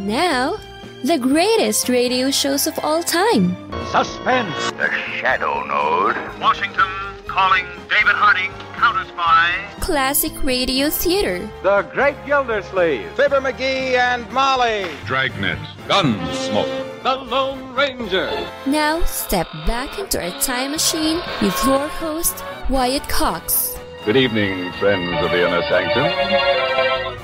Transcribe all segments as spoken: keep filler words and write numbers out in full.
Now, the greatest radio shows of all time. Suspense. The Shadow Node. Washington calling David Harding, Counter-Spy. Classic radio theater. The Great Gildersleeve. Fibber McGee and Molly. Dragnet. Gunsmoke. The Lone Ranger. Now, step back into our time machine with your host, Wyatt Cox. Good evening, friends of the Inner Sanctum.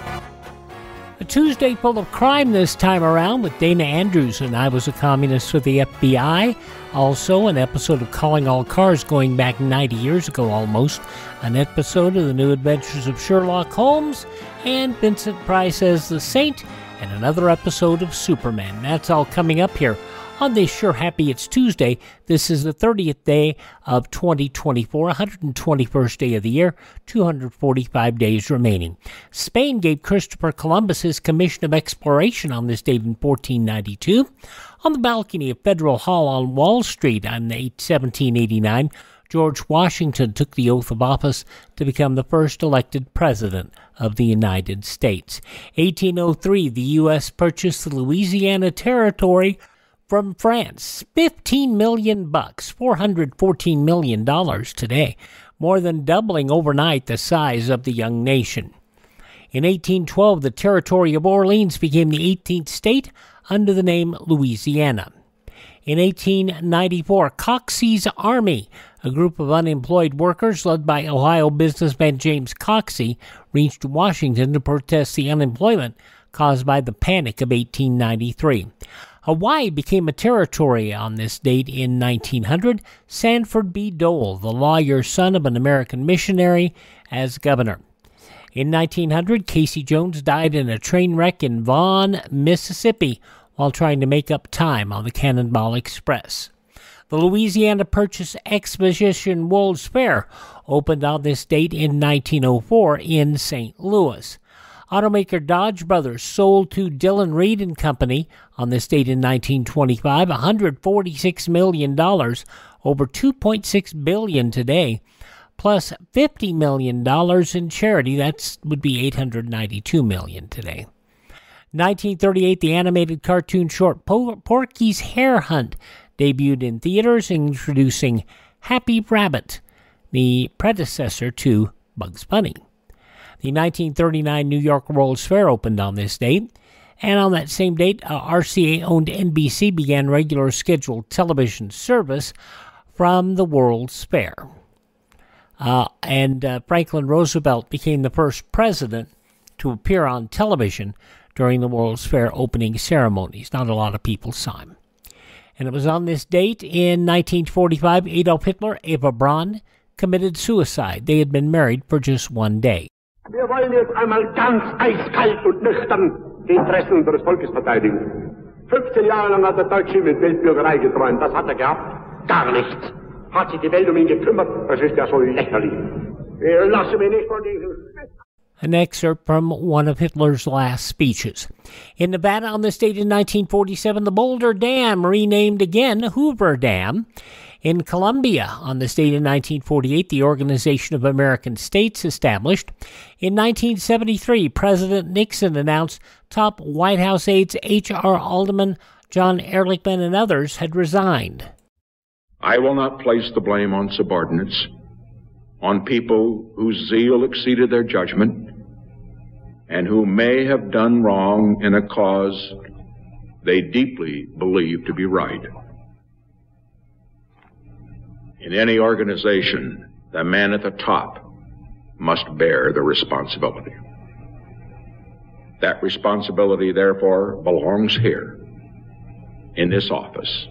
A Tuesday full of crime this time around with Dana Andrews and I Was a Communist with the F B I. Also, an episode of Calling All Cars going back ninety years ago almost. An episode of the New Adventures of Sherlock Holmes. And Vincent Price as the Saint. And another episode of Superman. That's all coming up here on this Sure Happy It's Tuesday. This is the thirtieth day of twenty twenty-four, one hundred twenty-first day of the year, two hundred forty-five days remaining. Spain gave Christopher Columbus his commission of exploration on this date in fourteen ninety-two. On the balcony of Federal Hall on Wall Street on seventeen eighty-nine, George Washington took the oath of office to become the first elected president of the United States. eighteen oh three, the U S purchased the Louisiana Territory from France. fifteen million bucks, four hundred fourteen million dollars today, more than doubling overnight the size of the young nation. In eighteen twelve, the territory of Orleans became the eighteenth state under the name Louisiana. In eighteen ninety-four, Coxey's Army, a group of unemployed workers led by Ohio businessman James Coxey, reached Washington to protest the unemployment caused by the Panic of eighteen ninety-three. Hawaii became a territory on this date in nineteen hundred. Sanford B. Dole, the lawyer son of an American missionary, as governor. In nineteen hundred, Casey Jones died in a train wreck in Vaughan, Mississippi, while trying to make up time on the Cannonball Express. The Louisiana Purchase Exposition World's Fair opened on this date in nineteen oh four in Saint Louis. Automaker Dodge Brothers sold to Dillon Reed and Company on this date in nineteen twenty-five, one hundred forty-six million dollars, over two point six billion dollars today, plus fifty million dollars in charity. That would be eight hundred ninety-two million dollars today. nineteen thirty-eight, the animated cartoon short Porky's Hare Hunt debuted in theaters, introducing Happy Rabbit, the predecessor to Bugs Bunny. The nineteen thirty-nine New York World's Fair opened on this date, and on that same date, uh, R C A-owned N B C began regular scheduled television service from the World's Fair. Uh, and uh, Franklin Roosevelt became the first president to appear on television during the World's Fair opening ceremonies. Not a lot of people saw him. And it was on this date in nineteen forty-five, Adolf Hitler, Eva Braun, committed suicide. They had been married for just one day. Wir wollen jetzt einmal ganz eiskalt und nüchtern die Interessen unseres Volkes verteidigen. fünfzehn Jahre lang hat der Deutsche mit Weltbürgerei geträumt. Was hat er gehabt? Gar nichts. Hat sich die Welt um ihn gekümmert? Das ist ja so lächerlich. Wir lassen mich nicht von diesem... An excerpt from one of Hitler's last speeches. In Nevada on this date in nineteen forty-seven, the Boulder Dam, renamed again Hoover Dam. In Colombia on this date in nineteen forty-eight, the Organization of American States established. In nineteen seventy-three, President Nixon announced top White House aides H R Alderman, John Ehrlichman, and others had resigned. I will not place the blame on subordinates, on people whose zeal exceeded their judgment, and who may have done wrong in a cause they deeply believe to be right. In any organization, the man at the top must bear the responsibility. That responsibility, therefore, belongs here, in this office.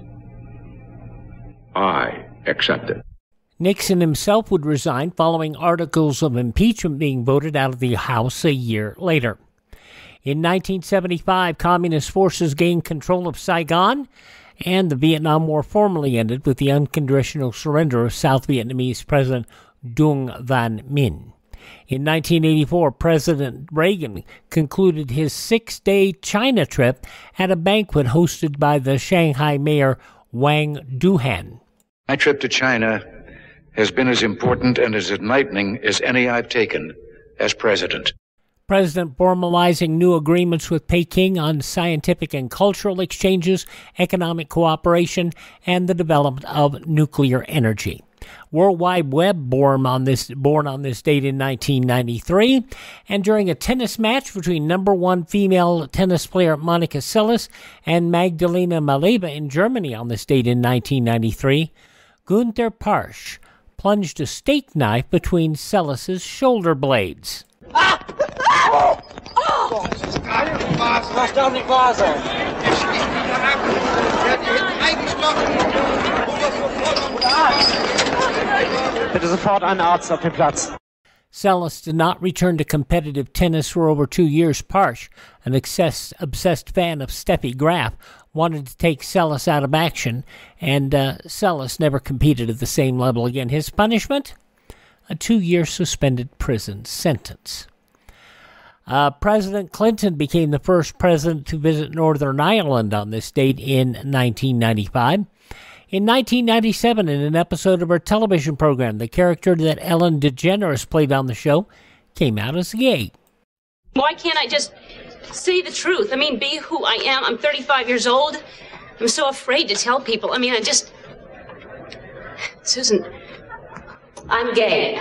I accept it. Nixon himself would resign following articles of impeachment being voted out of the House a year later. In nineteen seventy-five, Communist forces gained control of Saigon, and the Vietnam War formally ended with the unconditional surrender of South Vietnamese President Dung Van Minh. In nineteen eighty-four, President Reagan concluded his six-day China trip at a banquet hosted by the Shanghai mayor Wang Duhan. My trip to China has been as important and as enlightening as any I've taken as president. President formalizing new agreements with Peking on scientific and cultural exchanges, economic cooperation, and the development of nuclear energy. World Wide Web born on this born on this date in nineteen ninety-three, and during a tennis match between number one female tennis player Monica Seles and Magdalena Maleva in Germany on this date in nineteen ninety-three, Günther Parsch plunged a steak knife between Seles' shoulder blades. Was darf nicht wahr sein? Bitte sofort einen Arzt auf den Platz. Seles did not return to competitive tennis for over two years. Parsch, an excess, obsessed fan of Steffi Graf, wanted to take Seles out of action, and uh, Seles never competed at the same level again. His punishment? A two-year suspended prison sentence. Uh, President Clinton became the first president to visit Northern Ireland on this date in nineteen ninety-five. In nineteen ninety-seven, in an episode of her television program, the character that Ellen DeGeneres played on the show came out as gay. Why can't I just say the truth? I mean, be who I am. I'm thirty-five years old. I'm so afraid to tell people. I mean, I just... Susan, I'm gay.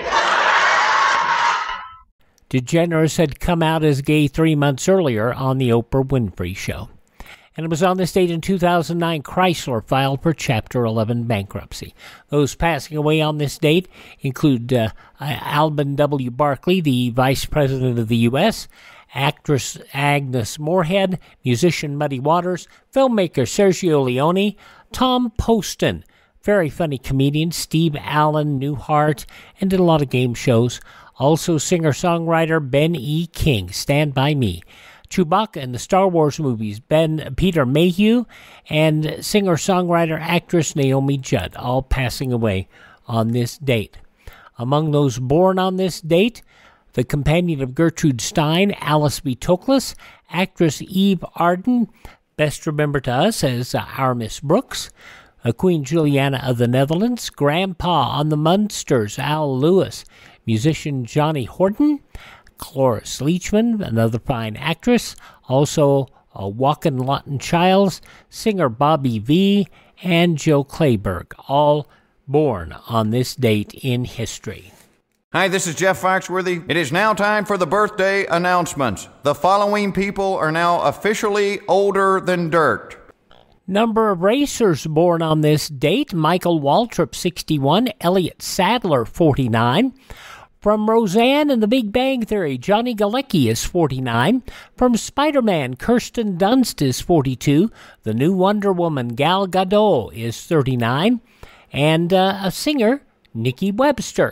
DeGeneres had come out as gay three months earlier on the Oprah Winfrey Show. And it was on this date in two thousand nine Chrysler filed for Chapter eleven bankruptcy. Those passing away on this date include uh, Alban W. Barkley, the Vice President of the U S, actress Agnes Moorehead, musician Muddy Waters, filmmaker Sergio Leone, Tom Poston, very funny comedian Steve Allen Newhart, and did a lot of game shows. Also singer-songwriter Ben E. King, Stand By Me. Chewbacca in the Star Wars movies, Ben Peter Mayhew, and singer-songwriter actress Naomi Judd, all passing away on this date. Among those born on this date, the companion of Gertrude Stein, Alice B. Toklas, actress Eve Arden, best remembered to us as uh, Our Miss Brooks, uh, Queen Juliana of the Netherlands, Grandpa on the Munsters, Al Lewis, musician Johnny Horton, Cloris Leachman, another fine actress, also uh, Walkin' Lawton Childs, singer Bobby V, and Joe Clayburgh, all born on this date in history. Hi, this is Jeff Foxworthy. It is now time for the birthday announcements. The following people are now officially older than dirt. Number of racers born on this date: Michael Waltrip, sixty-one, Elliot Sadler, forty-nine. From Roseanne and the Big Bang Theory, Johnny Galecki is forty-nine. From Spider-Man, Kirsten Dunst is forty-two. The new Wonder Woman, Gal Gadot, is thirty-nine. And uh, a singer, Nikki Webster.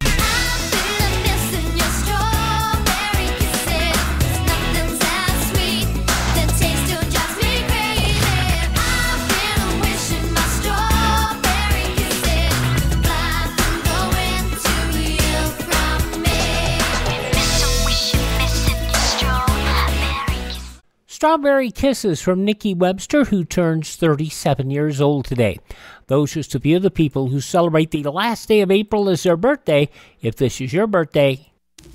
Strawberry Kisses from Nikki Webster, who turns thirty-seven years old today. Those are just a few of the people who celebrate the last day of April as their birthday. If this is your birthday.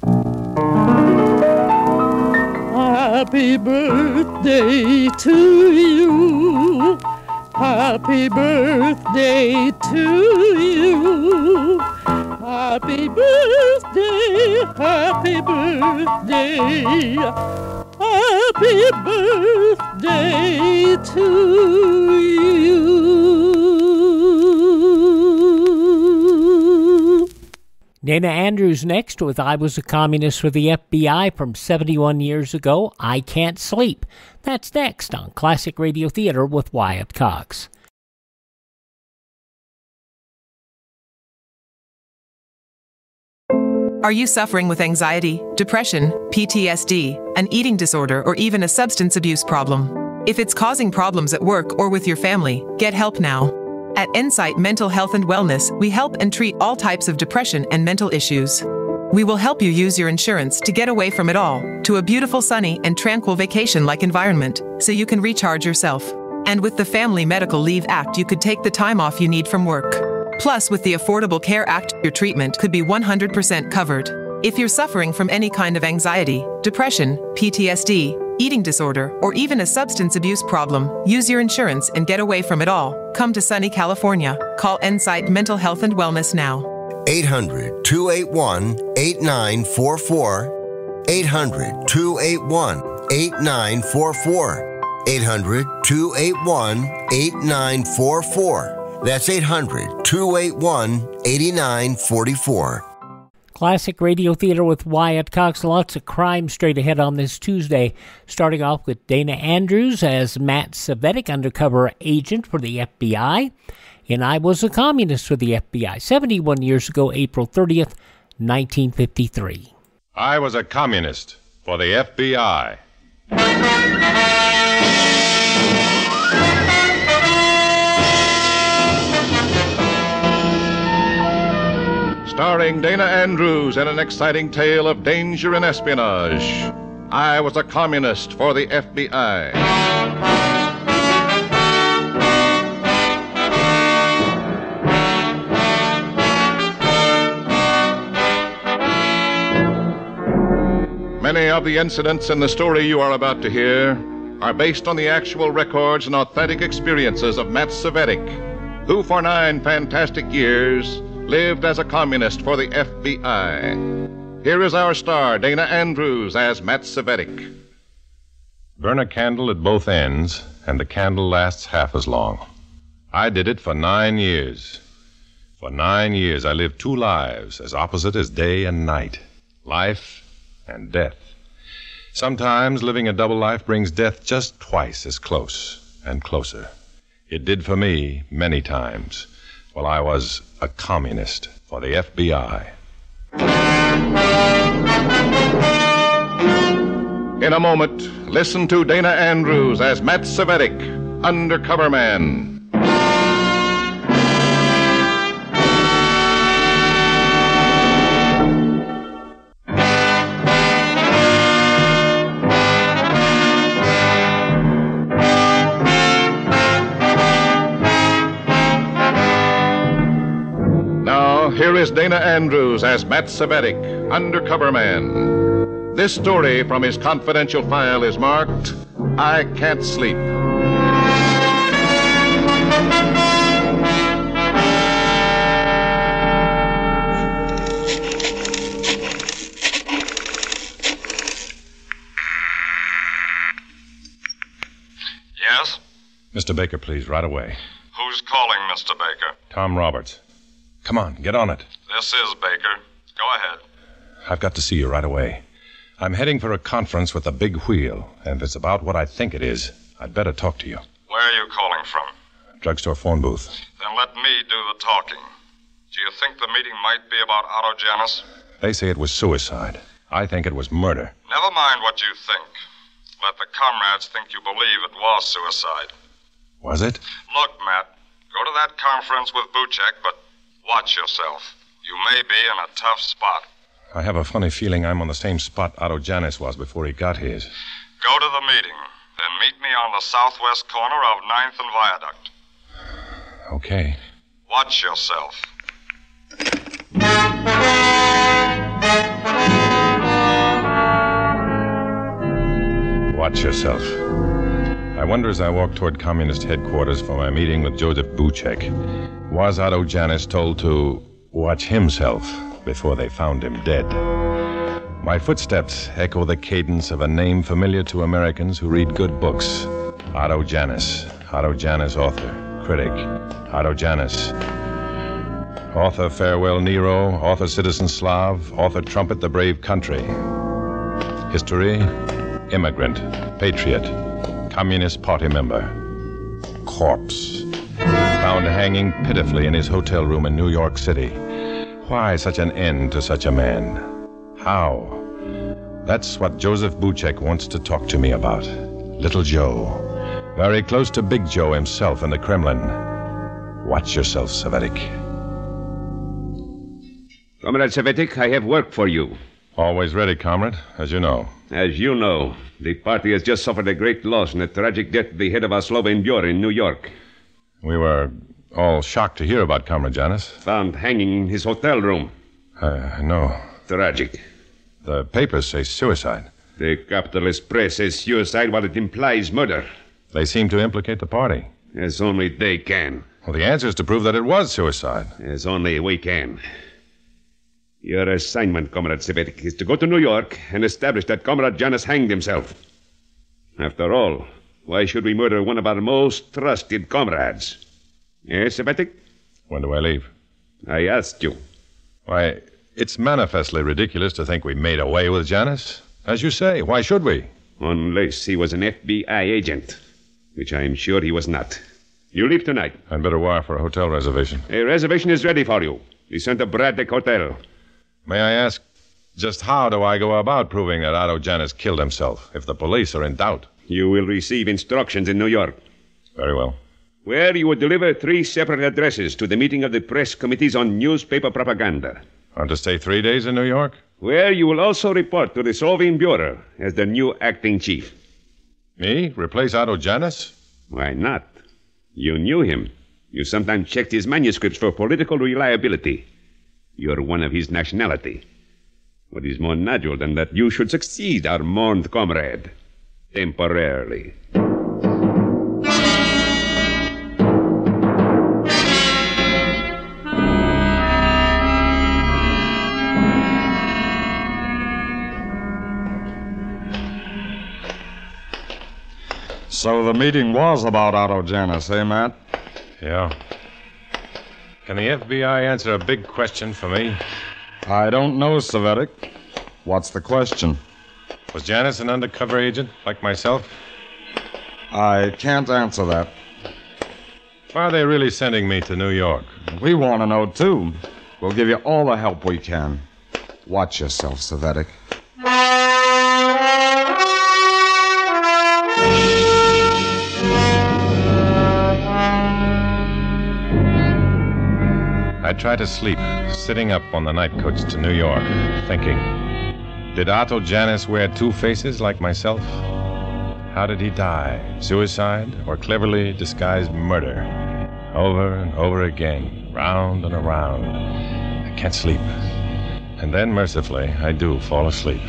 Happy birthday to you. Happy birthday to you. Happy birthday, happy birthday. Happy birthday to you. Dana Andrews next with I Was a Communist for the F B I from seventy-one years ago. I Can't Sleep. That's next on Classic Radio Theater with Wyatt Cox. Are you suffering with anxiety, depression, P T S D, an eating disorder, or even a substance abuse problem? If it's causing problems at work or with your family, get help now. At Insight Mental Health and Wellness, we help and treat all types of depression and mental issues. We will help you use your insurance to get away from it all, to a beautiful, sunny, and tranquil vacation-like environment, so you can recharge yourself. And with the Family Medical Leave Act, you could take the time off you need from work. Plus, with the Affordable Care Act, your treatment could be one hundred percent covered. If you're suffering from any kind of anxiety, depression, P T S D, eating disorder, or even a substance abuse problem, use your insurance and get away from it all. Come to sunny California. Call Ensight Mental Health and Wellness now. eight hundred, two eight one, eight nine four four. eight hundred, two eight one, eight nine four four. eight hundred, two eight one, eight nine four four. That's eight hundred, two eight one, eight nine four four. Classic Radio Theater with Wyatt Cox. Lots of crime straight ahead on this Tuesday. Starting off with Dana Andrews as Matt Cvetic, undercover agent for the F B I. And I Was a Communist for the F B I, seventy-one years ago, April thirtieth, nineteen fifty-three. I was a communist for the F B I. Starring Dana Andrews in an exciting tale of danger and espionage. I was a communist for the F B I. Many of the incidents in the story you are about to hear are based on the actual records and authentic experiences of Matt Cvetic, who for nine fantastic years lived as a communist for the F B I. Here is our star, Dana Andrews, as Matt Cvetic. Burn a candle at both ends, and the candle lasts half as long. I did it for nine years. For nine years, I lived two lives, as opposite as day and night. Life and death. Sometimes living a double life brings death just twice as close and closer. It did for me many times. While I was a communist for the F B I. In a moment, listen to Dana Andrews as Matt Cvetic, undercover man. Here is Dana Andrews as Matt Cvetic, undercover man. This story from his confidential file is marked, I Can't Sleep. Yes? Mister Baker, please, right away. Who's calling, Mister Baker? Tom Roberts. Come on, get on it. This is Baker. Go ahead. I've got to see you right away. I'm heading for a conference with the big wheel, and if it's about what I think it is, I'd better talk to you. Where are you calling from? Drugstore phone booth. Then let me do the talking. Do you think the meeting might be about autogenous? They say it was suicide. I think it was murder. Never mind what you think. Let the comrades think you believe it was suicide. Was it? Look, Matt, go to that conference with Buchek, but watch yourself. You may be in a tough spot. I have a funny feeling I'm on the same spot Otto Janis was before he got his. Go to the meeting, then meet me on the southwest corner of ninth and Viaduct. Okay. Watch yourself. Watch yourself. I wonder as I walk toward Communist headquarters for my meeting with Joseph Buchek, was Otto Janis told to watch himself before they found him dead? My footsteps echo the cadence of a name familiar to Americans who read good books. Otto Janis. Otto Janis, author, critic. Otto Janis. Author Farewell Nero, author Citizen Slav, author Trumpet the Brave Country. History, immigrant, patriot, Communist Party member. Corpse. Found hanging pitifully in his hotel room in New York City. Why such an end to such a man? How? That's what Joseph Buchek wants to talk to me about. Little Joe. Very close to Big Joe himself in the Kremlin. Watch yourself, Cvetic. Comrade Cvetic, I have work for you. Always ready, comrade, as you know. As you know, the party has just suffered a great loss in the tragic death of the head of our Slovene Bureau in New York. We were all shocked to hear about Comrade Janis. Found hanging in his hotel room. I know. tragic. The papers say suicide. The capitalist press says suicide while it implies murder. They seem to implicate the party. As only they can. Well, the answer is to prove that it was suicide. As only we can. Your assignment, Comrade Cvetic, is to go to New York and establish that Comrade Janus hanged himself. After all, why should we murder one of our most trusted comrades? Yes, Cvetic? When do I leave? I asked you. Why, it's manifestly ridiculous to think we made away with Janus. As you say, why should we? Unless he was an F B I agent, which I am sure he was not. You leave tonight. I'd better wire for a hotel reservation. A reservation is ready for you. The Santa Braddock Hotel. May I ask, just how do I go about proving that Otto Janus killed himself, if the police are in doubt? You will receive instructions in New York. Very well. Where you will deliver three separate addresses to the meeting of the press committees on newspaper propaganda. I'm to stay three days in New York? Where you will also report to the Solving Bureau as the new acting chief. Me? Replace Otto Janus? Why not? You knew him. You sometimes checked his manuscripts for political reliability. You're one of his nationality. What is more natural than that you should succeed our mourned comrade? Temporarily. So the meeting was about Otto Janus, eh, Matt? Yeah. Can the F B I answer a big question for me? I don't know, Cvetic. What's the question? Was Janus an undercover agent, like myself? I can't answer that. Why are they really sending me to New York? We want to know, too. We'll give you all the help we can. Watch yourself, Cvetic. I tried to sleep, sitting up on the night coach to New York, thinking, did Otto Janus wear two faces like myself? How did he die? Suicide or cleverly disguised murder? Over and over again, round and around. I can't sleep. And then, mercifully, I do fall asleep.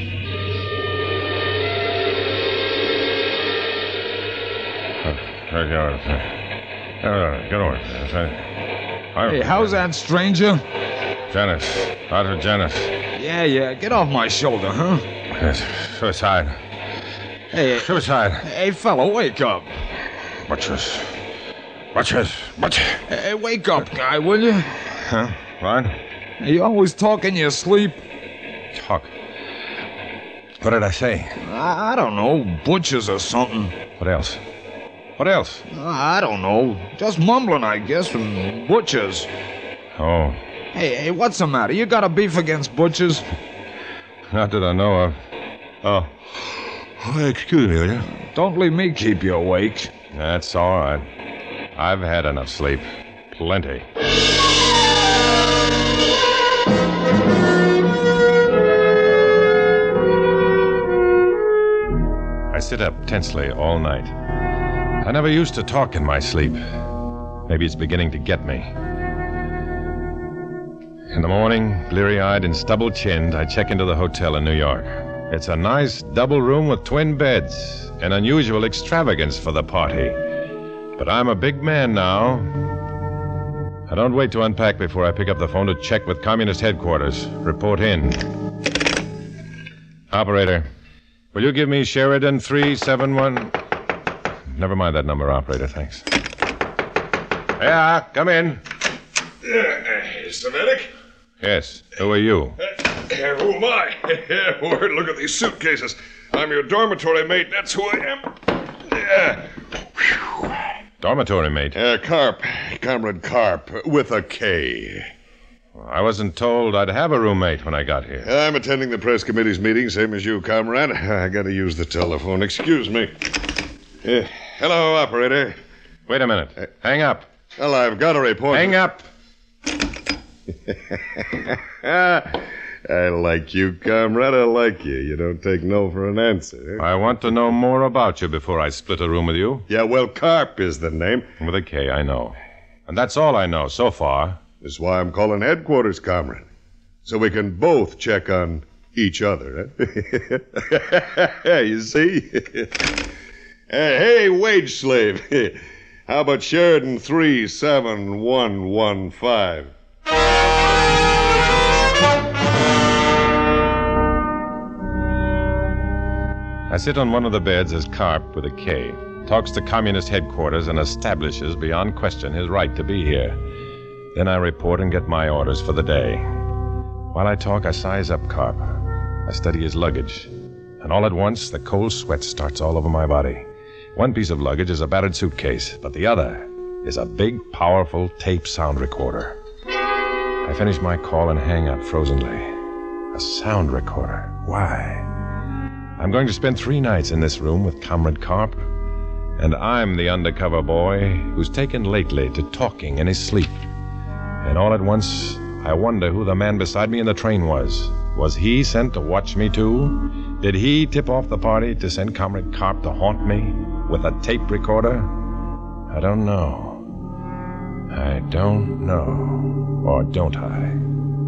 Get over. Hey, how's that, stranger? Janus. Otto Janus. Yeah, yeah. Get off my shoulder, huh? Yes. Suicide. Hey, Suicide. Hey, fellow, wake up. Watch this. Watch this. Watch. Hey, wake up, guy, will you? Huh? What? You always talk in your sleep. Talk? What did I say? I, I don't know. Butchers or something. What else? What else? I don't know. Just mumbling, I guess, from butchers. Oh. Hey, hey, what's the matter? You got a beef against butchers? Not that I know of. Oh. Oh, excuse me, will you? Don't leave me keep you awake. That's all right. I've had enough sleep. Plenty. I sit up tensely all night. I never used to talk in my sleep. Maybe it's beginning to get me. In the morning, bleary-eyed and stubble-chinned, I check into the hotel in New York. It's a nice double room with twin beds, an unusual extravagance for the party. But I'm a big man now. I don't wait to unpack before I pick up the phone to check with Communist headquarters. Report in. Operator, will you give me Sheridan three seven one... Never mind that number, operator, thanks. Yeah, come in. Uh, Cvetic? Yes, who are you? Uh, who am I? Word, look at these suitcases. I'm your dormitory mate, that's who I am. Uh, Dormitory mate? Uh, Carp, Comrade Carp, with a K. I wasn't told I'd have a roommate when I got here. I'm attending the press committee's meeting, same as you, comrade. I gotta use the telephone. Excuse me. Uh, hello, operator. Wait a minute. Uh, Hang up. Well, I've got a report. Hang up. I like you, comrade. I like you. You don't take no for an answer. I want to know more about you before I split a room with you. Yeah, well, Carp is the name. With a K, I know. And that's all I know so far. That's why I'm calling headquarters, comrade. so we can both check on each other. Huh? You see? Hey, hey, wage slave. How about Sheridan three seven one one five? I sit on one of the beds as Carp, with a K, talks to Communist headquarters and establishes beyond question his right to be here. Then I report and get my orders for the day. While I talk, I size up Carp. I study his luggage. And all at once, the cold sweat starts all over my body. One piece of luggage is a battered suitcase, but the other is a big, powerful tape sound recorder. I finish my call and hang up frozenly. A sound recorder. Why? I'm going to spend three nights in this room with Comrade Carp, and I'm the undercover boy who's taken lately to talking in his sleep. And all at once, I wonder who the man beside me in the train was. Was he sent to watch me too? Did he tip off the party to send Comrade Carp to haunt me with a tape recorder? I don't know. I don't know. Or don't I?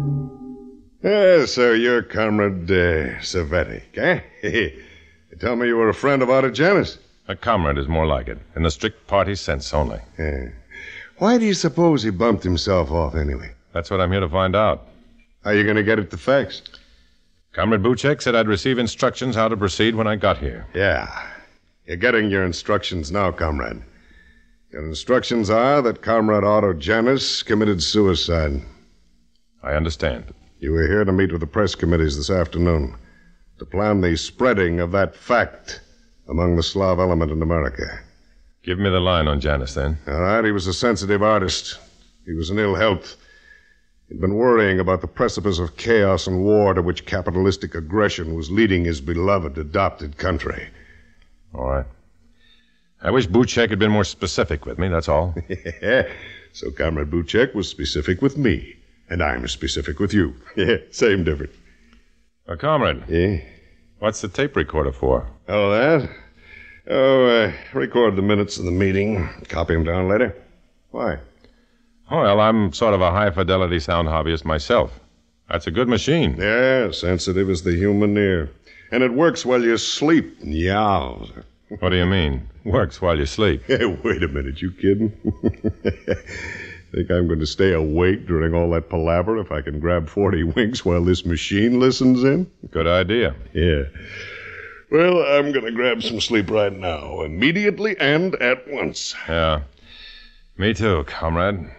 Yeah, so you're Comrade uh, Cvetic, eh? You tell me you were a friend of Otto Janus. A comrade is more like it, in the strict party sense only. Yeah. Why do you suppose he bumped himself off anyway? That's what I'm here to find out. How are you going to get it to fax? Comrade Buchek said I'd receive instructions how to proceed when I got here. Yeah. You're getting your instructions now, comrade. Your instructions are that Comrade Otto Janus committed suicide. I understand. You were here to meet with the press committees this afternoon to plan the spreading of that fact among the Slav element in America. Give me the line on Janus, then. All right, he was a sensitive artist. He was in ill health. He'd been worrying about the precipice of chaos and war to which capitalistic aggression was leading his beloved adopted country. All right. I wish Buchek had been more specific with me, that's all. Yeah, so Comrade Buchek was specific with me, and I'm specific with you. Yeah, same difference. Uh, comrade. Yeah? What's the tape recorder for? Oh, that? Oh, uh, record the minutes of the meeting. Copy them down later. Why? Oh, well, I'm sort of a high-fidelity sound hobbyist myself. That's a good machine. Yeah, sensitive as the human ear. And it works while you sleep. Yeah. What do you mean? Works while you sleep? Hey, wait a minute, you kidding? Think I'm going to stay awake during all that palaver if I can grab forty winks while this machine listens in? Good idea. Yeah. Well, I'm going to grab some sleep right now, immediately and at once. Yeah. Me too, comrade.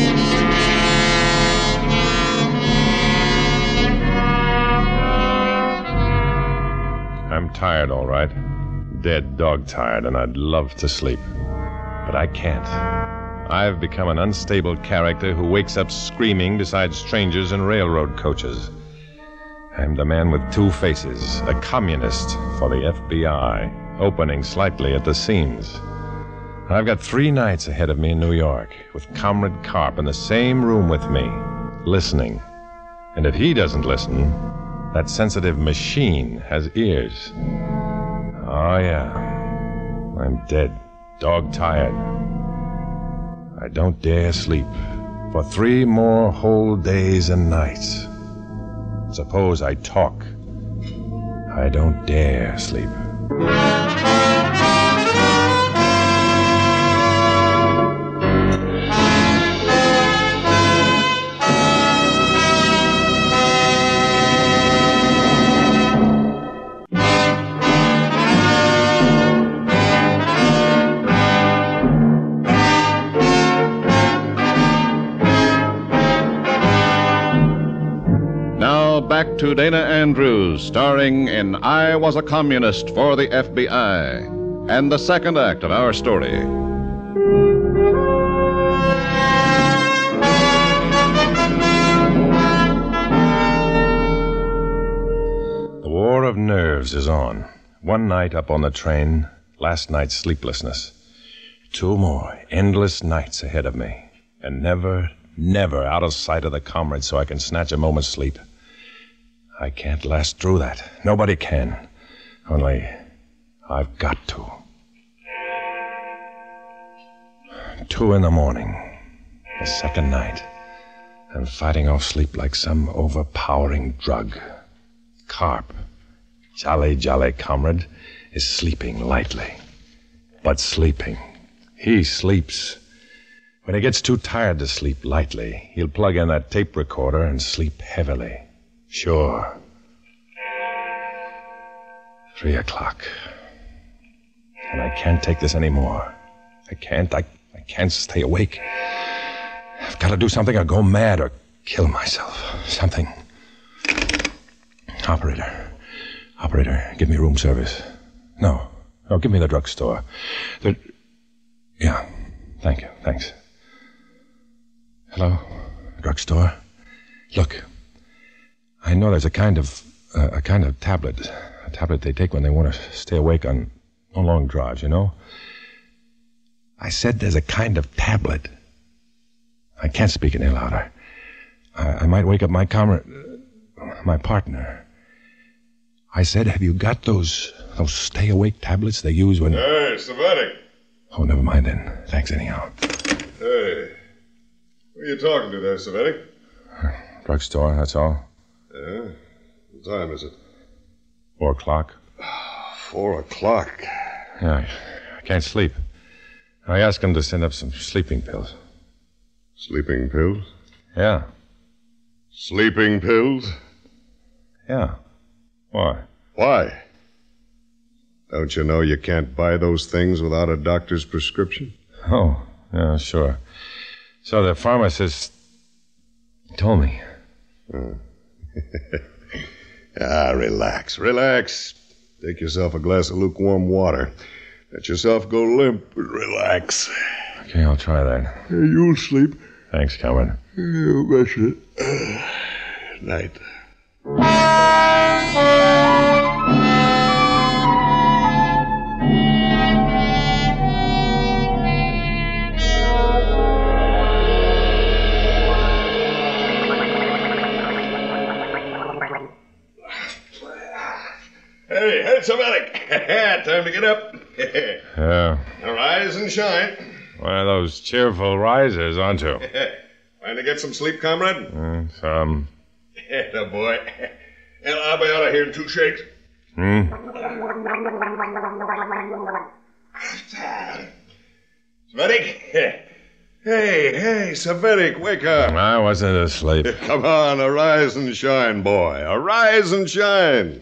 I'm tired, all right. Dead dog tired, and I'd love to sleep. But I can't. I've become an unstable character who wakes up screaming beside strangers in railroad coaches. I'm the man with two faces, a communist for the F B I, opening slightly at the seams. I've got three nights ahead of me in New York, with Comrade Carp in the same room with me, listening. And if he doesn't listen, that sensitive machine has ears. Oh, yeah. I'm dead, dog-tired. I don't dare sleep for three more whole days and nights. Suppose I talk. I don't dare sleep. Back to Dana Andrews, starring in I Was a Communist for the F B I, and the second act of our story. The war of nerves is on. One night up on the train, last night's sleeplessness. Two more endless nights ahead of me, and never, never out of sight of the comrades so I can snatch a moment's sleep. I can't last through that. Nobody can. Only, I've got to. Two in the morning. The second night. and fighting off sleep like some overpowering drug. Carp, jolly, jolly comrade, is sleeping lightly. But sleeping. He sleeps. When he gets too tired to sleep lightly, he'll plug in that tape recorder and sleep heavily. Sure. Three o'clock. And I can't take this anymore. I can't. I, I can't stay awake. I've got to do something or go mad or kill myself. Something. Operator. Operator, give me room service. No. No, give me the drugstore. The... Yeah. Thank you. Thanks. Hello? Drugstore? Look. I know there's a kind of... Uh, a kind of tablet. A tablet they take when they want to stay awake on, on long drives, you know? I said there's a kind of tablet. I can't speak any louder. I, I might wake up my comrade... my partner. I said, have you got those... those stay-awake tablets they use when... Hey, Cvetic. Oh, never mind then. Thanks anyhow. Hey. Who are you talking to there, Cvetic? Drugstore, that's all. Yeah? What time is it? Four o'clock. Four o'clock. Yeah, I can't sleep. I asked them to send up some sleeping pills. Sleeping pills? Yeah. Sleeping pills? Yeah. Why? Why? Don't you know you can't buy those things without a doctor's prescription? Oh, yeah, sure. So the pharmacist told me. Uh. ah, relax, relax. Take yourself a glass of lukewarm water. Let yourself go limp and relax. Okay, I'll try that. Hey, you'll sleep. Thanks, comrade. You betcha. Uh, night. Hey, hey, Cvetic. Time to get up. Yeah. Arise and shine. One of those cheerful risers, aren't you? Trying to get some sleep, comrade? Mm, some. Yeah, boy. And I'll be out of here in two shakes. Hmm? Cvetic? Hey, hey, Cvetic, wake up. I wasn't asleep. Come on, arise and shine, boy. Arise and shine.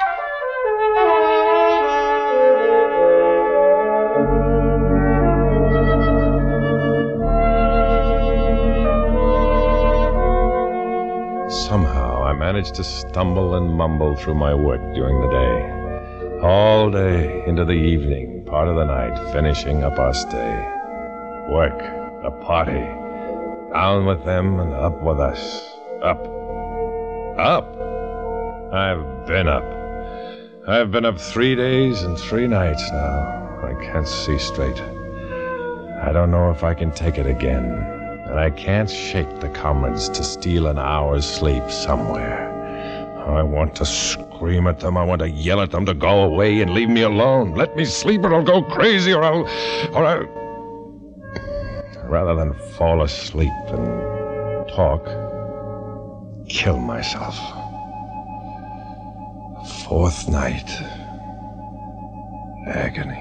Somehow I managed to stumble and mumble through my work during the day. All day into the evening, part of the night, finishing up our stay. Work, a party. Down with them and up with us. Up. Up. I've been up. I've been up three days and three nights now. I can't see straight. I don't know if I can take it again. And I can't shake the comrades to steal an hour's sleep somewhere. I want to scream at them. I want to yell at them to go away and leave me alone. Let me sleep or I'll go crazy or I'll... or I'll... Rather than fall asleep and talk, kill myself. Fourth night. Agony.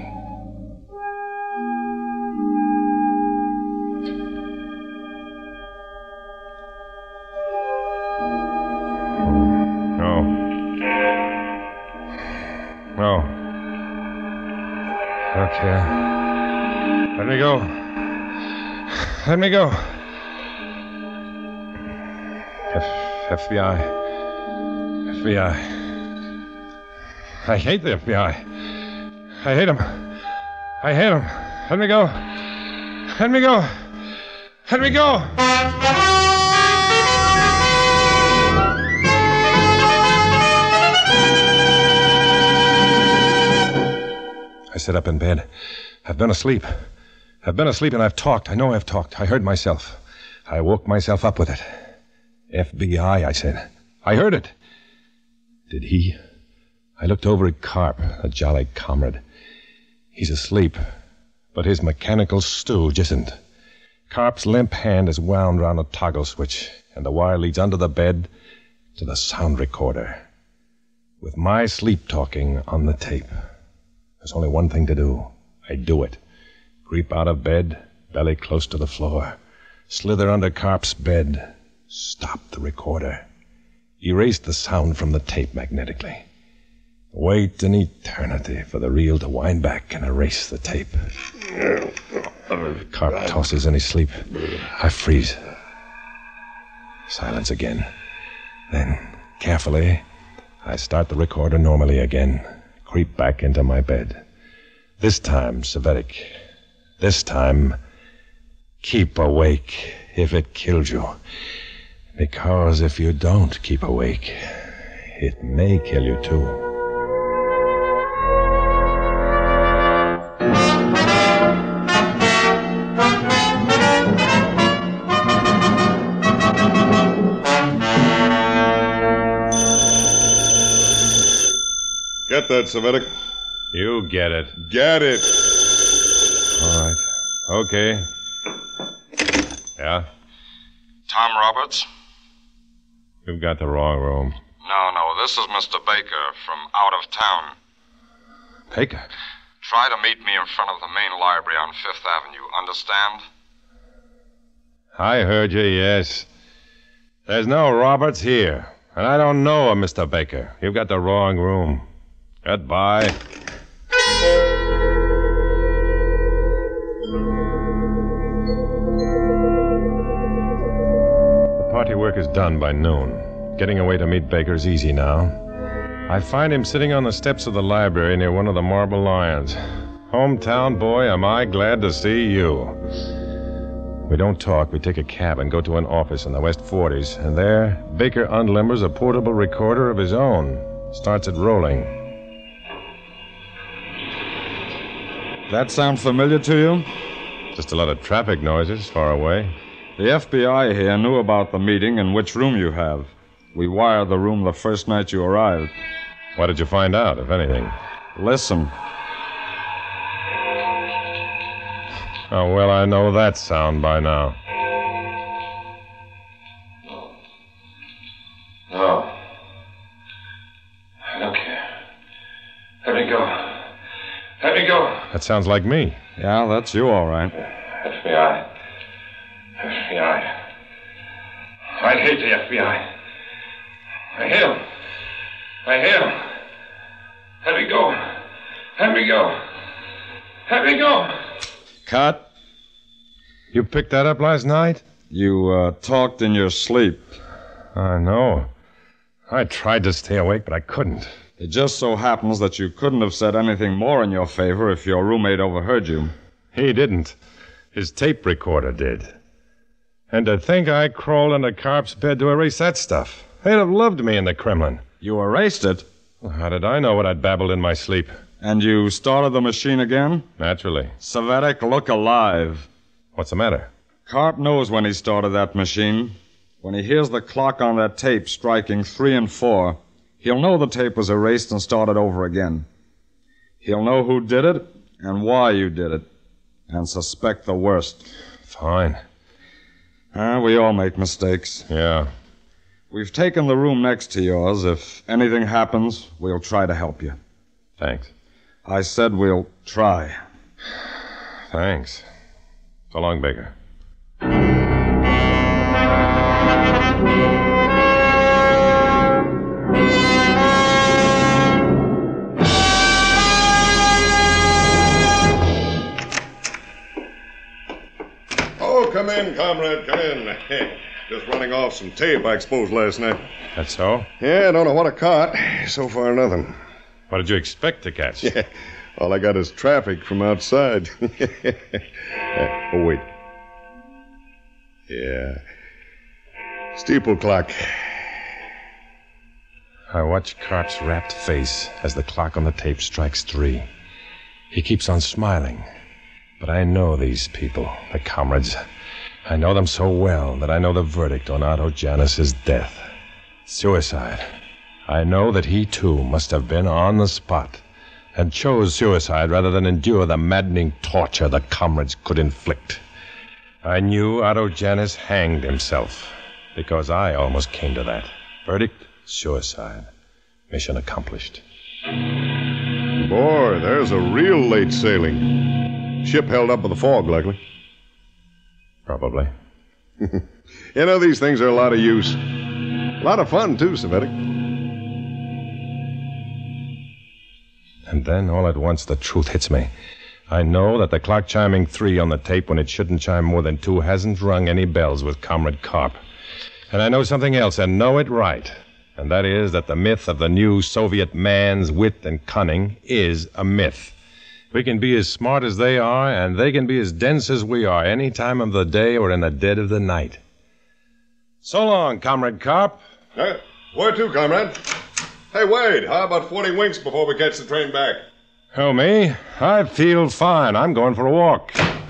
No. Okay. Let me go. Let me go. F- FBI. F B I. I hate the F B I. I hate them. I hate them. Let me go. Let me go. Let me go. I sit up in bed. I've been asleep. I've been asleep and I've talked. I know I've talked. I heard myself. I woke myself up with it. F B I, I said. I heard it. Did he? I looked over at Carp, a jolly comrade. He's asleep, but his mechanical stooge isn't. Carp's limp hand is wound round a toggle switch, and the wire leads under the bed to the sound recorder. With my sleep talking on the tape. There's only one thing to do. I do it. Creep out of bed, belly close to the floor. Slither under Carp's bed. Stop the recorder. Erase the sound from the tape magnetically. Wait an eternity for the reel to wind back and erase the tape. Carp tosses in his sleep. I freeze. Silence again. Then, carefully, I start the recorder normally again. Creep back into my bed. This time, Cvetic. This time, keep awake if it kills you. Because if you don't keep awake, it may kill you too. Get that, Cvetic. You get it. Get it. All right. Okay. Yeah? Tom Roberts? You've got the wrong room. No, no, this is Mister Baker from out of town. Baker? Try to meet me in front of the main library on Fifth Avenue, understand? I heard you, yes. There's no Roberts here, and I don't know a Mister Baker. You've got the wrong room. Goodbye. The party work is done by noon. Getting away to meet Baker's easy now. I find him sitting on the steps of the library near one of the marble lions. Hometown boy, am I glad to see you. We don't talk. We take a cab and go to an office in the West forties, and there, Baker unlimbers a portable recorder of his own. Starts it rolling. That sound familiar to you? Just a lot of traffic noises far away. The F B I here knew about the meeting and which room you have. We wired the room the first night you arrived. What did you find out, if anything? Listen. Oh, well, I know that sound by now. Oh. Look here. Let me go. Let me go. That sounds like me. Yeah, that's you, all right. F B I. F B I. I hate the F B I. I hate him. I hate him. Let me go. Let me go. Let me go. Cut. You picked that up last night? You, uh, talked in your sleep. I know. I tried to stay awake, but I couldn't. It just so happens that you couldn't have said anything more in your favor if your roommate overheard you. He didn't. His tape recorder did. And to think I crawled under Carp's bed to erase that stuff. They'd have loved me in the Kremlin. You erased it? Well, how did I know what I'd babbled in my sleep? And you started the machine again? Naturally. Cvetic, look alive. What's the matter? Carp knows when he started that machine. When he hears the clock on that tape striking three and four, he'll know the tape was erased and started over again. He'll know who did it and why you did it, and suspect the worst. Fine. Uh, we all make mistakes. Yeah. We've taken the room next to yours. If anything happens, we'll try to help you. Thanks. I said we'll try. Thanks. So long, Baker. Oh, come in, comrade, come in. Just running off some tape I exposed last night. That's so? Yeah, I don't know what I caught. So far, nothing. What did you expect to catch? Yeah, all I got is traffic from outside. uh, oh, wait. Yeah. Steeple clock. I watch Carp's rapt face as the clock on the tape strikes three. He keeps on smiling. But I know these people, the comrades. I know them so well that I know the verdict on Otto Janus's death. Suicide. I know that he, too, must have been on the spot and chose suicide rather than endure the maddening torture the comrades could inflict. I knew Otto Janus hanged himself, because I almost came to that. Verdict, suicide. Mission accomplished. Boy, there's a real late sailing. Ship held up with the fog, likely. Probably. You know, these things are a lot of use. A lot of fun, too, Cvetic. And then, all at once, the truth hits me. I know that the clock chiming three on the tape when it shouldn't chime more than two hasn't rung any bells with Comrade Karp. And I know something else, and know it right. And that is that the myth of the new Soviet man's wit and cunning is a myth. We can be as smart as they are, and they can be as dense as we are, any time of the day or in the dead of the night. So long, Comrade Karp. Hey, where to, comrade? Hey, Wade, how about forty winks before we catch the train back? Oh, me? I feel fine. I'm going for a walk.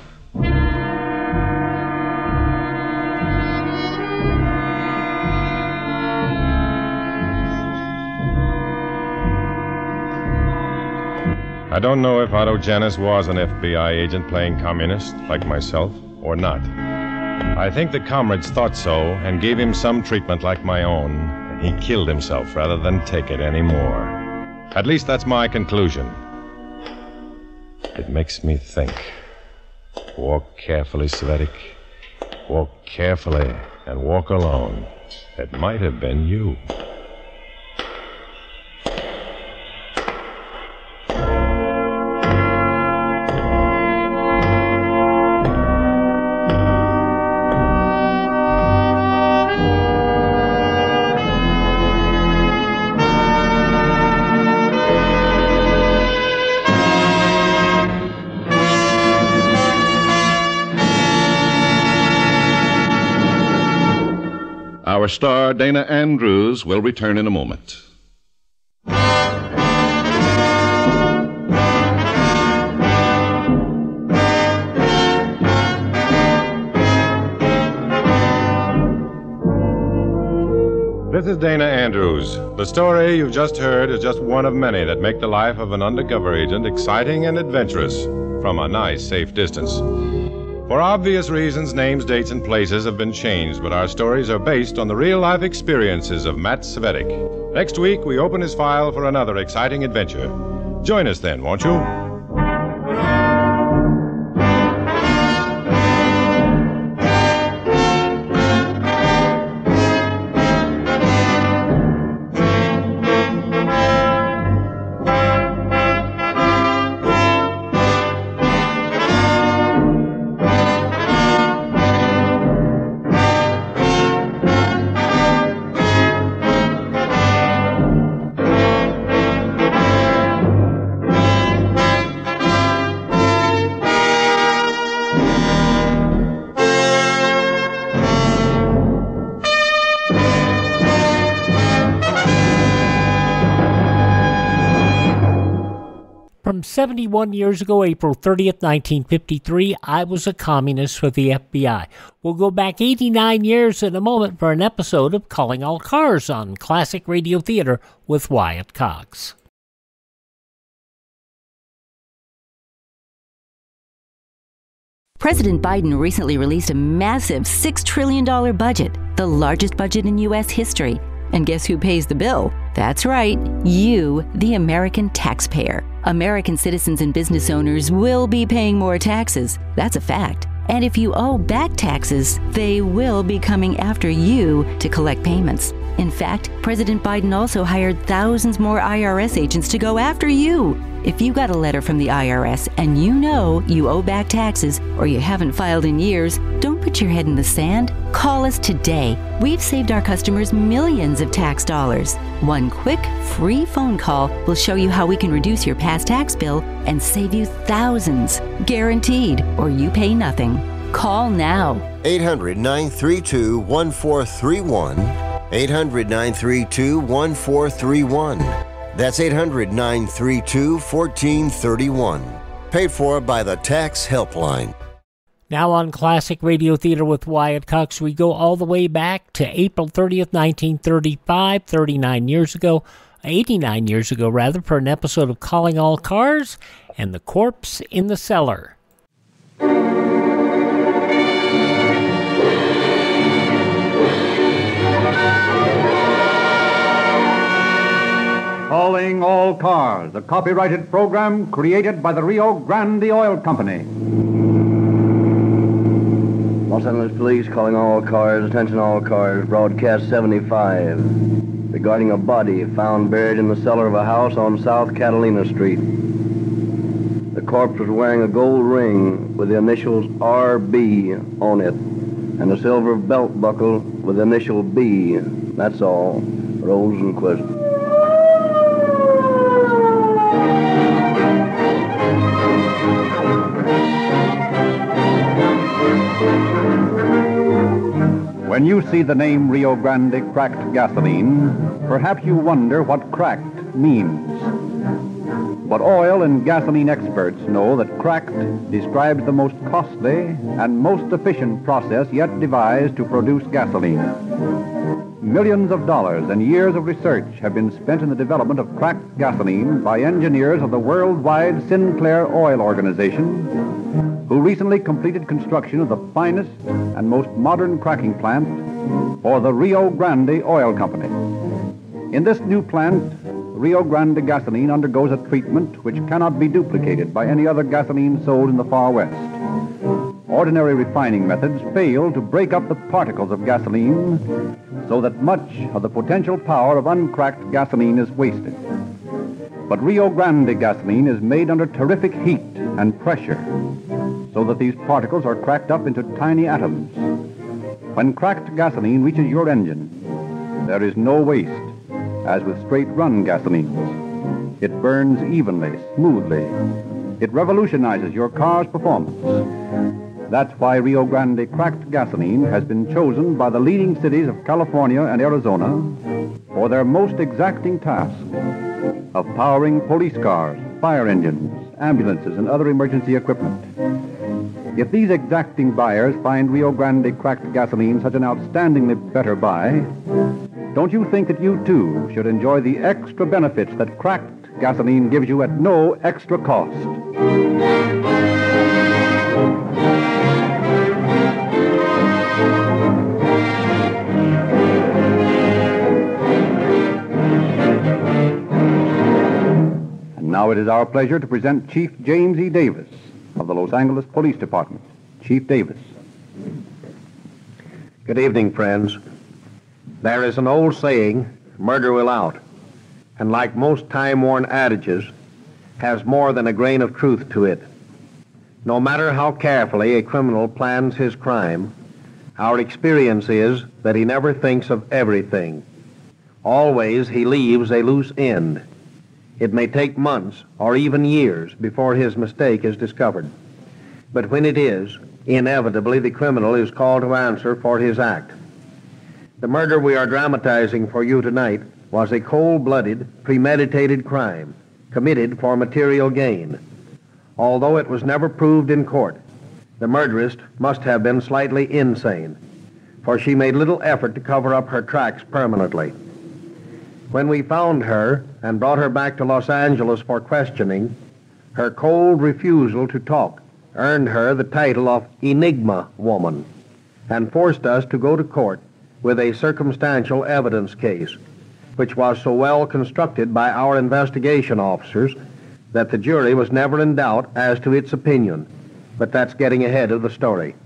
I don't know if Otto Janus was an F B I agent playing communist, like myself, or not. I think the comrades thought so and gave him some treatment like my own, and he killed himself rather than take it anymore. At least that's my conclusion. It makes me think. Walk carefully, Cvetic. Walk carefully and walk alone. It might have been you. Our star, Dana Andrews, will return in a moment. This is Dana Andrews. The story you've just heard is just one of many that make the life of an undercover agent exciting and adventurous from a nice, safe distance. For obvious reasons, names, dates, and places have been changed, but our stories are based on the real-life experiences of Matt Cvetic. Next week, we open his file for another exciting adventure. Join us then, won't you? seventy-one years ago, April thirtieth, nineteen fifty-three, I was a communist for the F B I. We'll go back eighty-nine years in a moment for an episode of Calling All Cars on Classic Radio Theater with Wyatt Cox. President Biden recently released a massive six trillion dollars budget, the largest budget in U S history. And guess who pays the bill? That's right, you, the American taxpayer. American citizens and business owners will be paying more taxes. That's a fact. And if you owe back taxes, they will be coming after you to collect payments. In fact, President Biden also hired thousands more I R S agents to go after you. If you got a letter from the I R S and you know you owe back taxes or you haven't filed in years, don't put your head in the sand. Call us today. We've saved our customers millions of tax dollars. One quick, free phone call will show you how we can reduce your past tax bill and save you thousands. Guaranteed, or you pay nothing. Call now. eight hundred, nine three two, one four three one. eight hundred, nine three two, one four three one. That's eight hundred, nine three two, one four three one. Paid for by the Tax Helpline. Now on Classic Radio Theater with Wyatt Cox, we go all the way back to April thirtieth, nineteen thirty-five, thirty-nine years ago, eighty-nine years ago rather, for an episode of Calling All Cars and The Corpse in the Cellar. Calling All Cars, a copyrighted program created by the Rio Grande Oil Company. Los Angeles Police calling all cars, attention all cars, broadcast seventy-five. Regarding a body found buried in the cellar of a house on South Catalina Street. The corpse was wearing a gold ring with the initials R B on it, and a silver belt buckle with the initial B. That's all. Rosenquist. When you see the name Rio Grande Cracked Gasoline, perhaps you wonder what cracked means. But oil and gasoline experts know that cracked describes the most costly and most efficient process yet devised to produce gasoline. Millions of dollars and years of research have been spent in the development of cracked gasoline by engineers of the worldwide Sinclair Oil Organization, who recently completed construction of the finest and most modern cracking plant for the Rio Grande Oil Company. In this new plant, Rio Grande gasoline undergoes a treatment which cannot be duplicated by any other gasoline sold in the far west. Ordinary refining methods fail to break up the particles of gasoline so that much of the potential power of uncracked gasoline is wasted. But Rio Grande gasoline is made under terrific heat and pressure so that these particles are cracked up into tiny atoms. When cracked gasoline reaches your engine, there is no waste, as with straight-run gasolines. It burns evenly, smoothly. It revolutionizes your car's performance. That's why Rio Grande Cracked Gasoline has been chosen by the leading cities of California and Arizona for their most exacting task of powering police cars, fire engines, ambulances, and other emergency equipment. If these exacting buyers find Rio Grande Cracked Gasoline such an outstandingly better buy, don't you think that you, too, should enjoy the extra benefits that cracked gasoline gives you at no extra cost? And now it is our pleasure to present Chief James E. Davis of the Los Angeles Police Department. Chief Davis. Good evening, friends. There is an old saying, murder will out, and like most time-worn adages, has more than a grain of truth to it. No matter how carefully a criminal plans his crime, our experience is that he never thinks of everything. Always he leaves a loose end. It may take months or even years before his mistake is discovered. But when it is, inevitably the criminal is called to answer for his act. The murder we are dramatizing for you tonight was a cold-blooded, premeditated crime committed for material gain. Although it was never proved in court, the murderess must have been slightly insane, for she made little effort to cover up her tracks permanently. When we found her and brought her back to Los Angeles for questioning, her cold refusal to talk earned her the title of Enigma Woman and forced us to go to court with a circumstantial evidence case, which was so well constructed by our investigation officers that the jury was never in doubt as to its opinion. But that's getting ahead of the story.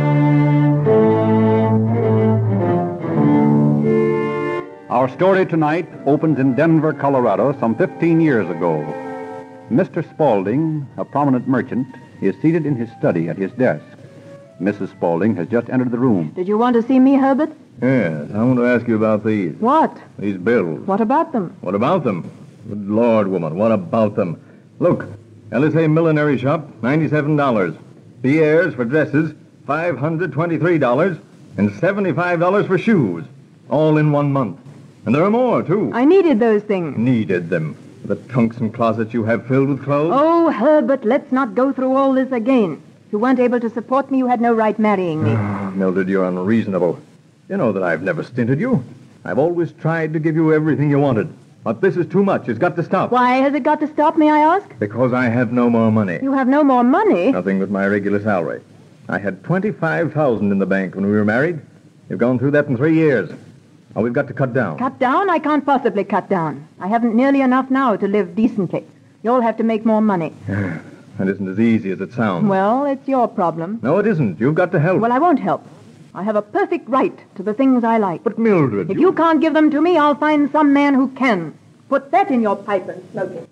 Our story tonight opens in Denver, Colorado, some fifteen years ago. Mister Spaulding, a prominent merchant, is seated in his study at his desk. Missus Spaulding has just entered the room. Did you want to see me, Herbert? Yes, I want to ask you about these. What? These bills. What about them? What about them? Good Lord, woman, what about them? Look, L S A Millinery Shop, ninety-seven dollars. Pierre's for dresses, five hundred twenty-three dollars. And seventy-five dollars for shoes. All in one month. And there are more, too. I needed those things. Needed them. The trunks and closets you have filled with clothes? Oh, Herbert, let's not go through all this again. If you weren't able to support me, you had no right marrying me. Mildred, you're unreasonable. You know that I've never stinted you. I've always tried to give you everything you wanted. But this is too much. It's got to stop. Why has it got to stop, may I ask? Because I have no more money. You have no more money? Nothing but my regular salary. I had twenty-five thousand dollars in the bank when we were married. You've gone through that in three years. Oh, we've got to cut down. Cut down? I can't possibly cut down. I haven't nearly enough now to live decently. You'll have to make more money. That isn't as easy as it sounds. Well, it's your problem. No, it isn't. You've got to help. Well, I won't help. I have a perfect right to the things I like. But, Mildred... If you can't give them to me, I'll find some man who can. Put that in your pipe and smoke it.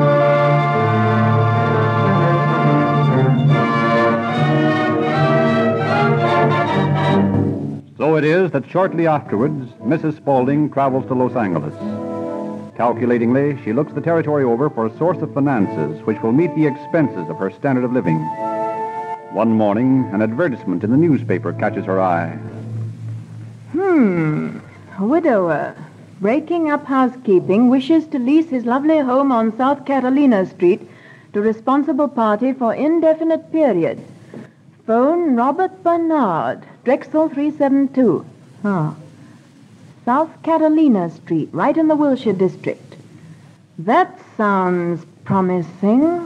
So it is that shortly afterwards, Missus Spaulding travels to Los Angeles. Calculatingly, she looks the territory over for a source of finances which will meet the expenses of her standard of living. One morning, an advertisement in the newspaper catches her eye. Hmm. A widower, breaking up housekeeping, wishes to lease his lovely home on South Catalina Street to responsible party for indefinite period. Phone Robert Bernard, Drexel three seven two. Huh. South Catalina Street, right in the Wilshire district. That sounds promising.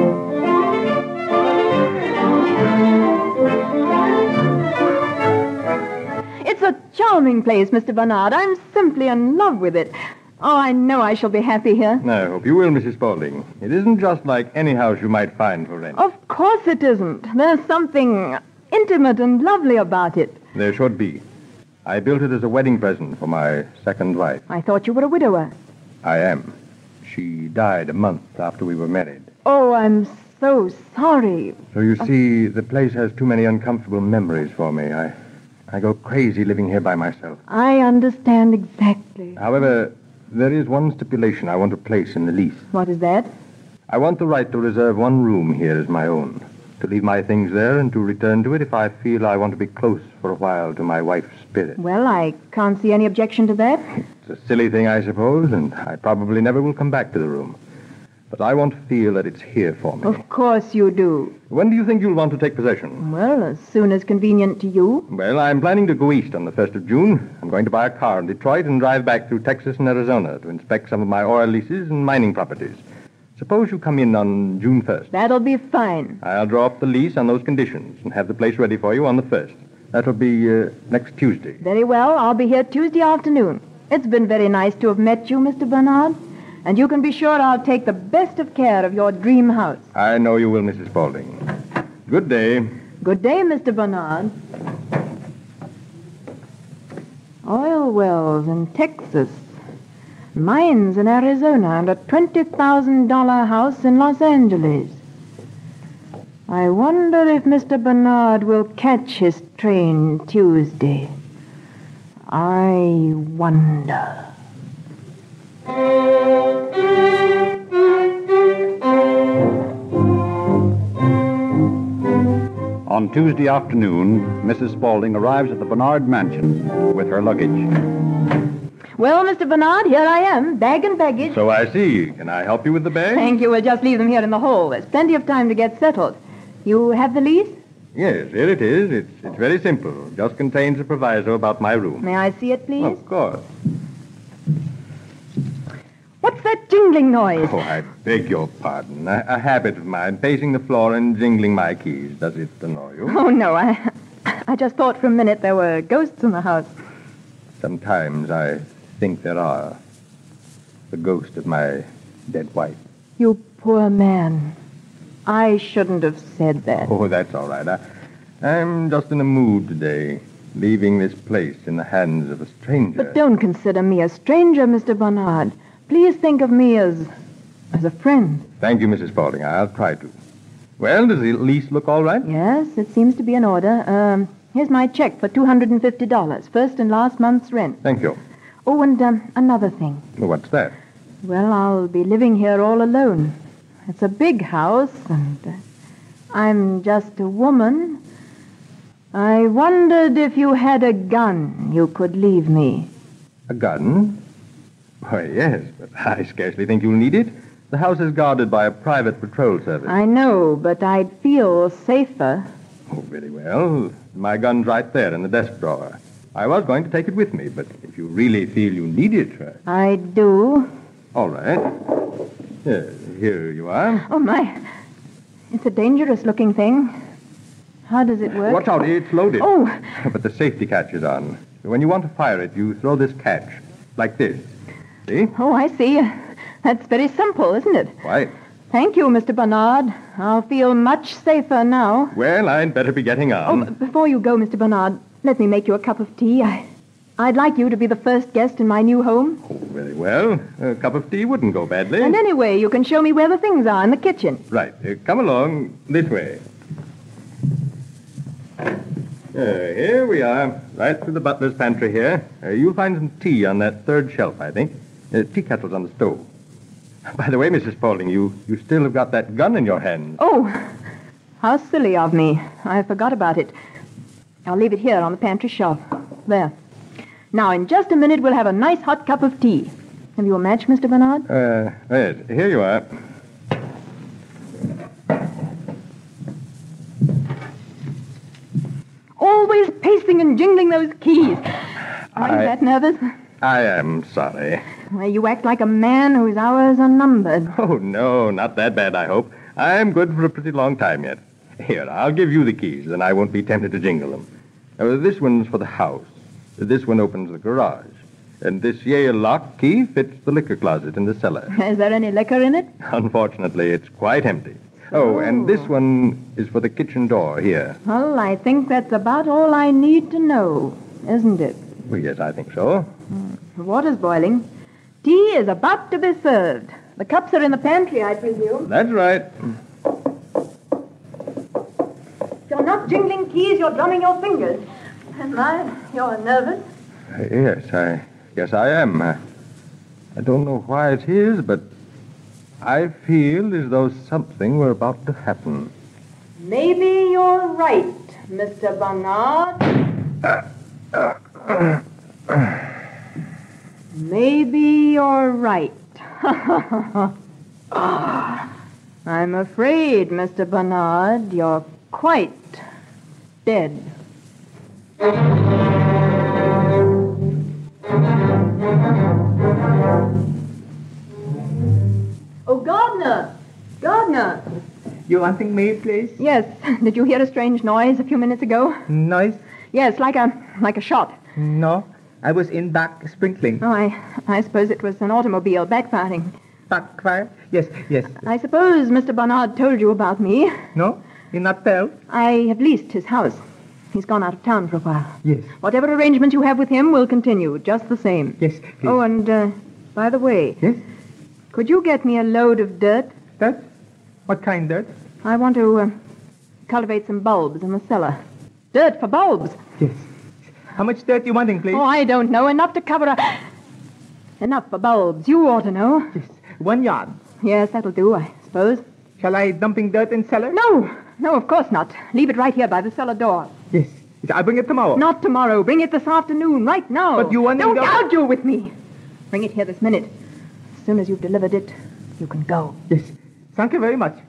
It's a charming place, Mister Bernard. I'm simply in love with it. Oh, I know I shall be happy here. I hope you will, Missus Spaulding. It isn't just like any house you might find for rent. Of course it isn't. There's something intimate and lovely about it. There should be. I built it as a wedding present for my second wife. I thought you were a widower. I am. She died a month after we were married. Oh, I'm so sorry. So you see, the place has too many uncomfortable memories for me. I, I go crazy living here by myself. I understand exactly. However, there is one stipulation I want to place in the lease. What is that? I want the right to reserve one room here as my own, to leave my things there and to return to it if I feel I want to be close for a while to my wife's spirit. Well, I can't see any objection to that. It's a silly thing, I suppose, and I probably never will come back to the room. But I want to feel that it's here for me. Of course you do. When do you think you'll want to take possession? Well, as soon as convenient to you. Well, I'm planning to go east on the first of June. I'm going to buy a car in Detroit and drive back through Texas and Arizona to inspect some of my oil leases and mining properties. Suppose you come in on June first. That'll be fine. I'll draw up the lease on those conditions and have the place ready for you on the first. That'll be uh, next Tuesday. Very well. I'll be here Tuesday afternoon. It's been very nice to have met you, Mister Bernard. And you can be sure I'll take the best of care of your dream house. I know you will, Missus Spaulding. Good day. Good day, Mister Bernard. Oil wells in Texas, mines in Arizona, and a twenty thousand dollars house in Los Angeles. I wonder if Mister Bernard will catch his train Tuesday. I wonder. On Tuesday afternoon, Missus Spaulding arrives at the Bernard Mansion with her luggage. Well, Mister Bernard, here I am, bag and baggage. So I see. Can I help you with the bag? Thank you. We'll just leave them here in the hall. There's plenty of time to get settled. You have the lease? Yes, here it is. It's, it's very simple. Just contains a proviso about my room. May I see it, please? Of course. What's that jingling noise? Oh, I beg your pardon. A, a habit of mine, pacing the floor and jingling my keys. Does it annoy you? Oh, no. I, I just thought for a minute there were ghosts in the house. Sometimes I think there are. The ghost of my dead wife. You poor man. I shouldn't have said that. Oh, that's all right. I, I'm just in a mood today, leaving this place in the hands of a stranger. But don't consider me a stranger, Mister Bernard. Please think of me as as a friend. Thank you, Missus Spaulding. I'll try to. Well, does the lease look all right? Yes, it seems to be in order. Um, here's my check for two hundred fifty dollars, first and last month's rent. Thank you. Oh, and um, another thing. Well, what's that? Well, I'll be living here all alone. It's a big house, and uh, I'm just a woman. I wondered if you had a gun you could leave me. A gun? Why, yes, but I scarcely think you'll need it. The house is guarded by a private patrol service. I know, but I'd feel safer. Oh, very well. My gun's right there in the desk drawer. I was going to take it with me, but if you really feel you need it... Right. I do. All right. Yes, here you are. Oh, my. It's a dangerous-looking thing. How does it work? Watch out, it's loaded. Oh! But the safety catch is on. When you want to fire it, you throw this catch, like this. See? Oh, I see. That's very simple, isn't it? Why? Thank you, Mister Bernard. I'll feel much safer now. Well, I'd better be getting on. Oh, before you go, Mister Bernard, let me make you a cup of tea. I, I'd like you to be the first guest in my new home. Oh, very well. A cup of tea wouldn't go badly. And anyway, you can show me where the things are in the kitchen. Right. Uh, come along this way. Uh, here we are, right through the butler's pantry here. Uh, you'll find some tea on that third shelf, I think. Uh, tea kettle's on the stove. By the way, Missus Spaulding, you, you still have got that gun in your hand. Oh, how silly of me. I forgot about it. I'll leave it here on the pantry shelf. There. Now, in just a minute, we'll have a nice hot cup of tea. Have you a match, Mister Bernard? Uh, yes, here you are. Always pasting and jingling those keys. Are you I- that nervous? I am sorry. Why, you act like a man whose hours are numbered. Oh, no, not that bad, I hope. I'm good for a pretty long time yet. Here, I'll give you the keys, and I won't be tempted to jingle them. Uh, this one's for the house. This one opens the garage. And this Yale lock key fits the liquor closet in the cellar. Is there any liquor in it? Unfortunately, it's quite empty. Oh, and this one is for the kitchen door here. Well, I think that's about all I need to know, isn't it? Well, yes, I think so. The water's boiling. Tea is about to be served. The cups are in the pantry, I presume. That's right. If you're not jingling keys, you're drumming your fingers. And I, you're nervous. Uh, yes, I guess I am. Uh, I don't know why it is, but I feel as though something were about to happen. Maybe you're right, Mister Bernard. Maybe you're right. I'm afraid, Mister Bernard, you're quite dead. Oh, Gardner! Gardner! You wanting me, please? Yes. Did you hear a strange noise a few minutes ago? Noise? Yes, like a like a shot. No. I was in back sprinkling. Oh, I I suppose it was an automobile backfiring. Backfire? Yes, yes. I suppose Mister Bernard told you about me. No? You not tell? I have leased his house. He's gone out of town for a while. Yes. Whatever arrangement you have with him will continue, just the same. Yes, please. Oh, and uh, by the way. Yes? Could you get me a load of dirt? Dirt? What kind dirt? I want to uh, cultivate some bulbs in the cellar. Dirt for bulbs. Yes. How much dirt you wanting, please? Oh, I don't know. Enough to cover a... Enough for bulbs. You ought to know. Yes. One yard. Yes, that'll do, I suppose. Shall I dumping dirt in cellar? No. No, of course not. Leave it right here by the cellar door. Yes. I'll bring it tomorrow. Not tomorrow. Bring it this afternoon, right now. But you want... Don't to... argue with me. Bring it here this minute. As soon as you've delivered it, you can go. Yes. Thank you very much.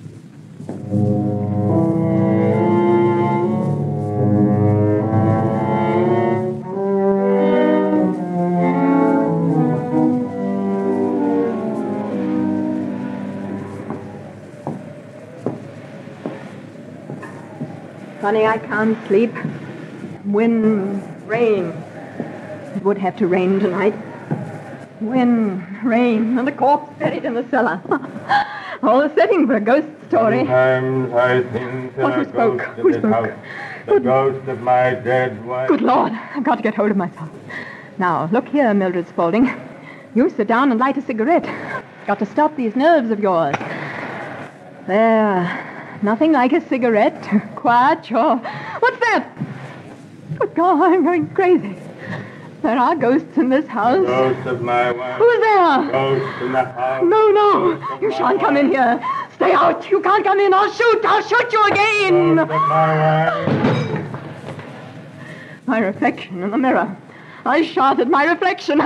Funny, I can't sleep. Wind, rain. It would have to rain tonight. Wind, rain, and a corpse buried in the cellar. All the setting for a ghost story. Sometimes I think that What, who a spoke? ghost Who in this spoke? house, the ghost of my dead wife. Good Lord, I've got to get hold of myself. Now, look here, Mildred Spaulding. You sit down and light a cigarette. Got to stop these nerves of yours. There. Nothing like a cigarette. Quiet, sure. What's that? Good God, I'm going crazy. There are ghosts in this house. Ghost of my wife. Who's there? Ghost in the house. No, no. You shan't come in here. Stay out. You can't come in. I'll shoot. I'll shoot you again. Ghost of my wife. My reflection in the mirror. I shot at my reflection.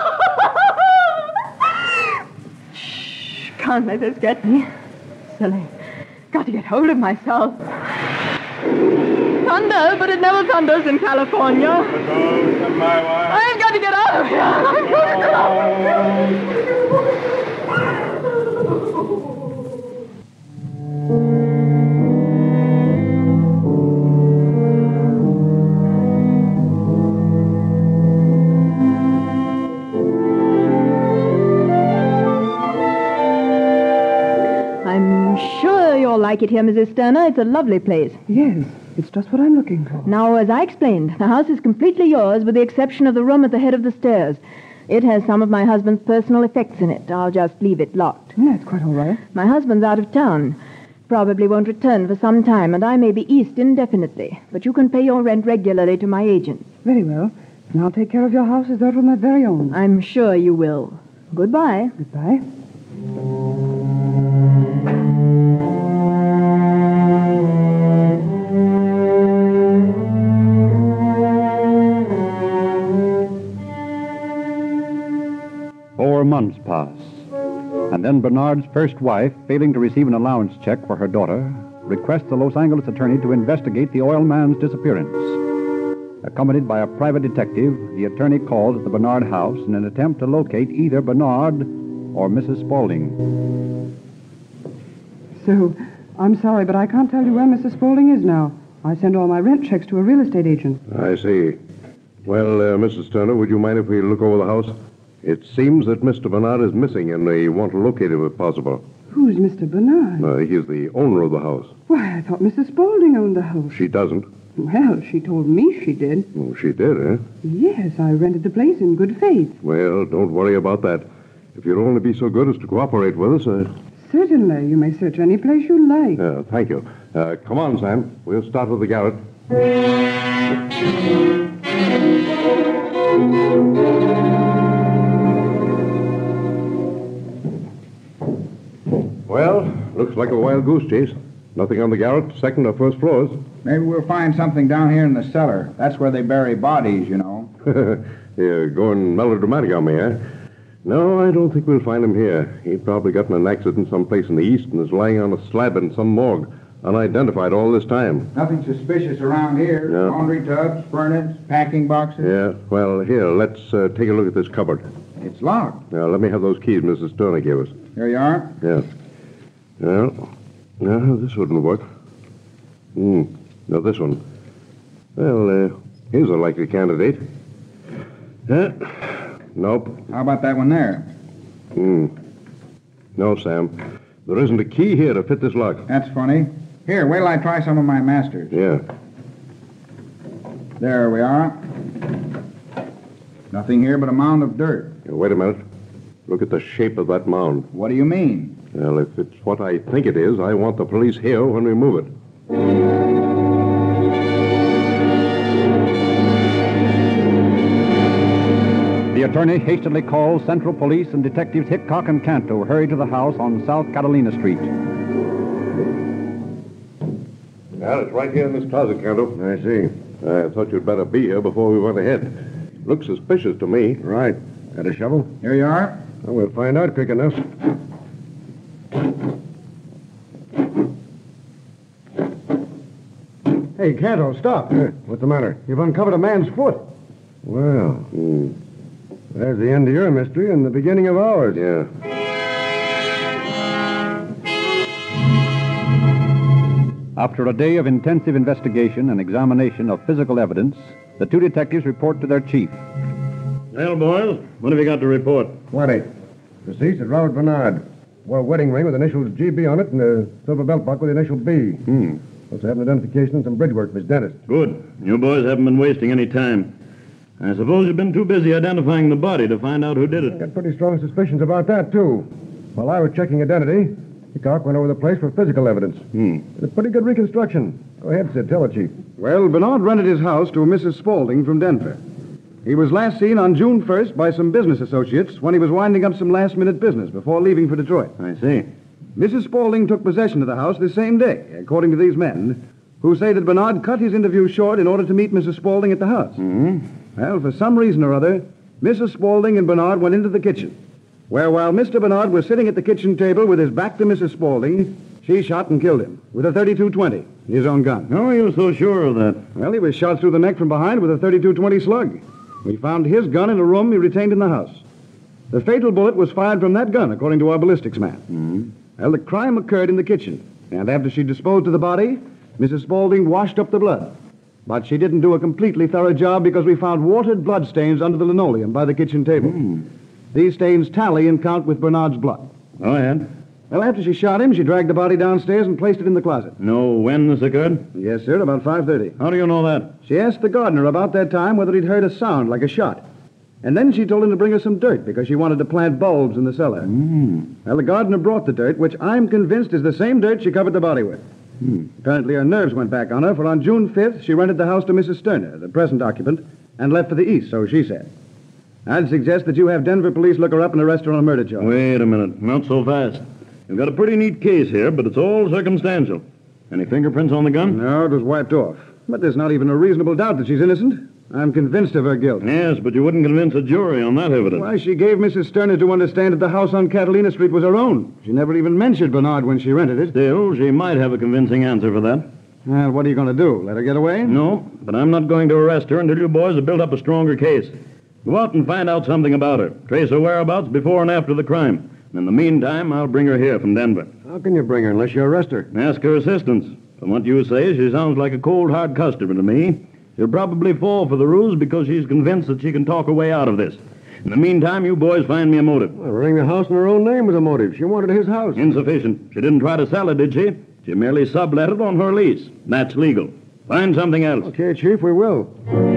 Shh. Can't let this get me. Silly. Got to get hold of myself. Thunder, but it never thunders in California. The ghost of my wife. I've got to get out of here. I've got to get out of here. like it here, Missus Sterner. It's a lovely place. Yes, it's just what I'm looking for. Now, as I explained, the house is completely yours with the exception of the room at the head of the stairs. It has some of my husband's personal effects in it. I'll just leave it locked. That's quite all right. My husband's out of town. Probably won't return for some time, and I may be east indefinitely. But you can pay your rent regularly to my agent. Very well. And I'll take care of your house as though it were my very own. I'm sure you will. Goodbye. Goodbye. Four months pass. And then Bernard's first wife, failing to receive an allowance check for her daughter, requests the Los Angeles attorney to investigate the oil man's disappearance. Accompanied by a private detective, the attorney calls at the Bernard house in an attempt to locate either Bernard or Missus Spaulding. So, I'm sorry, but I can't tell you where Missus Spaulding is now. I send all my rent checks to a real estate agent. I see. Well, uh, Missus Turner, would you mind if we look over the house? It seems that Mister Bernard is missing, and we want to locate him if possible. Who's Mister Bernard? Uh, he's the owner of the house. Why, I thought Missus Spaulding owned the house. She doesn't. Well, she told me she did. Oh, she did, eh? Yes, I rented the place in good faith. Well, don't worry about that. If you'd only be so good as to cooperate with us, uh... Certainly. You may search any place you like. Uh, thank you. Uh, come on, Sam. We'll start with the garret. Well, looks like a wild goose chase. Nothing on the garret, second or first floors. Maybe we'll find something down here in the cellar. That's where they bury bodies, you know. You're going melodramatic on me, eh? No, I don't think we'll find him here. He probably got in an accident someplace in the east and is lying on a slab in some morgue, unidentified all this time. Nothing suspicious around here. No. Laundry tubs, furnace, packing boxes. Yeah, well, here, let's uh, take a look at this cupboard. It's locked. Now, let me have those keys Missus Turner gave us. Here you are. Yeah. Well, no, this wouldn't work. Hmm. No, this one. Well, uh, here's a likely candidate. Uh, nope. How about that one there? Hmm. No, Sam. There isn't a key here to fit this lock. That's funny. Here, wait till I try some of my masters. Yeah. There we are. Nothing here but a mound of dirt. Now, wait a minute. Look at the shape of that mound. What do you mean? Well, if it's what I think it is, I want the police here when we move it. The attorney hastily calls Central Police, and Detectives Hickok and Canto hurry to the house on South Catalina Street. Well, it's right here in this closet, Canto. I see. I thought you'd better be here before we went ahead. Looks suspicious to me. Right. Got a shovel? Here you are. Well, we'll find out quick enough. Hey, Canto, stop. Uh, what's the matter? You've uncovered a man's foot. Well, hmm. There's the end of your mystery and the beginning of ours. Yeah. After a day of intensive investigation and examination of physical evidence, the two detectives report to their chief. Well, boys, what have you got to report? Plenty. Deceased is Robert Bernard. Wore a wedding ring with initials G B on it and a silver belt buckle with the initial B. Hmm. Also have an identification and some bridge work from his dentist. Good. You boys haven't been wasting any time. I suppose you've been too busy identifying the body to find out who did it. I got pretty strong suspicions about that, too. While I was checking identity, Hickok went over the place for physical evidence. Hmm. It's a pretty good reconstruction. Go ahead, Sid. Tell the chief. Well, Bernard rented his house to a Missus Spaulding from Denver. He was last seen on June first by some business associates when he was winding up some last-minute business before leaving for Detroit. I see. Missus Spaulding took possession of the house the same day, according to these men, who say that Bernard cut his interview short in order to meet Missus Spaulding at the house. Mm-hmm. Well, for some reason or other, Missus Spaulding and Bernard went into the kitchen, where while Mister Bernard was sitting at the kitchen table with his back to Missus Spaulding, she shot and killed him with a thirty-two twenty, his own gun. How are you so sure of that? Well, he was shot through the neck from behind with a thirty-two twenty slug. We found his gun in a room he retained in the house. The fatal bullet was fired from that gun, according to our ballistics man. Mm-hmm. Well, the crime occurred in the kitchen, and after she disposed of the body, Missus Spaulding washed up the blood. But she didn't do a completely thorough job because we found watered blood stains under the linoleum by the kitchen table. Mm. These stains tally and count with Bernard's blood. Go ahead. Well, after she shot him, she dragged the body downstairs and placed it in the closet. Know when this occurred? Yes, sir, about five thirty. How do you know that? She asked the gardener about that time whether he'd heard a sound like a shot. And then she told him to bring her some dirt because she wanted to plant bulbs in the cellar. Mm. Well, the gardener brought the dirt, which I'm convinced is the same dirt she covered the body with. Hmm. Apparently her nerves went back on her, for on June fifth, she rented the house to Missus Sterner, the present occupant, and left for the east, so she said. I'd suggest that you have Denver police look her up and arrest her on a murder charge. Wait a minute. Not so fast. You've got a pretty neat case here, but it's all circumstantial. Any fingerprints on the gun? No, it was wiped off. But there's not even a reasonable doubt that she's innocent. I'm convinced of her guilt. Yes, but you wouldn't convince a jury on that evidence. Why, she gave Missus Sterner to understand that the house on Catalina Street was her own. She never even mentioned Bernard when she rented it. Still, she might have a convincing answer for that. Well, what are you going to do? Let her get away? No, but I'm not going to arrest her until you boys have built up a stronger case. Go out and find out something about her. Trace her whereabouts before and after the crime. In the meantime, I'll bring her here from Denver. How can you bring her unless you arrest her? Ask her assistance. From what you say, she sounds like a cold, hard customer to me. She'll probably fall for the ruse because she's convinced that she can talk her way out of this. In the meantime, you boys find me a motive. Well, renting the house in her own name was a motive. She wanted his house. Insufficient. She didn't try to sell it, did she? She merely sublet it on her lease. That's legal. Find something else. Okay, Chief, we will.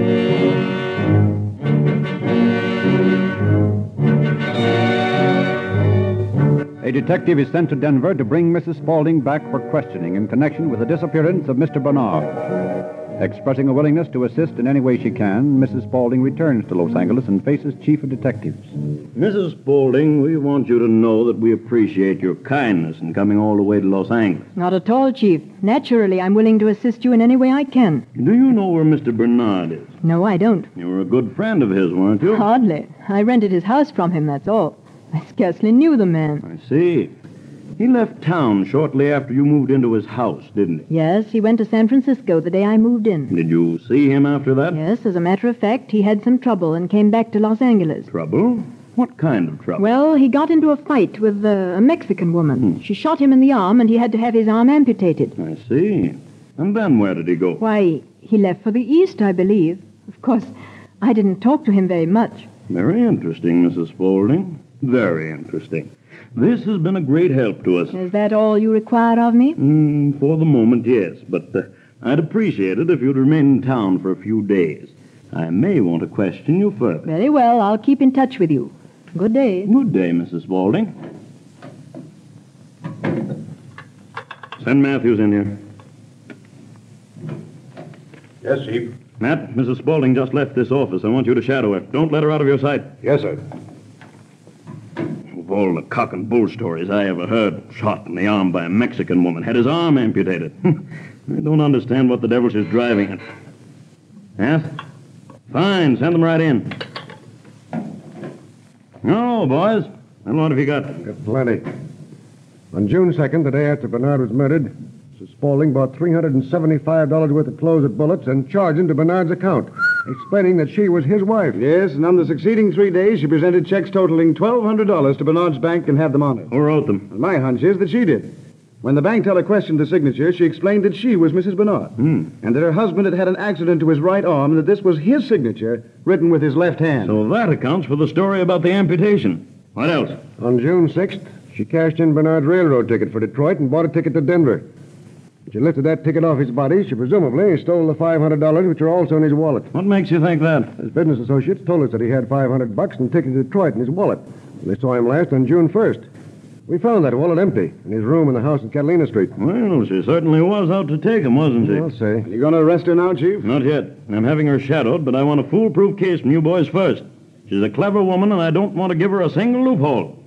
A detective is sent to Denver to bring Missus Spaulding back for questioning in connection with the disappearance of Mister Bernard. Expressing a willingness to assist in any way she can, Missus Spaulding returns to Los Angeles and faces Chief of Detectives. Missus Spaulding, we want you to know that we appreciate your kindness in coming all the way to Los Angeles. Not at all, Chief. Naturally, I'm willing to assist you in any way I can. Do you know where Mister Bernard is? No, I don't. You were a good friend of his, weren't you? Hardly. I rented his house from him, that's all. I scarcely knew the man. I see. He left town shortly after you moved into his house, didn't he? Yes, he went to San Francisco the day I moved in. Did you see him after that? Yes, as a matter of fact, he had some trouble and came back to Los Angeles. Trouble? What kind of trouble? Well, he got into a fight with uh, a Mexican woman. Hmm. She shot him in the arm, and he had to have his arm amputated. I see. And then where did he go? Why, he left for the east, I believe. Of course, I didn't talk to him very much. Very interesting, Missus Spaulding. Very interesting. This has been a great help to us. Is that all you require of me? Mm, for the moment, yes. But uh, I'd appreciate it if you'd remain in town for a few days. I may want to question you further. Very well. I'll keep in touch with you. Good day. Good day, Missus Spaulding. Send Matthews in here. Yes, Chief. Matt, Missus Spaulding just left this office. I want you to shadow her. Don't let her out of your sight. Yes, sir. Of all the cock and bull stories I ever heard, shot in the arm by a Mexican woman, had his arm amputated. I don't understand what the devil she's driving at. Yes? Fine, send them right in. Oh, boys. How long have you got? Got plenty. On June second, the day after Bernard was murdered, Missus Spaulding bought three hundred seventy-five dollars worth of clothes at Bullett's and charged him to Bernard's account, explaining that she was his wife. Yes, and on the succeeding three days, she presented checks totaling twelve hundred dollars to Bernard's bank and had them honored. Who wrote them? And my hunch is that she did. When the bank teller questioned the signature, she explained that she was Missus Bernard, Hmm. and that her husband had had an accident to his right arm, and that this was his signature, written with his left hand. So that accounts for the story about the amputation. What else? On June sixth, she cashed in Bernard's railroad ticket for Detroit and bought a ticket to Denver. She lifted that ticket off his body. She presumably stole the five hundred dollars, which are also in his wallet. What makes you think that? His business associates told us that he had five hundred bucks and a ticket to Detroit in his wallet. They saw him last on June first. We found that wallet empty in his room in the house in Catalina Street. Well, she certainly was out to take him, wasn't she? I'll say. You going to arrest her now, Chief? Not yet. I'm having her shadowed, but I want a foolproof case from you boys first. She's a clever woman, and I don't want to give her a single loophole.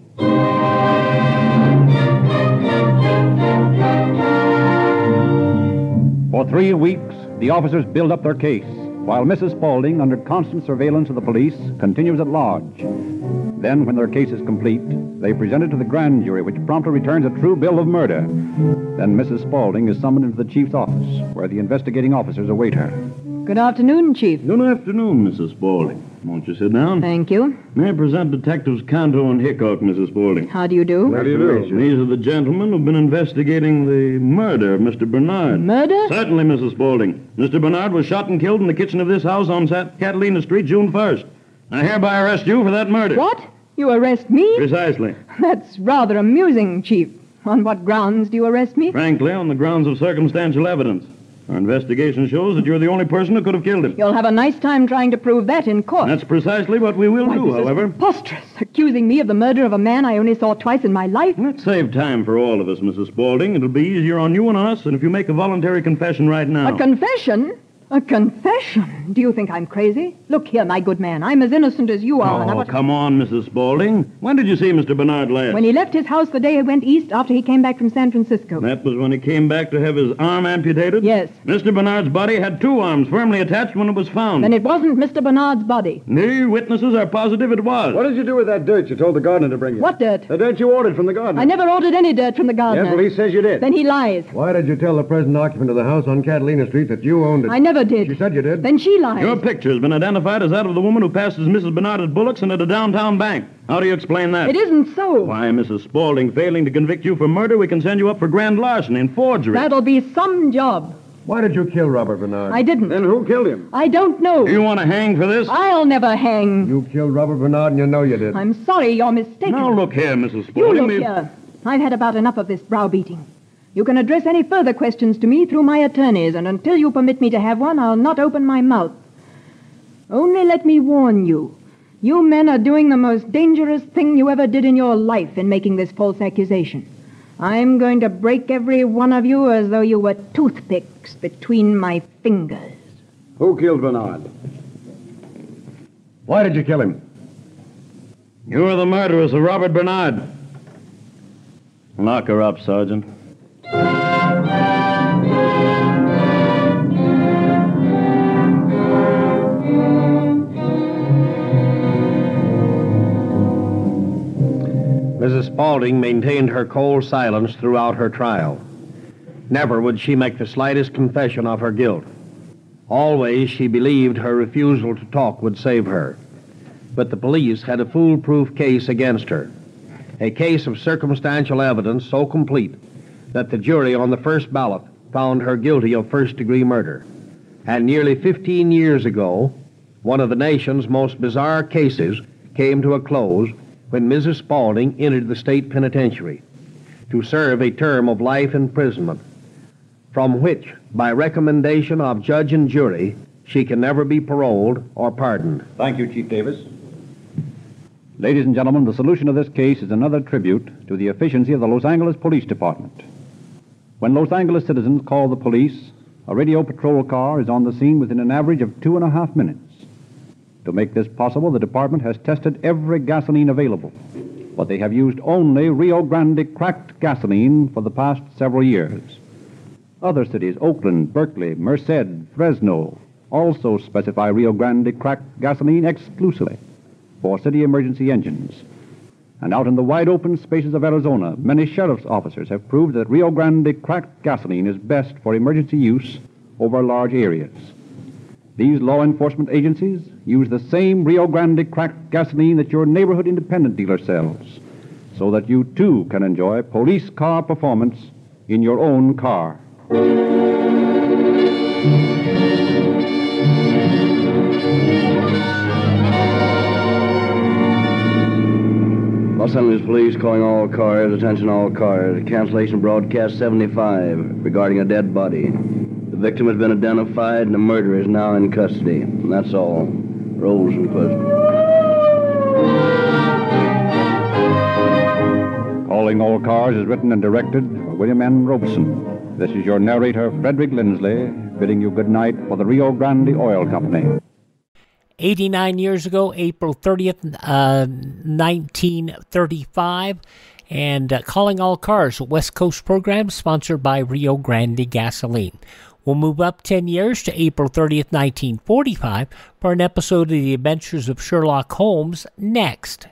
For three weeks, the officers build up their case, while Missus Spaulding, under constant surveillance of the police, continues at large. Then, when their case is complete, they present it to the grand jury, which promptly returns a true bill of murder. Then Missus Spaulding is summoned into the chief's office, where the investigating officers await her. Good afternoon, Chief. Good afternoon, Missus Spaulding. Won't you sit down? Thank you. May I present Detectives Canto and Hickok, Missus Spaulding? How do you do? How do you do? These are the gentlemen who've been investigating the murder of Mister Bernard. Murder? Certainly, Missus Spaulding. Mister Bernard was shot and killed in the kitchen of this house on Sat- Catalina Street, June first. I hereby arrest you for that murder. What? You arrest me? Precisely. That's rather amusing, Chief. On what grounds do you arrest me? Frankly, on the grounds of circumstantial evidence. Our investigation shows that you're the only person who could have killed him. You'll have a nice time trying to prove that in court. That's precisely what we will Why, do, this however. Is preposterous. Accusing me of the murder of a man I only saw twice in my life. Let's save time for all of us, Missus Spaulding. It'll be easier on you and us than if you make a voluntary confession right now. A confession? A confession? Do you think I'm crazy? Look here, my good man. I'm as innocent as you are. Oh, and I- come on, Missus Spaulding. When did you see Mister Bernard last? When he left his house the day he went east after he came back from San Francisco. That was when he came back to have his arm amputated? Yes. Mister Bernard's body had two arms firmly attached when it was found. Then it wasn't Mister Bernard's body. The witnesses are positive it was. What did you do with that dirt you told the gardener to bring you? What dirt? The dirt you ordered from the gardener. I never ordered any dirt from the gardener. Yes, well, he says you did. Then he lies. Why did you tell the present occupant of the house on Catalina Street that you owned it? I never did. She said you did. Then she lies. Your picture has been identified as that of the woman who passed as Missus Bernard at Bullock's and at a downtown bank. How do you explain that? It isn't so. Why, Missus Spaulding, failing to convict you for murder, we can send you up for grand larceny and forgery. That'll be some job. Why did you kill Robert Bernard? I didn't. Then who killed him? I don't know. You want to hang for this? I'll never hang. You killed Robert Bernard and you know you did. I'm sorry, you're mistaken. Now, look here, Missus You Spaulding. look we- here. I've had about enough of this browbeating. You can address any further questions to me through my attorneys, and until you permit me to have one, I'll not open my mouth. Only let me warn you. You men are doing the most dangerous thing you ever did in your life in making this false accusation. I'm going to break every one of you as though you were toothpicks between my fingers. Who killed Bernard? Why did you kill him? You are the murderers of Robert Bernard. Lock her up, Sergeant. Missus Spaulding maintained her cold silence throughout her trial. Never would she make the slightest confession of her guilt. Always she believed her refusal to talk would save her. But the police had a foolproof case against her. A case of circumstantial evidence so complete that the jury on the first ballot found her guilty of first-degree murder. And nearly fifteen years ago, one of the nation's most bizarre cases came to a close when Missus Spaulding entered the state penitentiary to serve a term of life imprisonment, from which, by recommendation of judge and jury, she can never be paroled or pardoned. Thank you, Chief Davis. Ladies and gentlemen, the solution of this case is another tribute to the efficiency of the Los Angeles Police Department. When Los Angeles citizens call the police, a radio patrol car is on the scene within an average of two and a half minutes. To make this possible, the department has tested every gasoline available, but they have used only Rio Grande cracked gasoline for the past several years. Other cities, Oakland, Berkeley, Merced, Fresno, also specify Rio Grande cracked gasoline exclusively for city emergency engines. And out in the wide open spaces of Arizona, many sheriff's officers have proved that Rio Grande cracked gasoline is best for emergency use over large areas. These law enforcement agencies use the same Rio Grande cracked gasoline that your neighborhood independent dealer sells, so that you too can enjoy police car performance in your own car. Los Angeles Police calling all cars, attention all cars. Cancellation broadcast seventy-five regarding a dead body. The victim has been identified and the murderer is now in custody. And that's all. Rosenquist. Calling All Cars is written and directed by William N. Robeson. This is your narrator, Frederick Lindsley, bidding you good night for the Rio Grande Oil Company. eighty-nine years ago, April thirtieth, uh, nineteen thirty-five, and uh, Calling All Cars, a West Coast program sponsored by Rio Grande Gasoline. We'll move up ten years to April thirtieth, nineteen forty-five, for an episode of The Adventures of Sherlock Holmes next.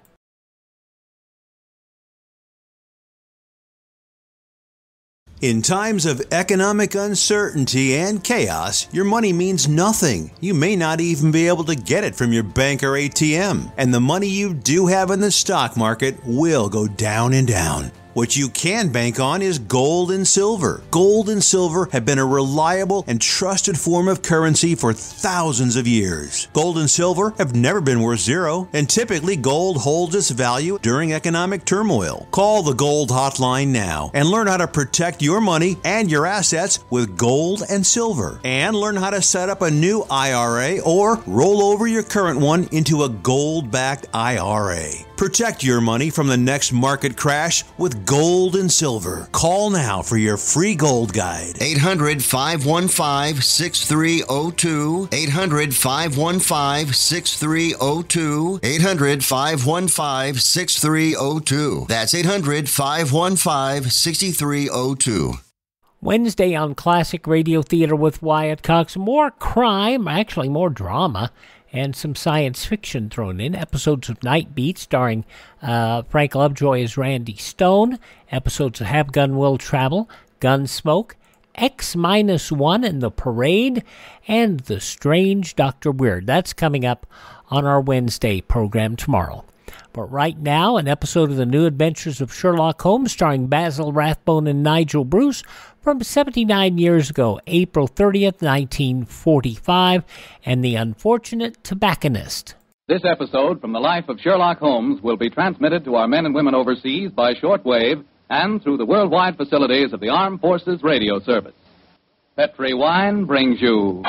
In times of economic uncertainty and chaos, your money means nothing. You may not even be able to get it from your bank or A T M. And the money you do have in the stock market will go down and down. What you can bank on is gold and silver. Gold and silver have been a reliable and trusted form of currency for thousands of years. Gold and silver have never been worth zero, and typically gold holds its value during economic turmoil. Call the Gold Hotline now and learn how to protect your money and your assets with gold and silver. And learn how to set up a new I R A or roll over your current one into a gold-backed I R A. Protect your money from the next market crash with gold and silver. Call now for your free gold guide. eight hundred, five one five, six three zero two. eight hundred, five one five, six three zero two. eight hundred, five one five, six three zero two. That's eight hundred, five one five, six three zero two. Wednesday on Classic Radio Theater with Wyatt Cox. More crime, actually more drama, and some science fiction thrown in. Episodes of Night Beat starring uh, Frank Lovejoy as Randy Stone. Episodes of Have Gun Will Travel, Gunsmoke, X minus one in the Parade, and The Strange Doctor Weird. That's coming up on our Wednesday program tomorrow. But right now, an episode of The New Adventures of Sherlock Holmes starring Basil Rathbone and Nigel Bruce from seventy-nine years ago, April thirtieth, nineteen forty-five, and The Unfortunate Tobacconist. This episode from the life of Sherlock Holmes will be transmitted to our men and women overseas by shortwave and through the worldwide facilities of the Armed Forces Radio Service. Petri Wine brings you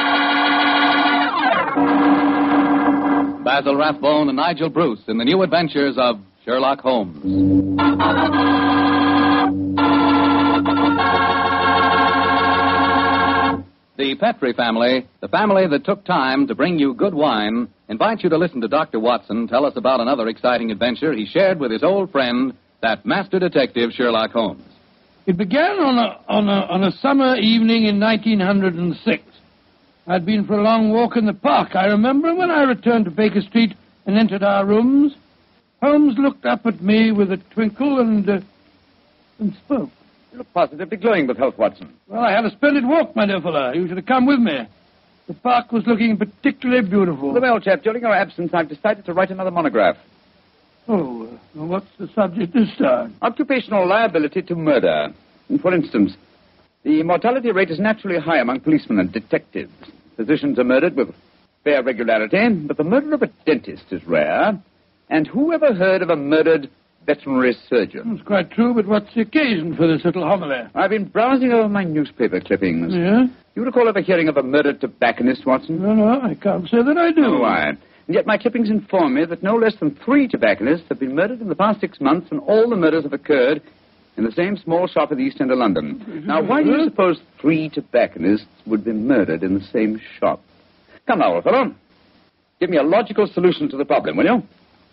Basil Rathbone and Nigel Bruce in The New Adventures of Sherlock Holmes. The Petri family, the family that took time to bring you good wine, invites you to listen to Doctor Watson tell us about another exciting adventure he shared with his old friend, that master detective Sherlock Holmes. It began on a, on a, on a summer evening in nineteen oh six. I'd been for a long walk in the park, I remember, when I returned to Baker Street and entered our rooms. Holmes looked up at me with a twinkle and, uh, and spoke. You look positively glowing with health, Watson. Well, I had a splendid walk, my dear fellow. You should have come with me. The park was looking particularly beautiful. Well, old chap, during your absence, I've decided to write another monograph. Oh, uh, what's the subject this time? Occupational liability to murder. For instance, the mortality rate is naturally high among policemen and detectives. Physicians are murdered with fair regularity, but the murder of a dentist is rare. And who ever heard of a murdered veterinary surgeon? That's quite true, but what's the occasion for this little homily? I've been browsing over my newspaper clippings. Yeah? You recall ever hearing of a murdered tobacconist, Watson? No, no, I can't say that I do. Oh, I. And yet my clippings inform me that no less than three tobacconists have been murdered in the past six months, and all the murders have occurred in the same small shop at the East End of London. Now, why do you suppose three tobacconists would be murdered in the same shop? Come now, old fellow. Give me a logical solution to the problem, will you?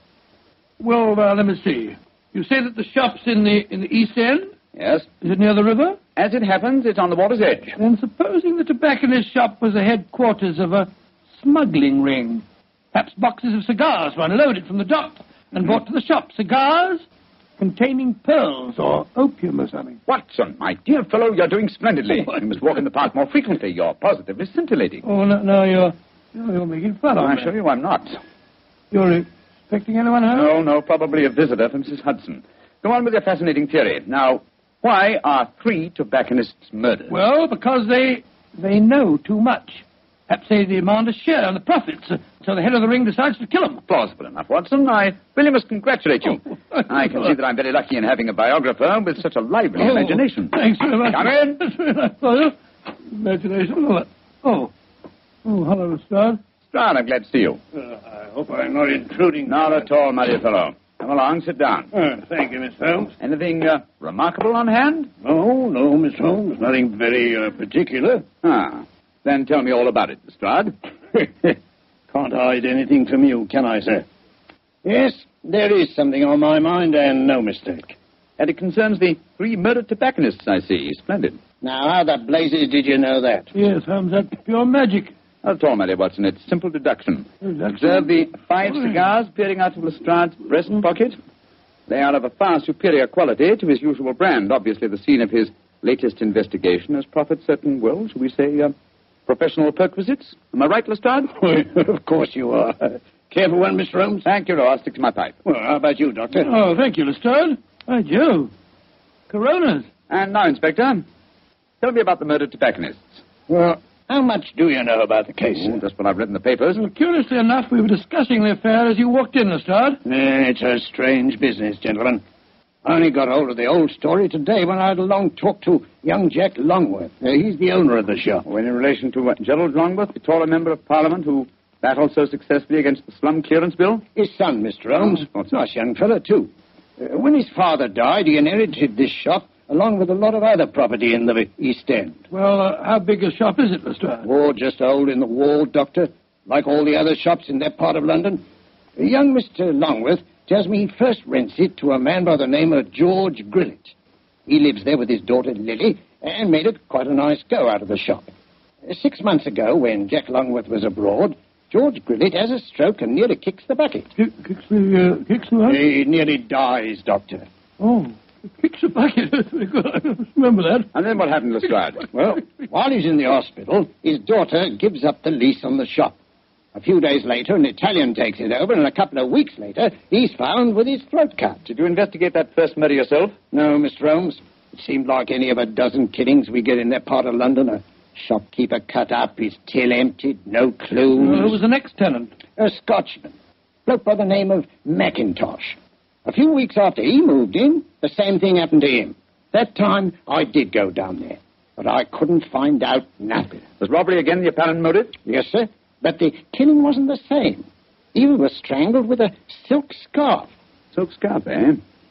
Well, uh, let me see. You say that the shop's in the in the East End? Yes. Is it near the river? As it happens, it's on the water's edge. And supposing the tobacconist shop was the headquarters of a smuggling ring. Perhaps boxes of cigars were unloaded from the dock and brought to the shop. Cigars containing pearls or opium or something. Watson, my dear fellow, you're doing splendidly. Oh, you must walk in the park more frequently. You're positively scintillating. Oh, no, no you're, no, you're making fun oh, of I me. assure you I'm not. You're expecting anyone home? No, no, probably a visitor from Missus Hudson. Go on with your fascinating theory. Now, why are three tobacconists murdered? Well, because they they know too much. Perhaps they demand a share in the profits, uh, so the head of the ring decides to kill them. Plausible enough, Watson. I really must congratulate you. Oh. I can see that I'm very lucky in having a biographer with such a lively oh, imagination. Thanks very much. Come in. That's very nice for you. Imagination. Oh, oh, hello, Lestrade. Lestrade, I'm glad to see you. Uh, I hope I'm not intruding. Not at all, my dear fellow. Come along, sit down. Oh, thank you, Mister Holmes. Anything uh, remarkable on hand? No, no, Miss Holmes. Nothing very uh, particular. Ah. Then tell me all about it, Lestrade. Can't hide anything from you, can I, sir? Yes, there is something on my mind, and no mistake. And it concerns the three murdered tobacconists, I see. Splendid. Now, how the blazes did you know that? Yes, Holmes, that's pure magic. Not at all, my dear Watson. It's simple deduction. deduction. Observe the five cigars peering out of Lestrade's breast pocket. They are of a far superior quality to his usual brand. Obviously, the scene of his latest investigation has proffered certain, well, shall we say, uh, professional perquisites. Am I right, Lestrade? Of course you are. Careful one, Mister Holmes. Thank you, no, I'll stick to my pipe. Well, how about you, Doctor? Oh, thank you, Lestrade. By Jove. Coronas. And now, Inspector, tell me about the murdered tobacconists. Well, how much do you know about the case, sir? Oh, just what I've read in the papers. Well, curiously enough, we were discussing the affair as you walked in, Lestrade. Eh, it's a strange business, gentlemen. I only got hold of the old story today when I had a long talk to young Jack Longworth. Uh, he's the owner of the shop. Well, in relation to what, Gerald Longworth, the taller member of Parliament who battled so successfully against the slum clearance bill? His son, Mister Holmes. Oh, nice young fellow, too. Uh, when his father died, he inherited this shop along with a lot of other property in the East End. Well, uh, how big a shop is it, Lestrade? Oh, just a hole in the wall, Doctor, like all the other shops in that part of London. Uh, young Mister Longworth tells me he first rents it to a man by the name of George Grillet. He lives there with his daughter Lily and made it quite a nice go out of the shop. Uh, six months ago, when Jack Longworth was abroad, George Grillet has a stroke and nearly kicks the bucket. Kick, kicks the, uh, kicks the what? He nearly dies, Doctor. Oh, kicks the bucket. That's very good. I remember that. And then what happened, Lestrade? Well, while he's in the hospital, his daughter gives up the lease on the shop. A few days later, an Italian takes it over, and a couple of weeks later, he's found with his throat cut. Did you investigate that first murder yourself? No, Mister Holmes. It seemed like any of a dozen killings we get in that part of London. A shopkeeper cut up, his till emptied, no clues. Well, who was the next tenant? A Scotchman. Bloke by the name of Mackintosh. A few weeks after he moved in, the same thing happened to him. That time, I did go down there, but I couldn't find out nothing. Was robbery again the apparent motive? Yes, sir. But the killing wasn't the same. He was strangled with a silk scarf. Silk scarf, eh?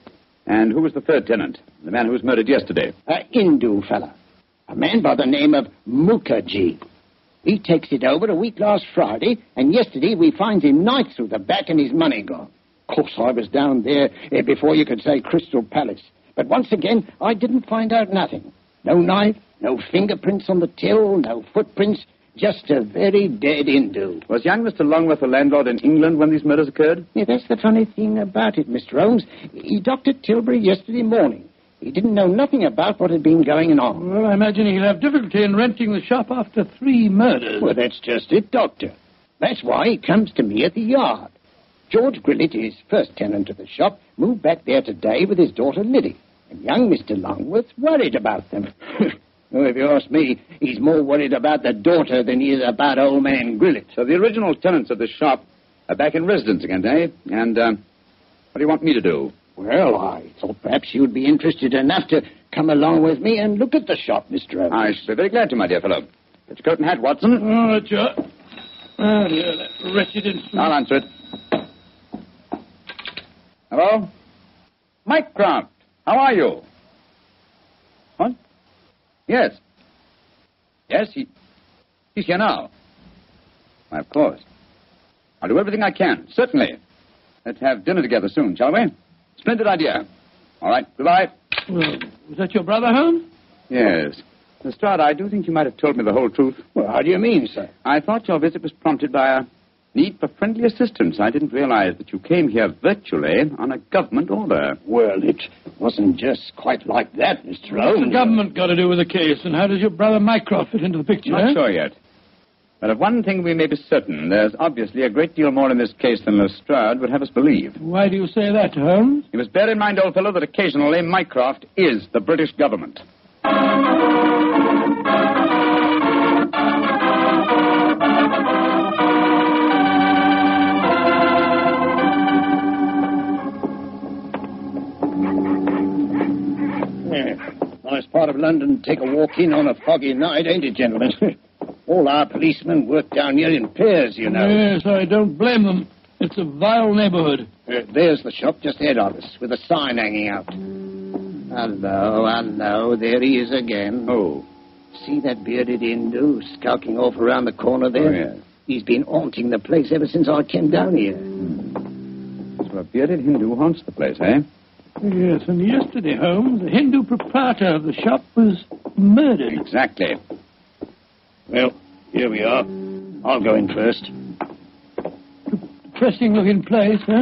And who was the third tenant? The man who was murdered yesterday? A Hindu fella. A man by the name of Mukherjee. He takes it over a week last Friday, and yesterday we finds him knife through the back and his money gone. Of course, I was down there eh, before you could say Crystal Palace. But once again, I didn't find out nothing. No knife, no fingerprints on the till, no footprints. Just a very dead Hindu. Was young Mister Longworth a landlord in England when these murders occurred? Yeah, that's the funny thing about it, Mister Holmes. He docked at Tilbury yesterday morning. He didn't know nothing about what had been going on. Well, I imagine he'll have difficulty in renting the shop after three murders. Well, that's just it, Doctor. That's why he comes to me at the yard. George Grillet, his first tenant of the shop, moved back there today with his daughter Liddy. And young Mister Longworth's worried about them. Well, if you ask me, he's more worried about the daughter than he is about old man Grillet. So the original tenants of the shop are back in residence again, eh? And uh, what do you want me to do? Well, I thought perhaps you'd be interested enough to come along with me and look at the shop, Mister Holmes. I should be very glad to, my dear fellow. Get your coat and hat, Watson. Oh, that's your... Oh, dear, that wretched instrument. I'll answer it. Hello? Mycroft, how are you? What? Yes. Yes, he, he's here now. Why, of course. I'll do everything I can, certainly. Let's have dinner together soon, shall we? Splendid idea. All right, goodbye. Well, was that your brother, Holmes? Yes. Lestrade, I do think you might have told me the whole truth. Well, how do you mean, sir? I thought your visit was prompted by a need for friendly assistance. I didn't realize that you came here virtually on a government order. Well, it wasn't just quite like that, Mister Holmes. What's the government got to do with the case, and how does your brother Mycroft fit into the picture? Not eh? sure yet. But of one thing we may be certain. There's obviously a great deal more in this case than Lestrade would have us believe. Why do you say that, Holmes? You must bear in mind, old fellow, that occasionally Mycroft is the British government. Nice part of London to take a walk in on a foggy night, ain't it, gentlemen? All our policemen work down here in pairs, you know. Yes, I don't blame them. It's a vile neighborhood. Uh, there's the shop just ahead of us, with a sign hanging out. Hello, hello, there he is again. Oh. See that bearded Hindu skulking off around the corner there? Oh, yes. He's been haunting the place ever since I came down here. So a bearded Hindu haunts the place, eh? Yes, and yesterday, Holmes, the Hindu proprietor of the shop was murdered. Exactly. Well, here we are. I'll go in first. Depressing-looking place, huh?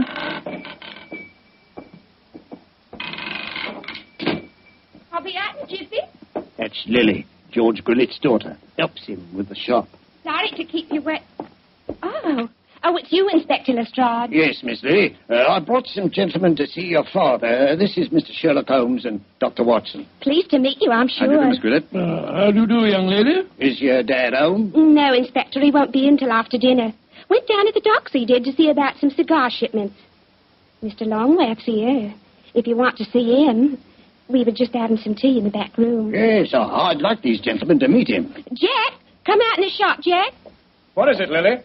I'll be out in a jiffy. That's Lily, George Grillet's daughter. Helps him with the shop. Sorry to keep you wet. Oh, Oh, it's you, Inspector Lestrade. Yes, Miss Lily. Uh, I brought some gentlemen to see your father. Uh, this is Mister Sherlock Holmes and Doctor Watson. Pleased to meet you, I'm sure. How do you do, Miss Grillet? Uh, how do you do, young lady? Is your dad home? No, Inspector, he won't be in till after dinner. Went down at the docks, he did, to see about some cigar shipments. Mister Longworth's here. If you want to see him, we were just having some tea in the back room. Yes, oh, I'd like these gentlemen to meet him. Jack, come out in the shop, Jack. What is it, Lily?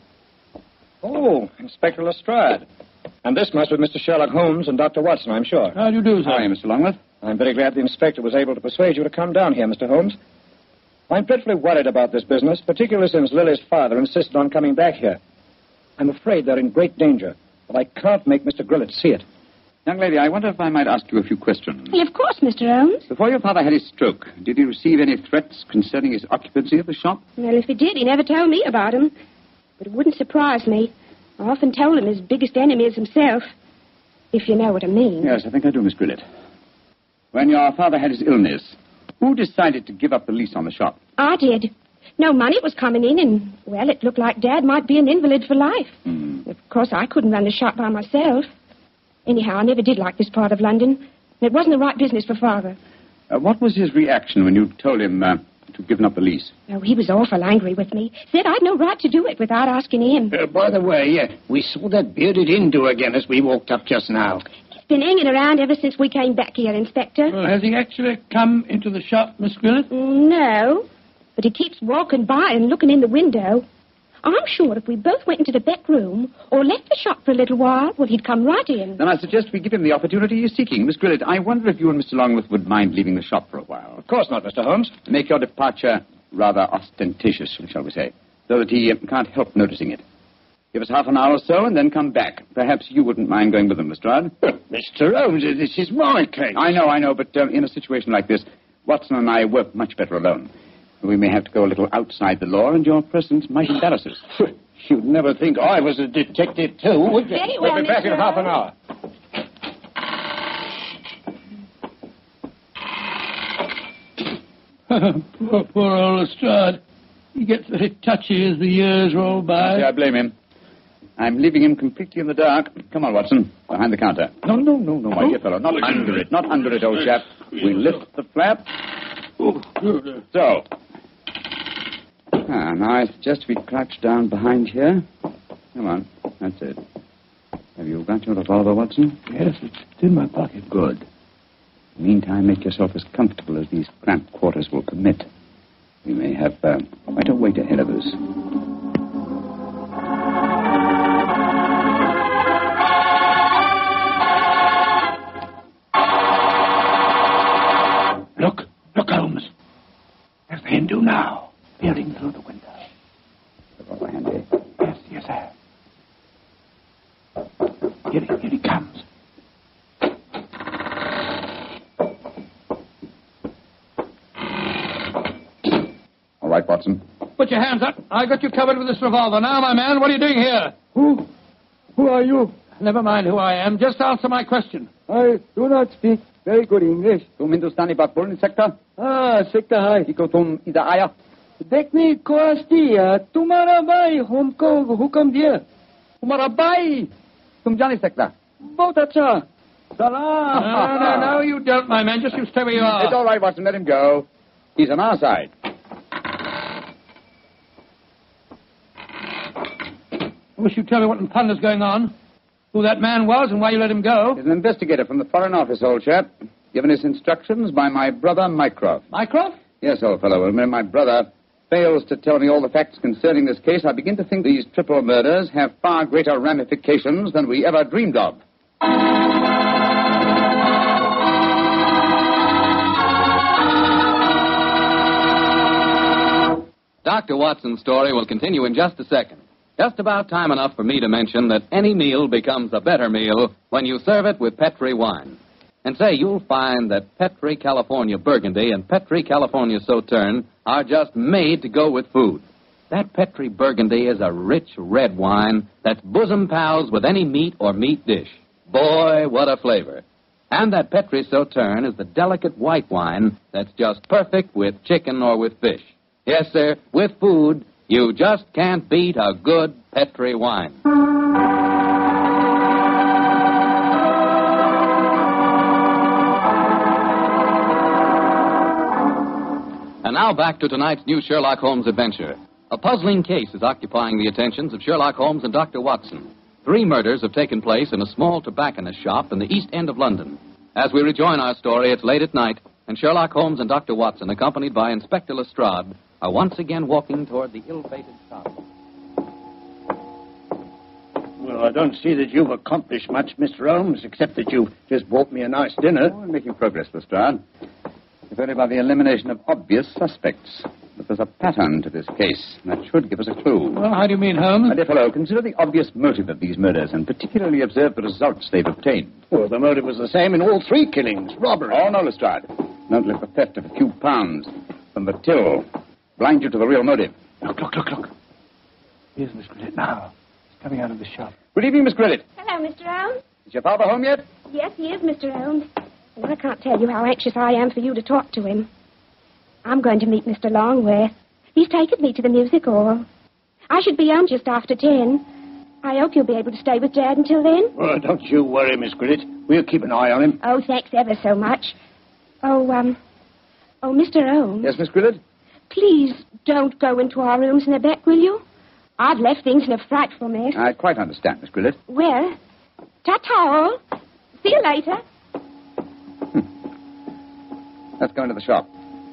Oh, Inspector Lestrade. And this must be Mister Sherlock Holmes and Doctor Watson, I'm sure. How do you do, sir? How are you, Mister Longworth? I'm very glad the inspector was able to persuade you to come down here, Mister Holmes. I'm dreadfully worried about this business, particularly since Lily's father insisted on coming back here. I'm afraid they're in great danger, but I can't make Mister Grillet see it. Young lady, I wonder if I might ask you a few questions. Well, of course, Mister Holmes. Before your father had his stroke, did he receive any threats concerning his occupancy of the shop? Well, if he did, he never told me about him. But it wouldn't surprise me. I often told him his biggest enemy is himself. If you know what I mean. Yes, I think I do, Miss Grillet. When your father had his illness, who decided to give up the lease on the shop? I did. No money was coming in, and, well, it looked like Dad might be an invalid for life. Hmm. Of course, I couldn't run the shop by myself. Anyhow, I never did like this part of London. It wasn't the right business for Father. Uh, what was his reaction when you told him uh, to give up the lease? Oh, he was awful angry with me. Said I'd no right to do it without asking him. Uh, by the way, uh, we saw that bearded Hindu again as we walked up just now. He's been hanging around ever since we came back here, Inspector. Well, has he actually come into the shop, Miss Grillet? No, but he keeps walking by and looking in the window. I'm sure if we both went into the back room or left the shop for a little while, well, he'd come right in. Then I suggest we give him the opportunity he's seeking. Miss Grillet, I wonder if you and Mister Longworth would mind leaving the shop for a while. Of course not, Mister Holmes. To make your departure rather ostentatious, shall we say, so that he uh, can't help noticing it. Give us half an hour or so and then come back. Perhaps you wouldn't mind going with them, Mister Strad. Mister Holmes, this is my case. I know, I know, but uh, in a situation like this, Watson and I work much better alone. We may have to go a little outside the law, and your presence might embarrass us. You'd never think I was a detective, too, would you? Very well, We'll be back in Mister half an hour. poor, poor old Lestrade. He gets very touchy as the years roll by. Yeah, I blame him. I'm leaving him completely in the dark. Come on, Watson, behind the counter. No, no, no, no, my dear fellow, not under it, not under it, old chap. We lift the flap. So. Ah, now it's just we crouch down behind here. Come on, that's it. Have you got your revolver, Watson? Yes, it's in my pocket. Good. Meantime, make yourself as comfortable as these cramped quarters will permit. We may have uh, quite a wait ahead of us. Look, look, Holmes. There's the Hindu now, peering through the window. Revolver handy. Yes, yes, sir. Here he, here he comes. All right, Watson. Put your hands up. I got you covered with this revolver. Now, my man, what are you doing here? Who? Who are you? Never mind who I am. Just answer my question. I do not speak very good English. तुम हिंदुस्तानी बात बोल नहीं सकता? Ah, सकता है. क्यों तुम इधर आया? देखने को आती है. तुम्हारा भाई हमको हुक्म दिया. तुम्हारा भाई? तुम जा नहीं सकता? बहुत अच्छा. Salah. No, no, no, you don't, my man. Just you stay where you are. It's all right, Watson. Let him go. He's on our side. I wish you'd tell me what in thunder's going on. Who that man was and why you let him go. He's an investigator from the Foreign Office, old chap. Given his instructions by my brother, Mycroft. Mycroft? Yes, old fellow. When my brother fails to tell me all the facts concerning this case, I begin to think these triple murders have far greater ramifications than we ever dreamed of. Doctor Watson's story will continue in just a second. Just about time enough for me to mention that any meal becomes a better meal when you serve it with Petri wine. And say, you'll find that Petri California Burgundy and Petri California Sauterne are just made to go with food. That Petri Burgundy is a rich red wine that's bosom pals with any meat or meat dish. Boy, what a flavor. And that Petri Sauterne is the delicate white wine that's just perfect with chicken or with fish. Yes, sir, with food, you just can't beat a good Petri wine. And now back to tonight's new Sherlock Holmes adventure. A puzzling case is occupying the attentions of Sherlock Holmes and Doctor Watson. Three murders have taken place in a small tobacconist shop in the East End of London. As we rejoin our story, it's late at night, and Sherlock Holmes and Doctor Watson, accompanied by Inspector Lestrade, are once again walking toward the ill-fated shop. Well, I don't see that you've accomplished much, Mister Holmes, except that you've just bought me a nice dinner. Oh, we're making progress, Lestrade. If only by the elimination of obvious suspects. But there's a pattern to this case, and that should give us a clue. Well, how do you mean, Holmes? My dear fellow, consider the obvious motive of these murders, and particularly observe the results they've obtained. Well, the motive was the same in all three killings, robbery. Oh, no, Lestrade. Don't let the theft of a few pounds from the till blind you to the real motive. Look, look, look, look. Here's Miss Grillet now. He's coming out of the shop. Good evening, Miss Grillet. Hello, Mister Holmes. Is your father home yet? Yes, he is, Mister Holmes. And I can't tell you how anxious I am for you to talk to him. I'm going to meet Mister Longworth. He's taken me to the music hall. I should be home just after ten. I hope you'll be able to stay with Dad until then. Well, don't you worry, Miss Grillet. We'll keep an eye on him. Oh, thanks ever so much. Oh, um... Oh, Mister Holmes. Yes, Miss Grillet? Please don't go into our rooms in the back, will you? I've left things in a frightful mess. I quite understand, Miss Grillet. Well, ta-ta all. See you later. Let's go into the shop.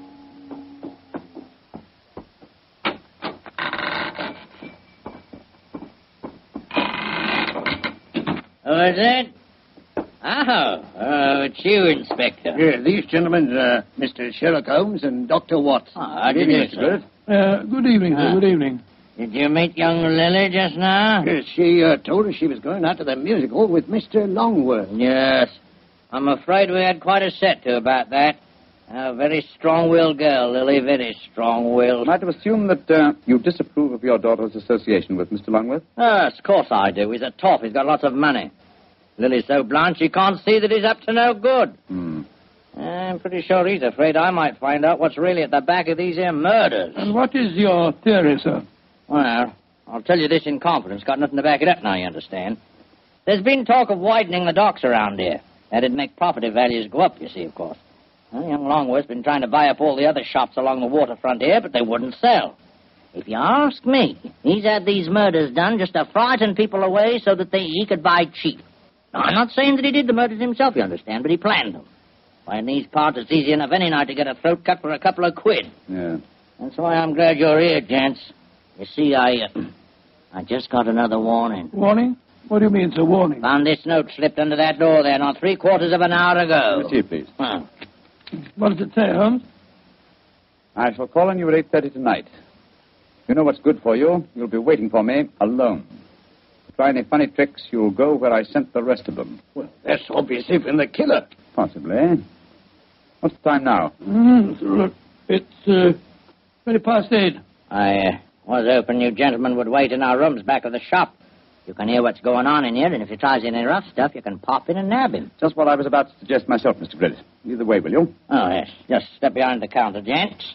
Who is it? Oh, oh, it's you, Inspector. Yeah, these gentlemen, uh, Mister Sherlock Holmes and Doctor Watson. Oh, how do you do, sir? Uh, good evening, sir. Ah. Good evening. Did you meet young Lily just now? Yes, she uh, told us she was going out to the music hall with Mister Longworth. Yes. I'm afraid we had quite a set to about that. A very strong-willed girl, Lily, very strong-willed. Am I to assume that uh, you disapprove of your daughter's association with Mister Longworth? Yes, of course I do. He's a toff. He's got lots of money. Lily's so blind she can't see that he's up to no good. Hmm. I'm pretty sure he's afraid I might find out what's really at the back of these here murders. And what is your theory, sir? Well, I'll tell you this in confidence. Got nothing to back it up now, you understand. There's been talk of widening the docks around here. That'd make property values go up, you see, of course. Well, young Longworth's been trying to buy up all the other shops along the waterfront here, but they wouldn't sell. If you ask me, he's had these murders done just to frighten people away so that they, he could buy cheap. Now, I'm not saying that he did the murders himself, you understand, but he planned them. Why, in these parts, it's easy enough any night to get a throat cut for a couple of quid. Yeah. That's why I'm glad you're here, gents. You see, I, uh, I just got another warning. Warning? What do you mean it's a warning? Found this note slipped under that door there not three quarters of an hour ago. Let's see it, please. Huh. What does it say, Holmes? I shall call on you at eight thirty tonight. You know what's good for you. You'll be waiting for me alone. If you try any funny tricks, you'll go where I sent the rest of them. Well, that's obviously from the killer. Possibly. What's the time now? Mm, look, it's uh, twenty past eight. I uh, was hoping you gentlemen would wait in our rooms back of the shop. You can hear what's going on in here, and if he tries any rough stuff, you can pop in and nab him. Just what I was about to suggest myself, Mister Grillet. Either way, will you? Oh, yes. Just step behind the counter, gents.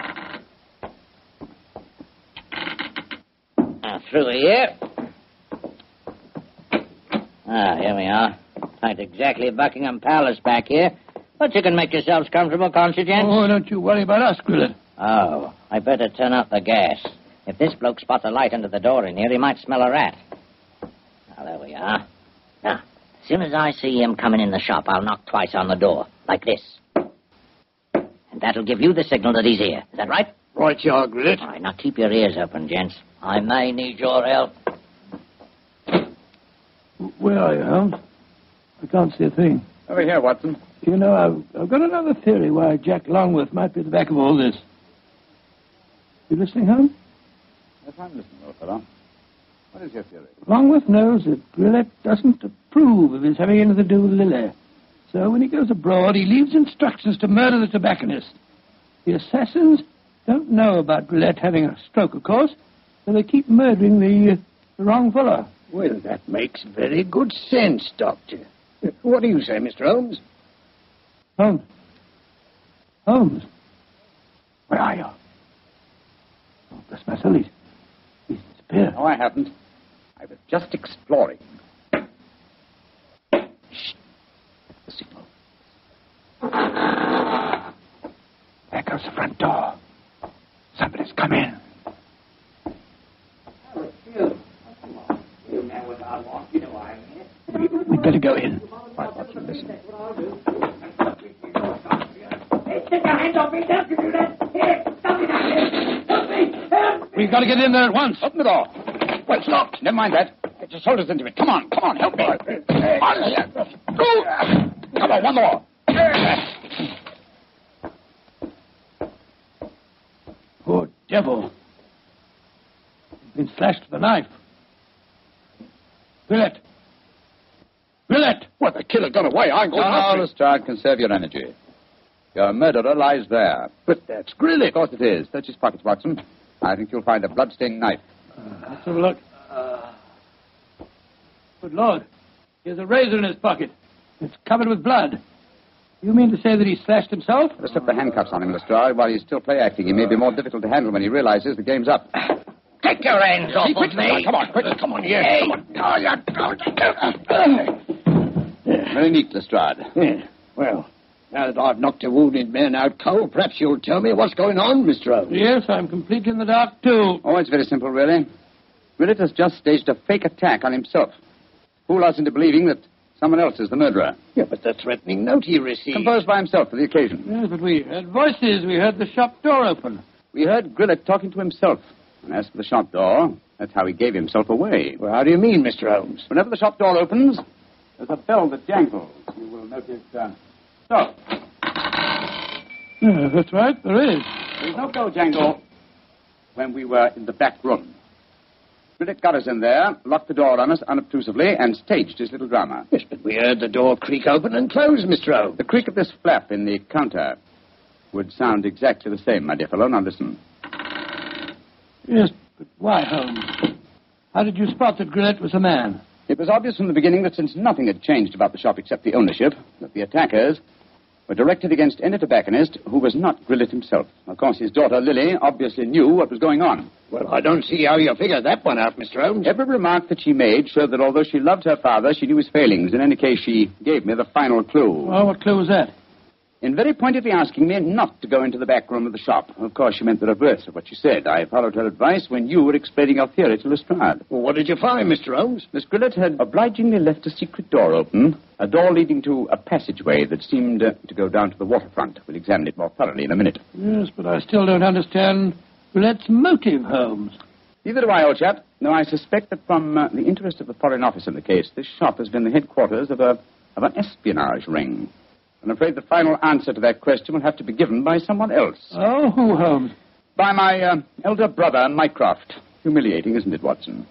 Now, through here. Ah, here we are. Not exactly Buckingham Palace back here, but you can make yourselves comfortable, can't you, gents? Oh, don't you worry about us, Grillet. Oh, I better turn out the gas. If this bloke spots a light under the door in here, he might smell a rat. Now, there we are. Now, as soon as I see him coming in the shop, I'll knock twice on the door, like this. And that'll give you the signal that he's here. Is that right? Right, you are, Grillet. All right, now keep your ears open, gents. I may need your help. Where are you, Holmes? I can't see a thing. Over here, Watson. You know, I've, I've got another theory why Jack Longworth might be at the back of all this. You listening, Holmes? Yes, I'm listening, old fellow. What is your theory? Longworth knows that Grillet doesn't approve of his having anything to do with Lily. So when he goes abroad, he leaves instructions to murder the tobacconist. The assassins don't know about Grillet having a stroke, of course, so they keep murdering the, uh, the wrong fellow. Well, that makes very good sense, Doctor. What do you say, Mister Holmes? Holmes. Holmes. Where are you? Oh, bless my soul, he's, he's disappeared. No, I haven't. I was just exploring. Shh. The signal. There goes the front door. Somebody's come in. We, we'd better go in. Right, Watson, listen. Hey, take your hands off me. Don't you do that. Here, stop me down here. Help me. Help me. We've got to get in there at once. Open the door. Well, stop. Never mind that. Get your shoulders into it. Come on, come on, help me. On here. Go. Come on, one more. Poor devil. He's been slashed with a knife. Willett. Willett! What, the killer got away? I'm going after him. Lestrade, conserve your energy. Your murderer lies there. But that's Grillet. Of course it is. Search his pockets, Watson. I think you'll find a blood-stained knife. Uh, let's have a look. Uh, good Lord. Here's a razor in his pocket. It's covered with blood. You mean to say that he slashed himself? Let's slip the handcuffs on him, Lestrade. While he's still play-acting, he may be more difficult to handle when he realizes the game's up. Take your hands off Keep of it. me. Come on, quick. Come on here. Hey. Come on. Oh, yeah. Very neat, Lestrade. Yeah. Well, now that I've knocked a wounded man out cold, perhaps you'll tell me what's going on, Mister Holmes. Yes, I'm completely in the dark, too. Oh, it's very simple, really. Willett has just staged a fake attack on himself. Fool us into believing that someone else is the murderer. Yeah, but the threatening note he received... Composed by himself for the occasion. Yes, but we heard voices. We heard the shop door open. We heard Grillet talking to himself. And as for the shop door, that's how he gave himself away. Well, how do you mean, Mister Holmes? Whenever the shop door opens, there's a bell that jangles. You will notice... Uh... So. Yeah, that's right, there is. There's no bell jangle when we were in the back room. Grillet got us in there, locked the door on us unobtrusively, and staged his little drama. Yes, but we heard the door creak open and close, Mister Holmes. The creak of this flap in the counter would sound exactly the same, my dear fellow. Now listen. Yes, but why, Holmes? How did you spot that Grillet was a man? It was obvious from the beginning that since nothing had changed about the shop except the ownership, that the attackers were directed against any tobacconist who was not Grillet himself. Of course, his daughter, Lily, obviously knew what was going on. Well, I don't see how you figured that one out, Mister Holmes. Every remark that she made showed that although she loved her father, she knew his failings. In any case, she gave me the final clue. Well, what clue was that? In very pointedly asking me not to go into the back room of the shop. Of course, she meant the reverse of what she said. I followed her advice when you were explaining your theory to Lestrade. Well, what did you find, Mister Holmes? Miss Grillet had obligingly left a secret door open, a door leading to a passageway that seemed uh, to go down to the waterfront. We'll examine it more thoroughly in a minute. Yes, but I still don't understand Grillet's motive, Holmes. Neither do I, old chap. No, I suspect that from uh, the interest of the Foreign Office in the case, this shop has been the headquarters of a of an espionage ring. I'm afraid the final answer to that question will have to be given by someone else. Oh, who, Holmes? By my uh, elder brother, Mycroft. Humiliating, isn't it, Watson?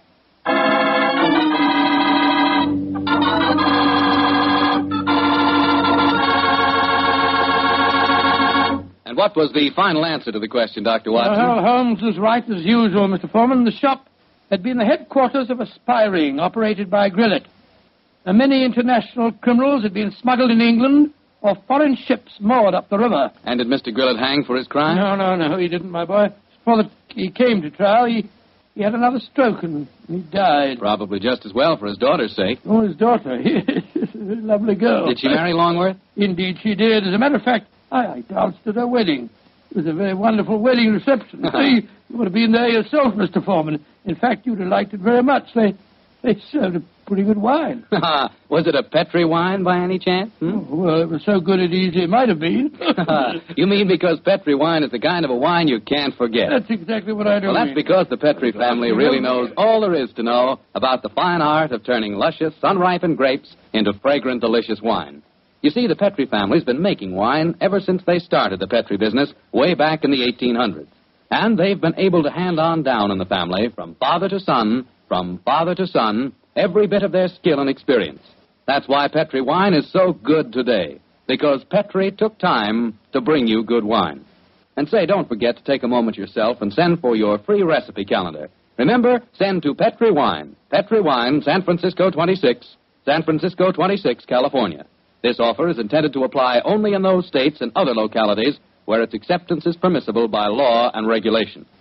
And what was the final answer to the question, Doctor Watson? Well, Holmes was right as usual, Mister Foreman. The shop had been the headquarters of a spy ring operated by Grillet. And many international criminals had been smuggled in England or foreign ships moored up the river. And did Mister Grillet hang for his crime? No, no, no, he didn't, my boy. Before the, he came to trial, he, he had another stroke and he died. Probably just as well for his daughter's sake. Oh, his daughter. Lovely girl. Did she marry Longworth? Indeed she did. As a matter of fact, I, I danced at her wedding. It was a very wonderful wedding reception. See, you would have been there yourself, Mister Foreman. In fact, you'd have liked it very much. They, they served a pretty good wine. Was it a Petri wine by any chance? Hmm? Oh, well, it was so good it easily might have been. You mean because Petri wine is the kind of a wine you can't forget? That's exactly what I do. Well, that's mean. because the Petri family really knows all there is to know about the fine art of turning luscious, sun-ripened grapes into fragrant, delicious wine. You see, the Petri family's been making wine ever since they started the Petri business way back in the eighteen hundreds. And they've been able to hand on down in the family, from father to son, from father to son, every bit of their skill and experience. That's why Petri wine is so good today, because Petri took time to bring you good wine. And say, don't forget to take a moment yourself and send for your free recipe calendar. Remember, send to Petri Wine. Petri Wine, San Francisco twenty-six, San Francisco twenty-six, California. This offer is intended to apply only in those states and other localities where its acceptance is permissible by law and regulation.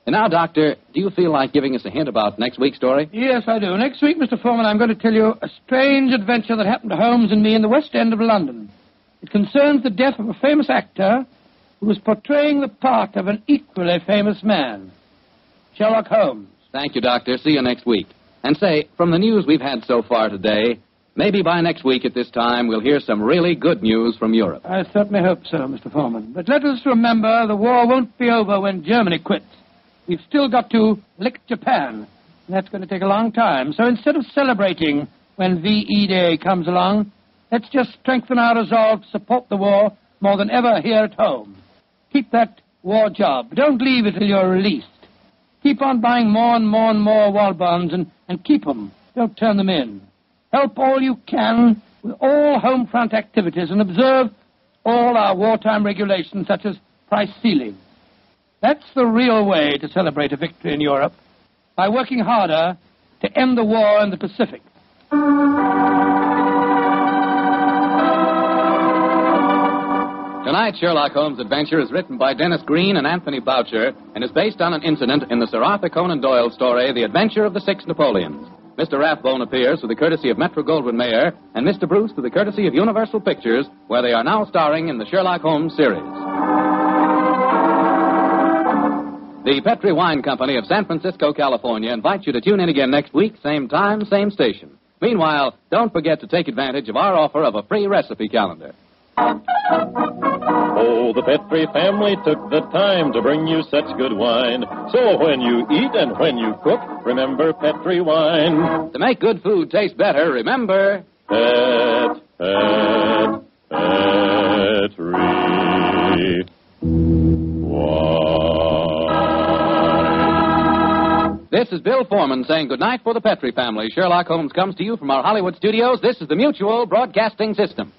And now, Doctor, do you feel like giving us a hint about next week's story? Yes, I do. Next week, Mister Foreman, I'm going to tell you a strange adventure that happened to Holmes and me in the West End of London. It concerns the death of a famous actor who was portraying the part of an equally famous man, Sherlock Holmes. Thank you, Doctor. See you next week. And say, from the news we've had so far today, maybe by next week at this time we'll hear some really good news from Europe. I certainly hope so, Mister Foreman. But let us remember the war won't be over when Germany quits. We've still got to lick Japan, and that's going to take a long time. So instead of celebrating when V E Day comes along, let's just strengthen our resolve to support the war more than ever here at home. Keep that war job. Don't leave it till you're released. Keep on buying more and more and more war bonds and, and keep them. Don't turn them in. Help all you can with all home front activities and observe all our wartime regulations such as price ceiling. That's the real way to celebrate a victory in Europe, by working harder to end the war in the Pacific. Tonight's Sherlock Holmes adventure is written by Dennis Green and Anthony Boucher and is based on an incident in the Sir Arthur Conan Doyle story, The Adventure of the Six Napoleons. Mister Rathbone appears with the courtesy of Metro-Goldwyn-Mayer and Mister Bruce with the courtesy of Universal Pictures, where they are now starring in the Sherlock Holmes series. The Petri Wine Company of San Francisco, California, invites you to tune in again next week, same time, same station. Meanwhile, don't forget to take advantage of our offer of a free recipe calendar. Oh, the Petri family took the time to bring you such good wine. So when you eat and when you cook, remember Petri wine. To make good food taste better, remember... Pet, Pet, Petri wine. This is Bill Foreman saying goodnight for the Petri family. Sherlock Holmes comes to you from our Hollywood studios. This is the Mutual Broadcasting System.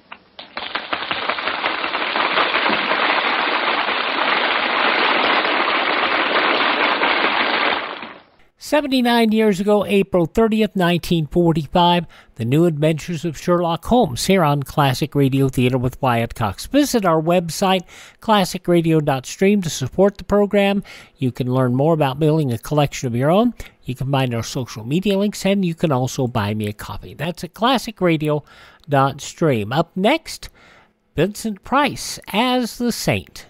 Seventy-nine years ago, April thirtieth, nineteen forty-five, The New Adventures of Sherlock Holmes, here on Classic Radio Theater with Wyatt Cox. Visit our website, classic radio dot stream, to support the program. You can learn more about building a collection of your own. You can find our social media links, and you can also buy me a copy. That's at classic radio dot stream. Up next, Vincent Price as the Saint.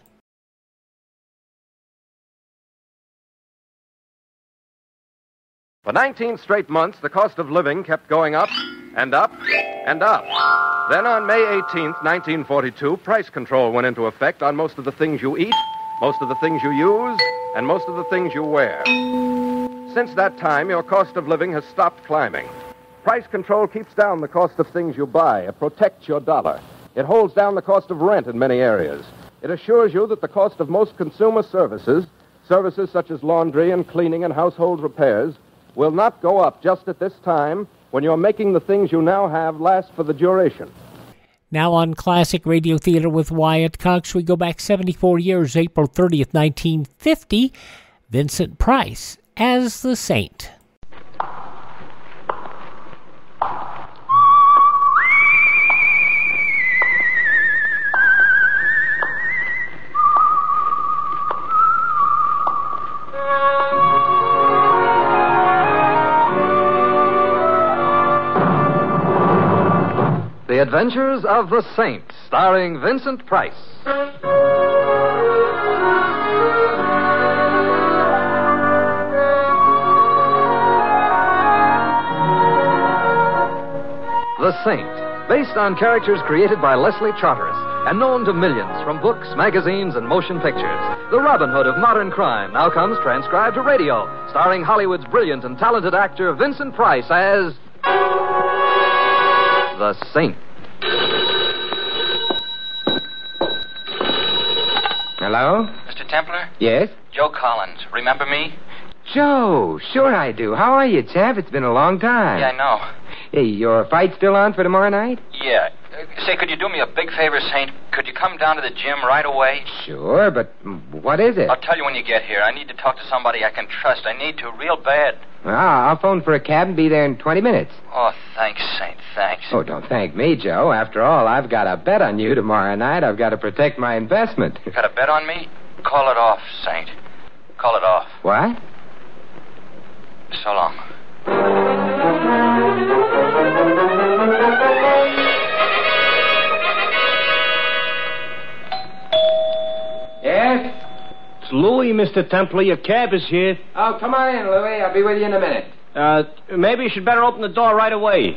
For nineteen straight months, the cost of living kept going up and up and up. Then on May eighteenth, nineteen forty-two, price control went into effect on most of the things you eat, most of the things you use, and most of the things you wear. Since that time, your cost of living has stopped climbing. Price control keeps down the cost of things you buy. It protects your dollar. It holds down the cost of rent in many areas. It assures you that the cost of most consumer services, services such as laundry and cleaning and household repairs, will not go up just at this time when you're making the things you now have last for the duration. Now on Classic Radio Theater with Wyatt Cox, we go back seventy-four years, April thirtieth, nineteen fifty, Vincent Price as the Saint. The Adventures of the Saint, starring Vincent Price. The Saint, based on characters created by Leslie Charteris and known to millions from books, magazines, and motion pictures. The Robin Hood of modern crime now comes transcribed to radio, starring Hollywood's brilliant and talented actor Vincent Price as the Saint. Hello? Mister Templar? Yes? Joe Collins. Remember me? Joe, sure I do. How are you, chap? It's been a long time. Yeah, I know. Hey, your fight still on for tomorrow night? Yeah. Uh, say, could you do me a big favor, Saint? Could you come down to the gym right away? Sure, but what is it? I'll tell you when you get here. I need to talk to somebody I can trust. I need to real bad. Well, I'll phone for a cab and be there in twenty minutes. Oh, thanks, Saint. Thanks. Oh, don't thank me, Joe. After all, I've got a bet on you tomorrow night. I've got to protect my investment. Got a bet on me? Call it off, Saint. call it off. What? So long. Yes? It's Louis, Mister Templar. Your cab is here. Oh, come on in, Louis. I'll be with you in a minute. Uh, maybe you should better open the door right away.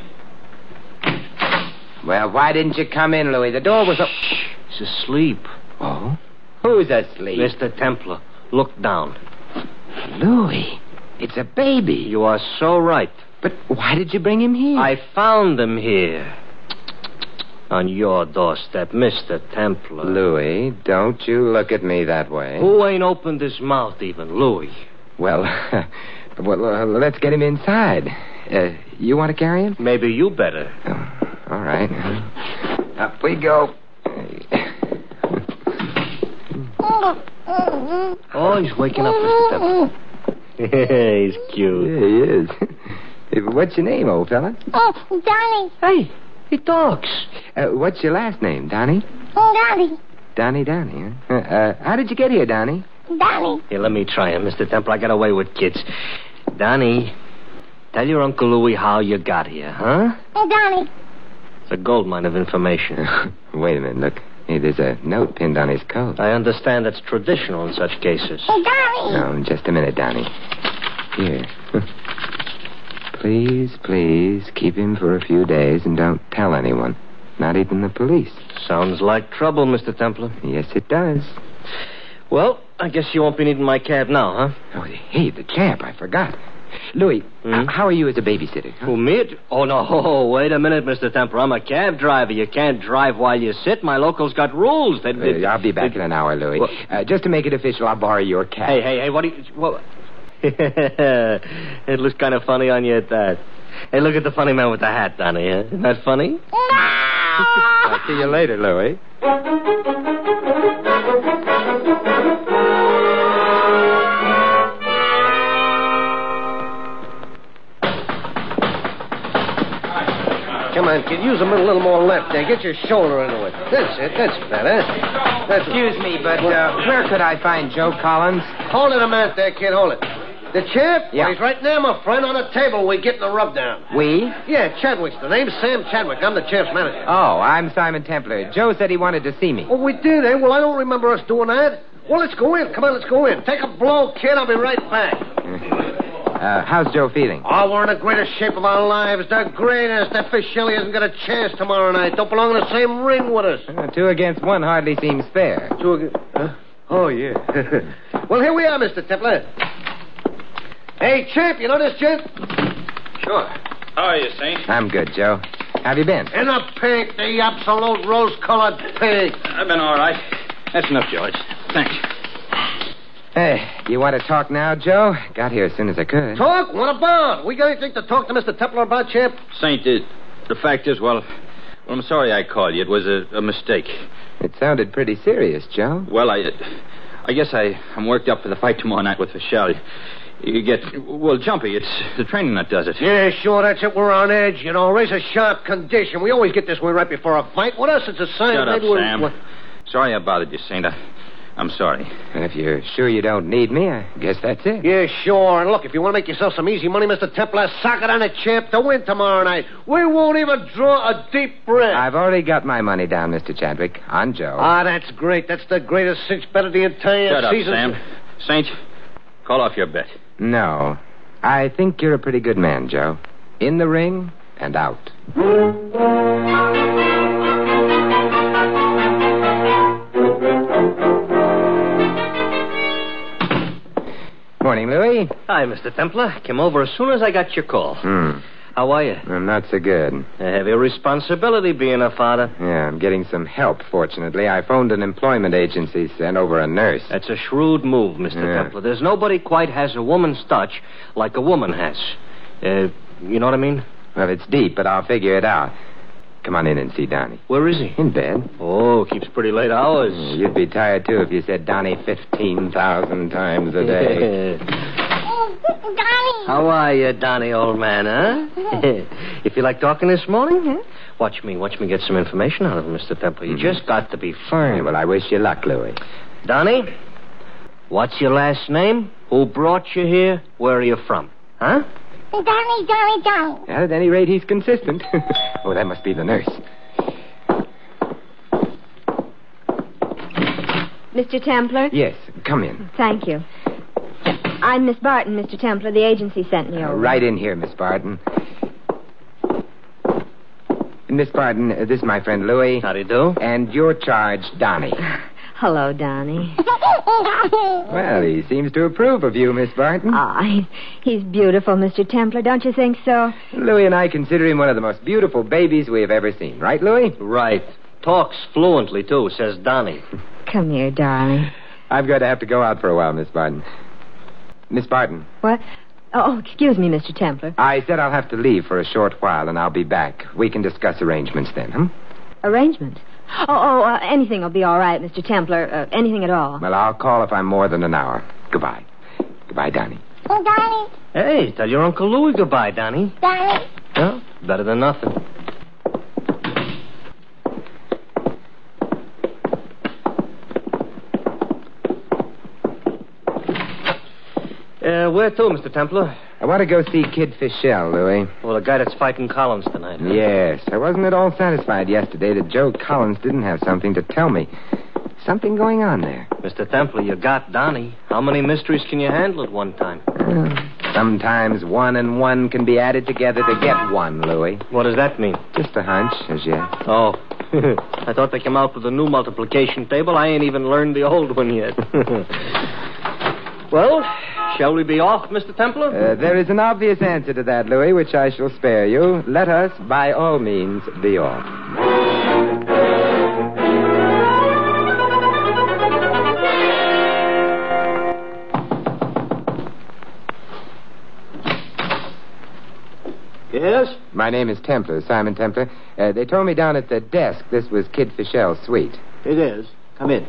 Well, why didn't you come in, Louis? The door was... Shh. He's asleep. Oh? Who's asleep? Mister Templar, look down. Louis, it's a baby. You are so right. But why did you bring him here? I found him here. On your doorstep, Mister Templar. Louis, don't you look at me that way. Who ain't opened his mouth even, Louis? Well, well uh, let's get him inside. Uh, you want to carry him? Maybe you better. Oh, all right. Up we go. Oh, he's waking up, Mister Templar. He's cute. Yeah, he is. Hey, what's your name, old fella? Oh, Donnie. Hey, he talks. Uh, what's your last name, Donnie? Donnie. Donnie, Donnie, huh? Uh, uh, how did you get here, Donnie? Donnie. Here, let me try him, Mister Templar. I got away with kids. Donnie, tell your Uncle Louis how you got here, huh? Donnie. It's a goldmine of information. Wait a minute, look. Hey, there's a note pinned on his coat. I understand that's traditional in such cases. Donnie. No, just a minute, Donnie. Here. Please, please, keep him for a few days and don't tell anyone. Not even the police. Sounds like trouble, Mister Templar. Yes, it does. Well, I guess you won't be needing my cab now, huh? Oh, hey, the champ, I forgot. Louis, Hmm? h- how are you as a babysitter? Huh? Who, me? Oh, no. Oh, wait a minute, Mister Templar. I'm a cab driver. You can't drive while you sit. My local's got rules. They, they, Uh, I'll be back they, in an hour, Louis. Well- Uh, just to make it official, I'll borrow your cab. Hey, hey, hey, what do you... Well, it looks kind of funny on you at that. Hey, look at the funny man with the hat, Donnie. Huh? Isn't that funny? I'll see you later, Louis. Come on, kid. Use them a little more left there. Get your shoulder into it. That's it. That's better. That's Excuse me, but uh, where could I find Joe Collins? Hold it a minute there, kid. Hold it. The champ? Yeah. Well, he's right there, my friend, on the table. We getting the rub down. We? Yeah, Chadwick's the name. Sam Chadwick. I'm the champ's manager. Oh, I'm Simon Templar. Joe said he wanted to see me. Oh, we did, eh? Well, I don't remember us doing that. Well, let's go in. Come on, let's go in. Take a blow, kid. I'll be right back. Uh, how's Joe feeling? Oh, we're in the greatest shape of our lives. The greatest. That fish Shelley hasn't got a chance tomorrow night. Don't belong in the same ring with us. Uh, two against one hardly seems fair. Two against... Huh? Oh, yeah. Well, here we are, Mister Templar. Hey, champ, you know this gent? Sure. How are you, Saint? I'm good, Joe. Have you been? In the pink, the absolute rose-colored pink. I've been all right. That's enough, George. Thanks. Hey, you want to talk now, Joe? Got here as soon as I could. Talk? What about? We got anything to talk to Mister Templar about, champ? Saint, uh, the fact is, well, well, I'm sorry I called you. It was a, a mistake. It sounded pretty serious, Joe. Well, I, uh, I guess I, I'm worked up for the fight tomorrow night with Michelle. You get, well, jumpy. It's the training that does it. Yeah, sure, that's it. We're on edge, you know. Razor sharp condition. We always get this way right before a fight. With us, it's a sign. Shut up, maybe we're... Sam. What? Sorry I bothered you, Saint. I, I'm sorry. If you're sure you don't need me, I guess that's it. Yeah, sure. And look, if you want to make yourself some easy money, Mister Templar, sock it on the champ to win tomorrow night. We won't even draw a deep breath. I've already got my money down, Mister Chadwick, on Joe. Ah, that's great. That's the greatest cinch bet of the entire Shut season. up, Sam. Saint, call off your bet. No. I think you're a pretty good man, Joe. In the ring and out. Morning, Louis. Hi, Mister Templar. Came over as soon as I got your call. Hmm. How are you? I'm not so good. A heavy responsibility being a father. Yeah, I'm getting some help, fortunately. I phoned an employment agency, sent over a nurse. That's a shrewd move, Mister Yeah. Templar. There's nobody quite has a woman's touch like a woman has. Uh, you know what I mean? Well, it's deep, but I'll figure it out. Come on in and see Donnie. Where is he? In bed. Oh, keeps pretty late hours. Mm, You'd be tired, too, if you said Donnie fifteen thousand times a day. Donnie. How are you, Donnie, old man, huh? If you like talking this morning, huh? Watch me, watch me get some information out of him, Mister Templar. You Mhm. just got to be firm. Yeah, well, I wish you luck, Louis. Donnie, What's your last name? Who brought you here? Where are you from? Huh? Donny, Donny, Donny. Well, at any rate, he's consistent. Oh, that must be the nurse. Mister Templar? Yes, come in. Thank you. I'm Miss Barton, Mister Templar. The agency sent me over. Right in here, Miss Barton. Miss Barton, uh, this is my friend Louis. How do you do? And your charge, Donnie. Hello, Donnie. Well, he seems to approve of you, Miss Barton. Ah, he's, he's beautiful, Mister Templar. Don't you think so? Louis and I consider him one of the most beautiful babies we have ever seen. Right, Louis? Right. Talks fluently, too, says Donnie. Come here, darling. I'm going to have to go out for a while, Miss Barton. Miss Barton. What? Oh, excuse me, Mister Templar. I said I'll have to leave for a short while, and I'll be back. We can discuss arrangements then, huh? Arrangements? Oh, oh uh, anything will be all right, Mister Templar. Uh, anything at all. Well, I'll call if I'm more than an hour. Goodbye. Goodbye, Donnie. Oh, Donny. Hey, tell your Uncle Louis goodbye, Donnie. Donny. Well, better than nothing. Uh, where to, Mister Templar? I want to go see Kid Fischel, Louis. Well, the guy that's fighting Collins tonight. Huh? Yes. I wasn't at all satisfied yesterday that Joe Collins didn't have something to tell me. Something going on there. Mister Templar, you got Donnie. How many mysteries can you handle at one time? Uh, sometimes one and one can be added together to get one, Louis. What does that mean? Just a hunch, as yet. Oh. I thought they came out with a new multiplication table. I ain't even learned the old one yet. Well, shall we be off, Mister Templar? Uh, there is an obvious answer to that, Louis, which I shall spare you. Let us, by all means, be off. Yes? My name is Templar, Simon Templar. Uh, they told me down at the desk this was Kid Fischel's suite. It is. Come in.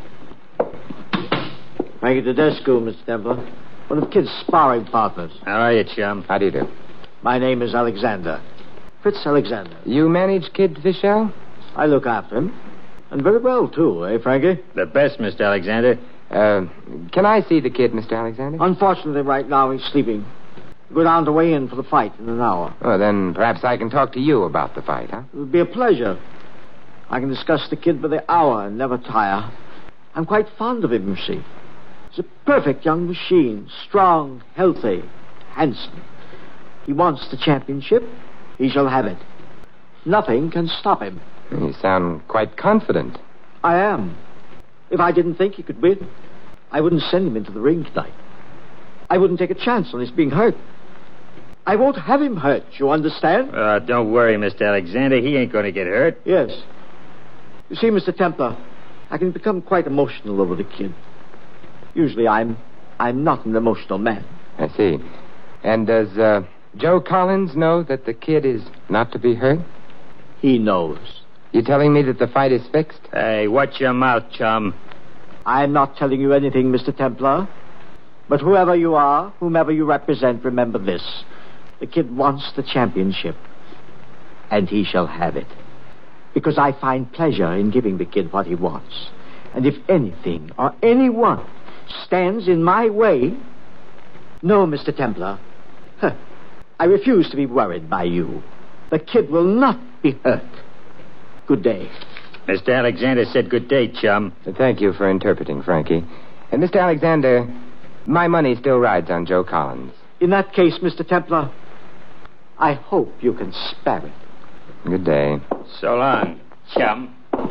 Make it the desk school, Mister Templar. One of Kid's sparring partners. How are you, chum? How do you do? My name is Alexander. Fritz Alexander. You manage Kid Fischel? I look after him. And very well, too, eh, Frankie? The best, Mister Alexander. Uh, can I see the kid, Mister Alexander? Unfortunately, right now, he's sleeping. Go down to weigh in for the fight in an hour. Oh, then perhaps I can talk to you about the fight, huh? It would be a pleasure. I can discuss the kid by the hour and never tire. I'm quite fond of him, you see. He's a perfect young machine. Strong, healthy, handsome. He wants the championship. He shall have it. Nothing can stop him. You sound quite confident. I am. If I didn't think he could win, I wouldn't send him into the ring tonight. I wouldn't take a chance on his being hurt. I won't have him hurt, you understand? Uh, don't worry, Mister Alexander. He ain't going to get hurt. Yes. You see, Mister Templar, I can become quite emotional over the kid. Usually I'm I'm not an emotional man. I see. And does uh, Joe Collins know that the kid is not to be hurt? He knows. You telling me that the fight is fixed? Hey, watch your mouth, chum. I'm not telling you anything, Mister Templar. But whoever you are, whomever you represent, remember this. The kid wants the championship. And he shall have it. Because I find pleasure in giving the kid what he wants. And if anything or anyone stands in my way... No, Mister Templar. Huh. I refuse to be worried by you. The kid will not be hurt. Good day. Mister Alexander said good day, chum. Thank you for interpreting, Frankie. And Mister Alexander, my money still rides on Joe Collins. In that case, Mister Templar, I hope you can spare it. Good day. So long, chum.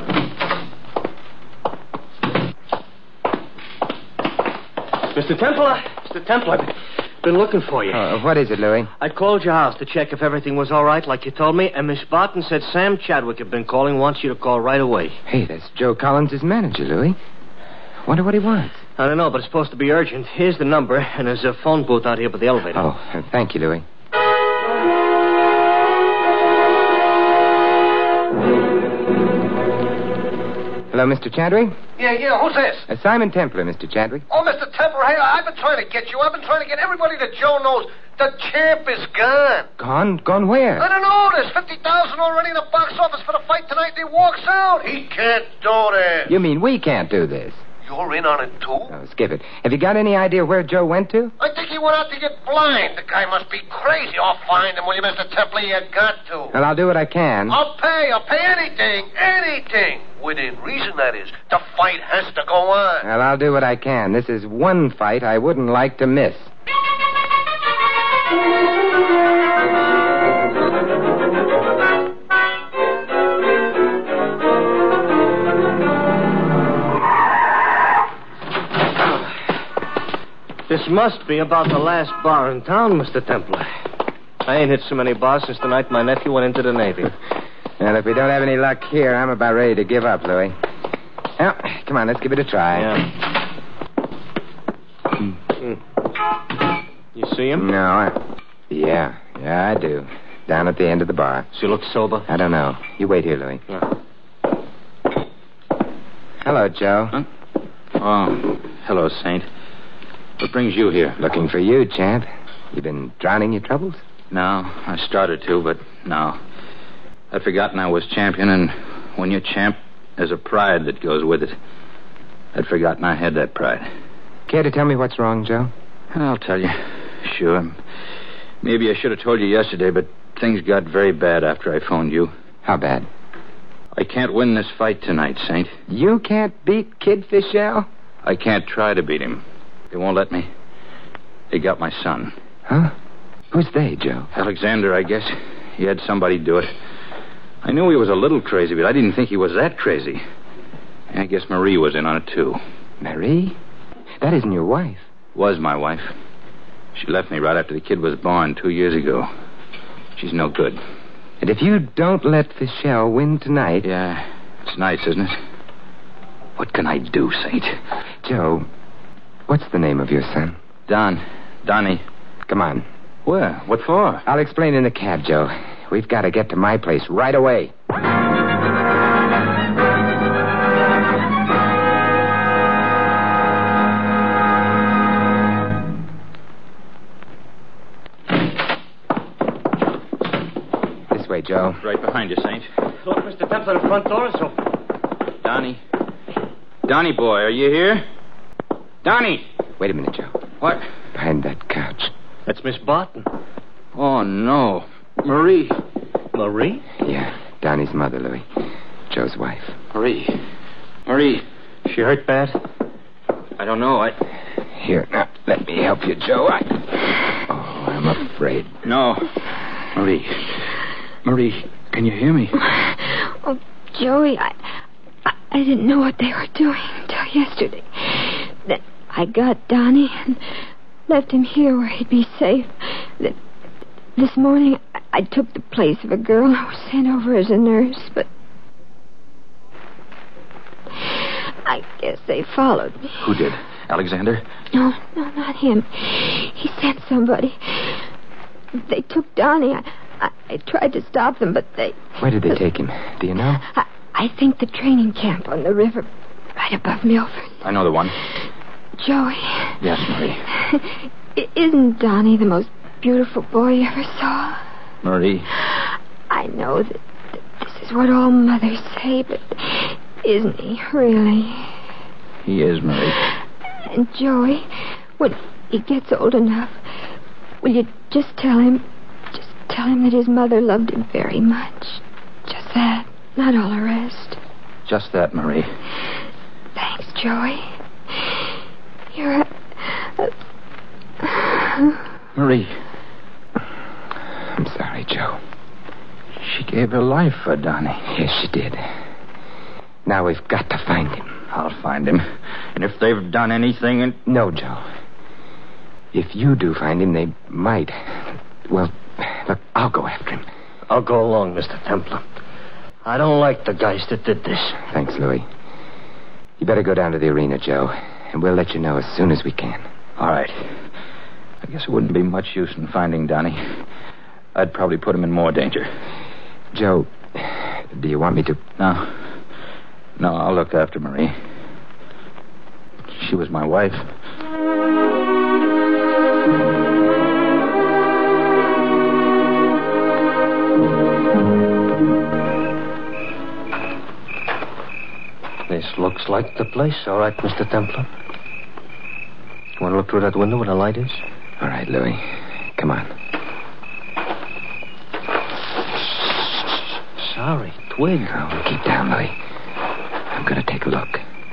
Mister Templar, Mister Templar, I've been looking for you. Uh, what is it, Louis? I called your house to check if everything was all right, like you told me, and Miss Barton said Sam Chadwick had been calling, wants you to call right away. Hey, that's Joe Collins' manager, Louis. Wonder what he wants. I don't know, but it's supposed to be urgent. Here's the number, and there's a phone booth out here by the elevator. Oh, uh, thank you, Louis. Hello, Mister Chadwick? Yeah, yeah, who's this? Uh, Simon Templar, Mister Chadwick. Oh, Mister Templar, hey, I've been trying to get you. I've been trying to get everybody that Joe knows. The champ is gone. Gone? Gone where? I don't know. There's fifty thousand already in the box office for the fight tonight, and he walks out. He can't do this. You mean we can't do this? You're in on it, too? Oh, skip it. Have you got any idea where Joe went to? I think he went out to get blind. The guy must be crazy. I'll find him, will you, Mister Templar? You got to. Well, I'll do what I can. I'll pay. I'll pay anything. Anything. Within reason, that is. The fight has to go on. Well, I'll do what I can. This is one fight I wouldn't like to miss. This must be about the last bar in town, Mister Templar. I ain't hit so many bars since the night my nephew went into the Navy. Well, if we don't have any luck here, I'm about ready to give up, Louis. Well, come on, let's give it a try. Yeah. You see him? No, I... Yeah, yeah, I do. Down at the end of the bar. Does he look sober? I don't know. You wait here, Louis. Yeah. Hello, Joe. Huh? Oh, hello, Saint. What brings you here? Looking for you, champ. You been drowning your troubles? No, I started to, but no. I'd forgotten I was champion, and when you're champ, there's a pride that goes with it. I'd forgotten I had that pride. Care to tell me what's wrong, Joe? I'll tell you. Sure. Maybe I should have told you yesterday, but things got very bad after I phoned you. How bad? I can't win this fight tonight, Saint. You can't beat Kid Fischel? I can't try to beat him. They won't let me. They got my son. Huh? Who's they, Joe? Alexander, I guess. He had somebody do it. I knew he was a little crazy, but I didn't think he was that crazy. I guess Marie was in on it, too. Marie? That isn't your wife. Was my wife. She left me right after the kid was born two years ago. She's no good. And if you don't let Fischel win tonight... Yeah, it's nice, isn't it? What can I do, Saint? Joe, what's the name of your son? Don. Donnie. Come on. Where? What for? I'll explain in the cab, Joe. We've got to get to my place right away. This way, Joe. Right behind you, Saint. Look, Mister Templar, the front door is open. Donnie. Donnie boy, are you here? Donnie! Wait a minute, Joe. What? Behind that couch. That's Miss Barton. Oh, no. Marie. Marie? Yeah, Donnie's mother, Louis. Joe's wife. Marie. Marie. She hurt bad? I don't know. I... Here, now, let me help you, Joe. I... Oh, I'm afraid. No. Marie. Marie, can you hear me? Oh, Joey, I, I, I didn't know what they were doing until yesterday. Then I got Donnie and left him here where he'd be safe. Then this morning, I, I took the place of a girl who was sent over as a nurse, but I guess they followed me. Who did? Alexander? No, no, not him. He sent somebody. They took Donnie. I, I, I tried to stop them, but they... Where did they take him? Do you know? I, I think the training camp on the river right above Milford. I know the one. Joey. Yes, Marie. Isn't Donnie the most beautiful boy you ever saw? Marie. I know that, that this is what all mothers say, but isn't he really? He is, Marie. And Joey, when he gets old enough, will you just tell him, just tell him that his mother loved him very much? Just that, not all the rest. Just that, Marie. Thanks, Joey. You're a... a... Marie. I'm sorry, Joe. She gave her life for Donnie. Yes, she did. Now we've got to find him. I'll find him. And if they've done anything... And... No, Joe. If you do find him, they might. Well, look, I'll go after him. I'll go along, Mister Templar. I don't like the guys that did this. Thanks, Louis. You better go down to the arena, Joe, and we'll let you know as soon as we can. All right. I guess it wouldn't be much use in finding Donnie. I'd probably put him in more danger. Joe, do you want me to... No. No, I'll look after Marie. She was my wife. This looks like the place, all right, Mister Templar. You want to look through that window where the light is? All right, Louis. Come on. Sorry, twig. Oh, keep down, Louis. I'm going to take a look.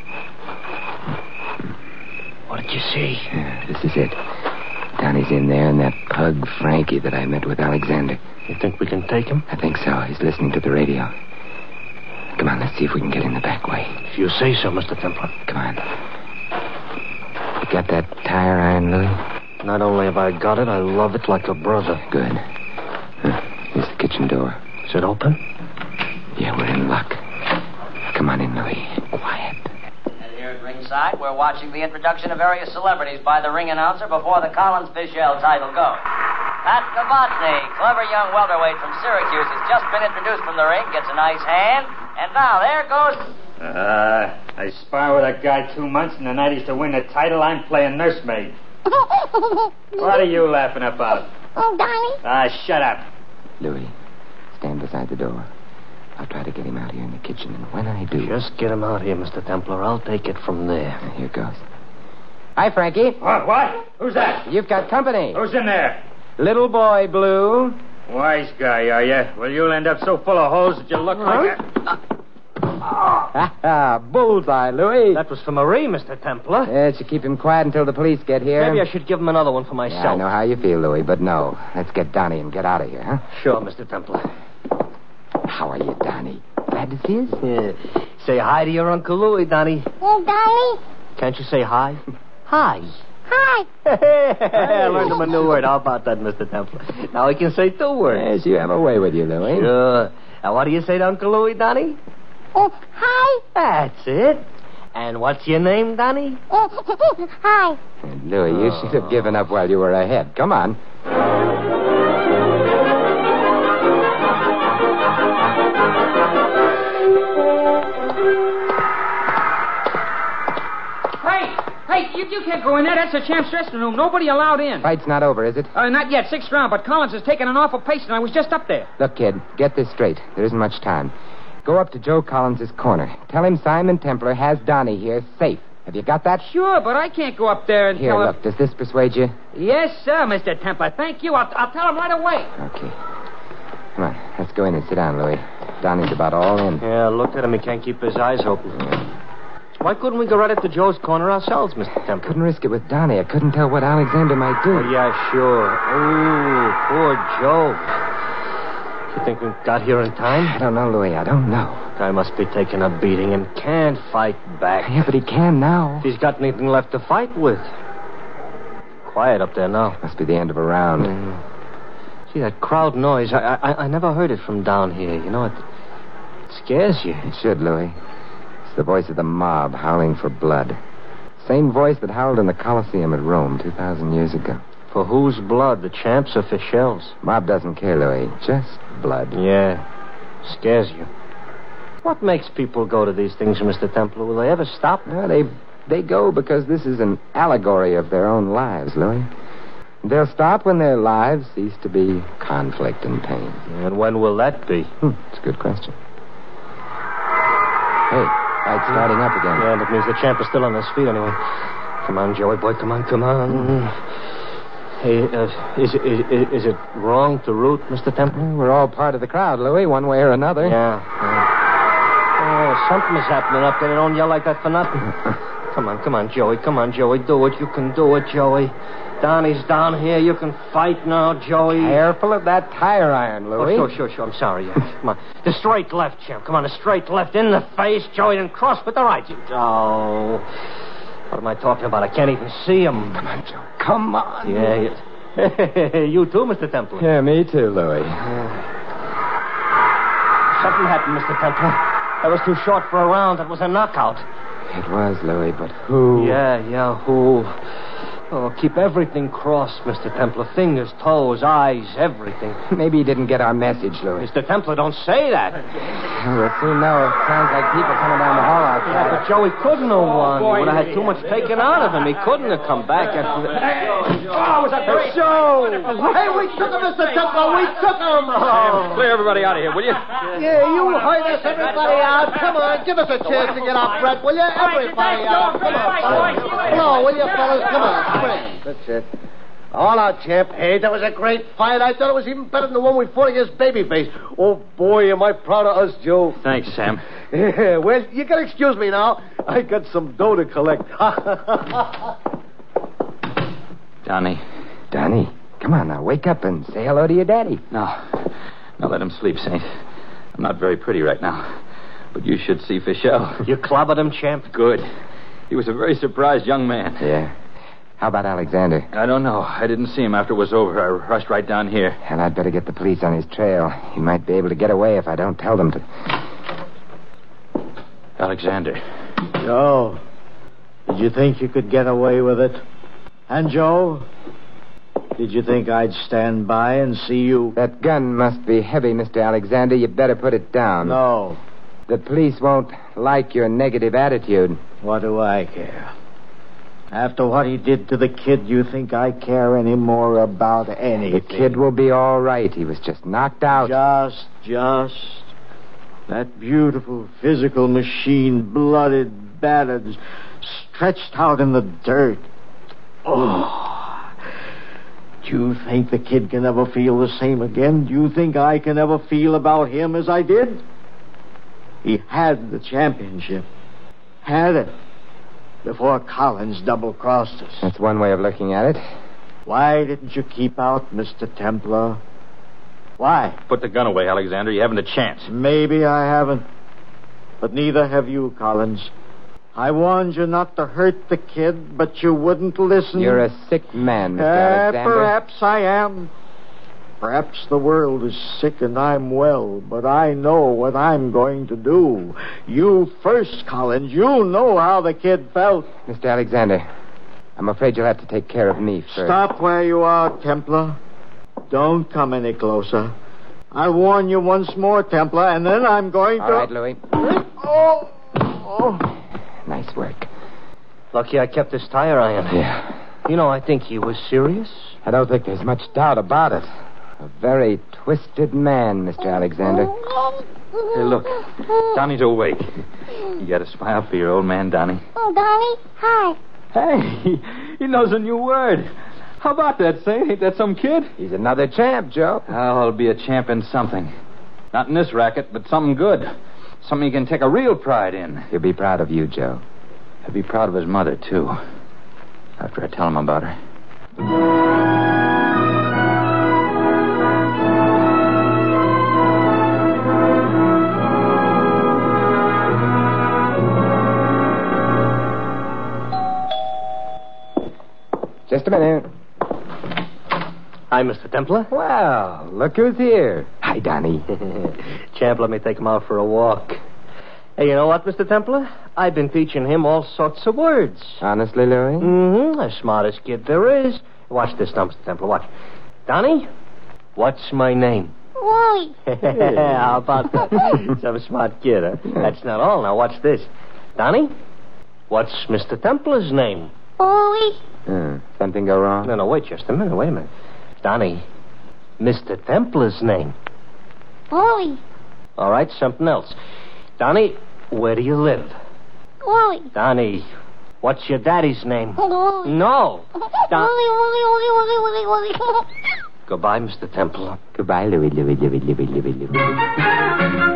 What did you see? Yeah, this is it. Donnie's in there, and that pug Frankie that I met with Alexander. You think we can take him? I think so. He's listening to the radio. Come on, let's see if we can get in the back way. If you say so, Mister Templar. Come on. You got that tire iron, Louis? Not only have I got it, I love it like a brother. Good. Huh. Here's the kitchen door. Is it open? Yeah, we're in luck. Come on in, Louis. Quiet. And here at ringside, we're watching the introduction of various celebrities by the ring announcer before the Collins-Fischel title go. Pat Novotny, clever young welterweight from Syracuse, has just been introduced from the ring, gets a nice hand, and now there goes... Uh, I spar with a guy two months, and the night he's to win the title, I'm playing nursemaid. What are you laughing about? Oh, Donnie. Ah, shut up. Louis, stand beside the door. I'll try to get him out here in the kitchen, and when I do... Just get him out here, Mister Templar. I'll take it from there. Here goes. Hi, Frankie. What? What? Who's that? You've got company. Who's in there? Little boy, Blue. Wise guy, are you? Well, you'll end up so full of holes that you look like a... Ha ha! Bullseye, Louis. That was for Marie, Mister Templar. Yeah, it should keep him quiet until the police get here. Maybe I should give him another one for myself. Yeah, I know how you feel, Louis, but no. Let's get Donnie and get out of here, huh? Sure, Mister Templar. How are you, Donnie? Glad to see us? Yeah. Say hi to your Uncle Louis, Donnie. Oh, Donnie. Can't you say hi? Hi. Hi. I learned him a new word. How about that, Mister Templar? Now he can say two words. Yes, you have a way with you, Louis. Sure. Now, what do you say to Uncle Louis, Donnie? Oh, hi. That's it. And what's your name, Donnie? Oh, hi. And Louis, you oh. should have given up while you were ahead. Come on. Hey, you, you can't go in there. That's the champ's dressing room. Nobody allowed in. Fight's not over, is it? Uh, not yet. Sixth round, but Collins has taken an awful pace, and I was just up there. Look, kid, get this straight. There isn't much time. Go up to Joe Collins' corner. Tell him Simon Templar has Donnie here safe. Have you got that? Sure, but I can't go up there and Here, tell look, him... does this persuade you? Yes, sir, Mister Templar. Thank you. I'll, I'll tell him right away. Okay. Come on, let's go in and sit down, Louis. Donnie's about all in. Yeah, look at him. He can't keep his eyes open. Yeah. Why couldn't we go right up to Joe's corner ourselves, Mister Templar? Couldn't risk it with Donnie. I couldn't tell what Alexander might do. Oh, yeah, sure. Oh, poor Joe. You think we got here in time? I don't know, Louis. I don't know. Guy must be taking a beating and can't fight back. Yeah, but he can now. If he's got anything left to fight with. Quiet up there now. Must be the end of a round. Mm. See, that crowd noise, I, I I never heard it from down here. You know, it, it scares you. It should, Louis. It's the voice of the mob howling for blood. Same voice that howled in the Colosseum at Rome two thousand years ago. For whose blood? The champs or Fischel's? Mob doesn't care, Louis. Just blood. Yeah. Scares you. What makes people go to these things, Mister Templar? Will they ever stop? Well, they they go because this is an allegory of their own lives, Louis. They'll stop when their lives cease to be conflict and pain. And when will that be? Hmm, it's a good question. Hey, fight's starting up again. Yeah, that means the champ is still on his feet anyway. Come on, Joey boy, come on, come on. Hey, uh, is, it, is, is it wrong to root, Mister Templar? We're all part of the crowd, Louis, one way or another. Yeah. yeah. Oh, something is happening up there. They don't yell like that for nothing. Come on, come on, Joey. Come on, Joey. Do it. You can do it, Joey. Donnie's down here. You can fight now, Joey. Careful of that tire iron, Louis. Oh, sure, sure, sure. I'm sorry. Yeah. Come on. The straight left, champ. Come on, the straight left in the face, Joey, and cross with the right. Oh. What am I talking about? I can't even see him. Come on, Joe. Come on. Yeah, yeah. You too, Mister Templar. Yeah, me too, Louis. Yeah. Something happened, Mister Templar. That was too short for a round. That was a knockout. It was, Louis, but who? Yeah, yeah, who? Oh, keep everything crossed, Mister Templar. Fingers, toes, eyes, everything. Maybe he didn't get our message, Louis. Mister Templar, don't say that. We'll soon know. It sounds like people coming down the hall outside. Yeah, but Joey couldn't have won. boy. He would have had too much taken out of him. He couldn't have come back after the... Oh, was that great? Joe! Hey, we took him, Mister Templar. We took him. Sam, clear everybody out of here, will you? Yeah, you heard us, everybody out. Come on, give us a chance to get our breath, will you? Everybody out. Come on, fellas. Come on, will you, fellas? Come on. That's it. All out, champ. Hey, that was a great fight. I thought it was even better than the one we fought against Babyface. Oh, boy, am I proud of us, Joe. Thanks, Sam. Yeah, well, you can excuse me now. I got some dough to collect. Donnie. Donnie, come on now. Wake up and say hello to your daddy. No. No, let him sleep, Saint. I'm not very pretty right now. But you should see Fischel. You clobbered him, champ? Good. He was a very surprised young man. Yeah. How about Alexander? I don't know. I didn't see him after it was over. I rushed right down here. Hell, I'd better get the police on his trail. He might be able to get away if I don't tell them to. Alexander. Joe, did you think you could get away with it? And Joe, did you think I'd stand by and see you? That gun must be heavy, Mister Alexander. You better put it down. No. The police won't like your negative attitude. What do I care? After what he did to the kid, you think I care any more about anything? The kid will be all right. He was just knocked out. Just, just. That beautiful physical machine, blooded, battered, stretched out in the dirt. Oh. Do you think the kid can ever feel the same again? Do you think I can ever feel about him as I did? He had the championship. Had it. Before Collins double-crossed us. That's one way of looking at it. Why didn't you keep out, Mister Templar? Why? Put the gun away, Alexander. You haven't a chance. Maybe I haven't. But neither have you, Collins. I warned you not to hurt the kid, but you wouldn't listen. You're a sick man, Mister Uh, Alexander. perhaps I am. Perhaps the world is sick and I'm well, but I know what I'm going to do. You first, Collins. You know how the kid felt. Mister Alexander, I'm afraid you'll have to take care of me first. Stop where you are, Templar. Don't come any closer. I'll warn you once more, Templar, and then I'm going to... All right, Louis. Oh! Oh! Nice work. Lucky I kept this tire iron. Yeah. You know, I think he was serious. I don't think there's much doubt about it. A very twisted man, Mister Alexander. Hey, look. Donnie's awake. You got a smile for your old man, Donnie. Oh, Donnie, hi. Hey, he knows a new word. How about that, Saint? Ain't that some kid? He's another champ, Joe. Oh, he'll be a champ in something. Not in this racket, but something good. Something he can take a real pride in. He'll be proud of you, Joe. He'll be proud of his mother, too. After I tell him about her. Just a minute. Hi, Mister Templar. Well, look who's here. Hi, Donnie. Champ, let me take him out for a walk. Hey, you know what, Mister Templar? I've been teaching him all sorts of words. Honestly, Louis? Mm-hmm. The smartest kid there is. Watch this now, Mister Templar. Watch. Donnie, what's my name? Wally. How about that? Some smart kid, huh? That's not all. Now, watch this. Donnie, what's Mister Templar's name? Wally. Uh, something go wrong? No, no, wait just a minute. Wait a minute. Donnie, Mister Templar's name. Wally. All right, something else. Donnie, where do you live? Wally. Donnie, what's your daddy's name? Wally. No. Wally, Wally, Wally, Wally, Wally, Wally. Goodbye, Mister Templar. Goodbye, Louis, Louis, Louis, Louis, Louis, Louis.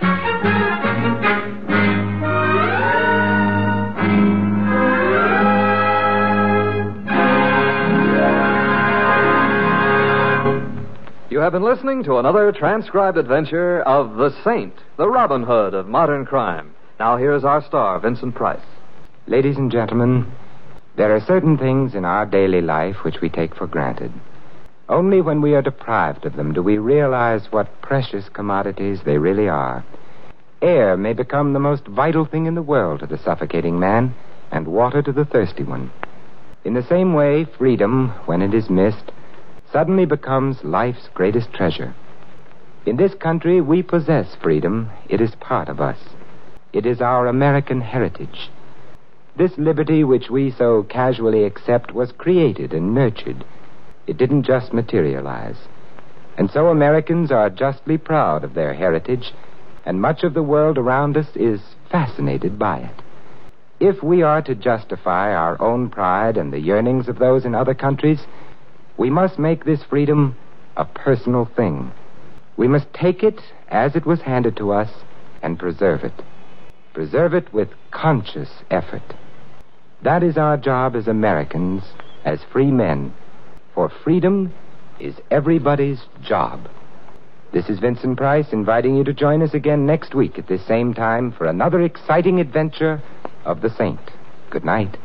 You have been listening to another transcribed adventure of the Saint, the Robin Hood of modern crime. Now here's our star, Vincent Price. Ladies and gentlemen, there are certain things in our daily life which we take for granted. Only when we are deprived of them do we realize what precious commodities they really are. Air may become the most vital thing in the world to the suffocating man, and water to the thirsty one. In the same way, freedom, when it is missed, suddenly becomes life's greatest treasure. In this country, we possess freedom. It is part of us. It is our American heritage. This liberty which we so casually accept was created and nurtured. It didn't just materialize. And so Americans are justly proud of their heritage, and much of the world around us is fascinated by it. If we are to justify our own pride and the yearnings of those in other countries, we must make this freedom a personal thing. We must take it as it was handed to us and preserve it. Preserve it with conscious effort. That is our job as Americans, as free men. For freedom is everybody's job. This is Vincent Price inviting you to join us again next week at this same time for another exciting adventure of the Saint. Good night.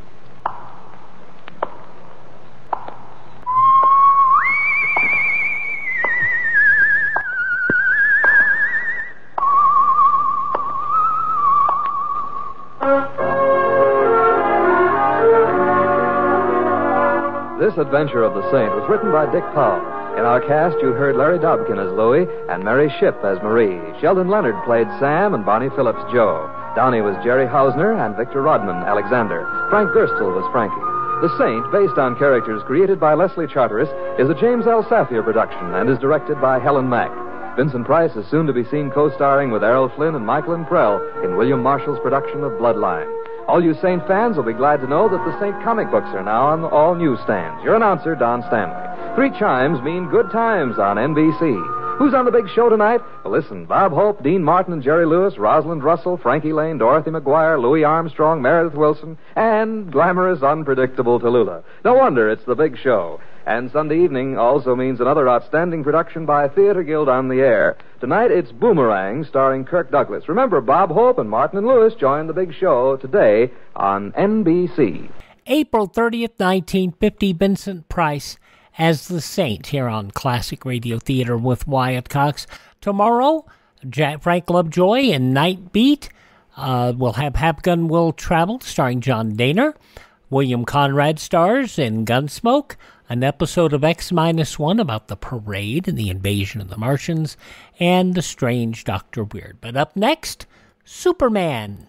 This Adventure of the Saint was written by Dick Powell. In our cast, you heard Larry Dobkin as Louie and Mary Shipp as Marie. Sheldon Leonard played Sam and Bonnie Phillips Joe. Downey was Jerry Hausner and Victor Rodman Alexander. Frank Gerstle was Frankie. The Saint, based on characters created by Leslie Charteris, is a James L. Safier production and is directed by Helen Mack. Vincent Price is soon to be seen co-starring with Errol Flynn and Michael Prell in William Marshall's production of Bloodline. All you Saint fans will be glad to know that the Saint comic books are now on all newsstands. Your announcer, Don Stanley. Three chimes mean good times on N B C. Who's on the big show tonight? Well, listen, Bob Hope, Dean Martin and Jerry Lewis, Rosalind Russell, Frankie Lane, Dorothy McGuire, Louis Armstrong, Meredith Wilson, and glamorous, unpredictable Tallulah. No wonder it's the big show. And Sunday evening also means another outstanding production by Theater Guild on the Air. Tonight it's Boomerang, starring Kirk Douglas. Remember, Bob Hope and Martin and Lewis join the big show today on N B C. April thirtieth, nineteen fifty, Vincent Price as the Saint here on Classic Radio Theater with Wyatt Cox. Tomorrow, Jack, Frank Lovejoy in Night Beat. Uh, we'll have Hapgun Will Travel, starring John Daner. William Conrad stars in Gunsmoke, an episode of X one about the parade and the invasion of the Martians, and The Strange Doctor Weird. But up next, Superman.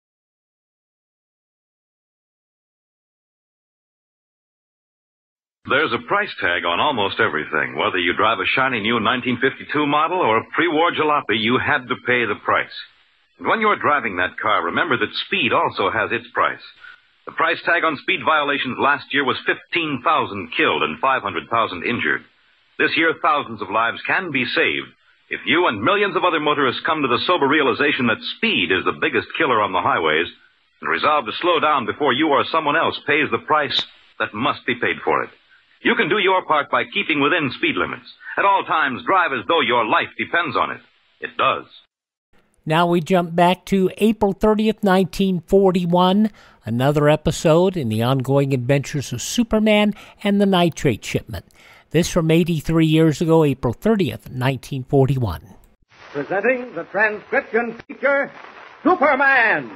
There's a price tag on almost everything. Whether you drive a shiny new nineteen fifty-two model or a pre-war jalopy, you had to pay the price. And when you're driving that car, remember that speed also has its price. The price tag on speed violations last year was fifteen thousand killed and five hundred thousand injured. This year, thousands of lives can be saved if you and millions of other motorists come to the sober realization that speed is the biggest killer on the highways and resolve to slow down before you or someone else pays the price that must be paid for it. You can do your part by keeping within speed limits. At all times, drive as though your life depends on it. It does. Now we jump back to April thirtieth, nineteen forty-one, another episode in the ongoing adventures of Superman and the nitrate shipment. This from eighty-three years ago, April thirtieth, nineteen forty-one. Presenting the transcription feature, Superman!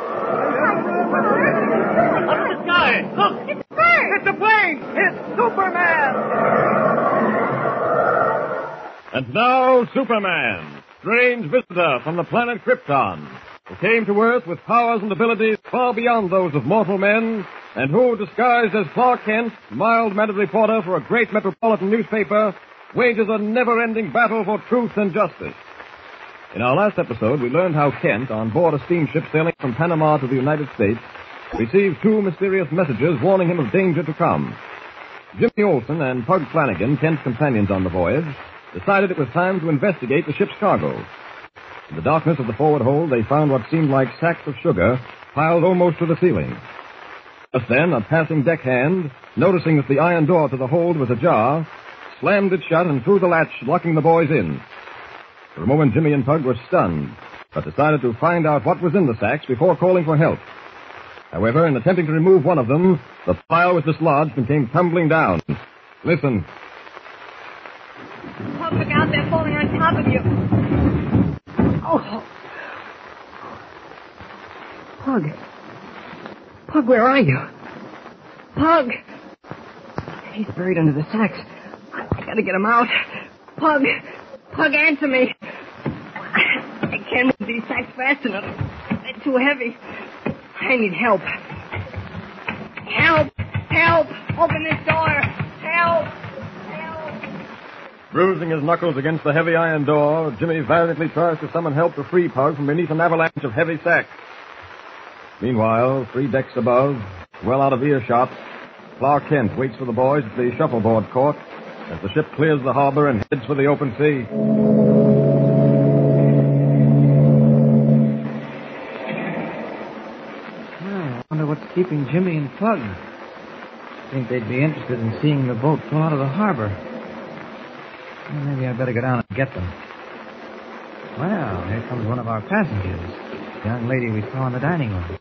Up in the sky! Look! It's a bird! It's a plane! It's Superman! And now, Superman, strange visitor from the planet Krypton, who came to Earth with powers and abilities far beyond those of mortal men, and who, disguised as Clark Kent, mild-mannered reporter for a great metropolitan newspaper, wages a never-ending battle for truth and justice. In our last episode, we learned how Kent, on board a steamship sailing from Panama to the United States, received two mysterious messages warning him of danger to come. Jimmy Olsen and Pug Flanagan, Kent's companions on the voyage, decided it was time to investigate the ship's cargo. In the darkness of the forward hold, they found what seemed like sacks of sugar piled almost to the ceiling. Just then, a passing deckhand, noticing that the iron door to the hold was ajar, slammed it shut and threw the latch, locking the boys in. For a moment, Jimmy and Pug were stunned, but decided to find out what was in the sacks before calling for help. However, in attempting to remove one of them, the pile was dislodged and came tumbling down. Listen. Pug, look out, they're falling on top of you. Oh. Pug. Pug, where are you? Pug. He's buried under the sacks. I gotta get him out. Pug. Pug, answer me. I can't move these sacks fast enough. They're too heavy. I need help. Help! Help! Open this door! Help! Bruising his knuckles against the heavy iron door, Jimmy valiantly tries to summon help to free Pug from beneath an avalanche of heavy sacks. Meanwhile, three decks above, well out of earshot, Clark Kent waits for the boys at the shuffleboard court as the ship clears the harbor and heads for the open sea. I wonder what's keeping Jimmy and Pug. I think they'd be interested in seeing the boat pull out of the harbor. Well, maybe I'd better go down and get them. Well, here comes one of our passengers. The young lady we saw in the dining room.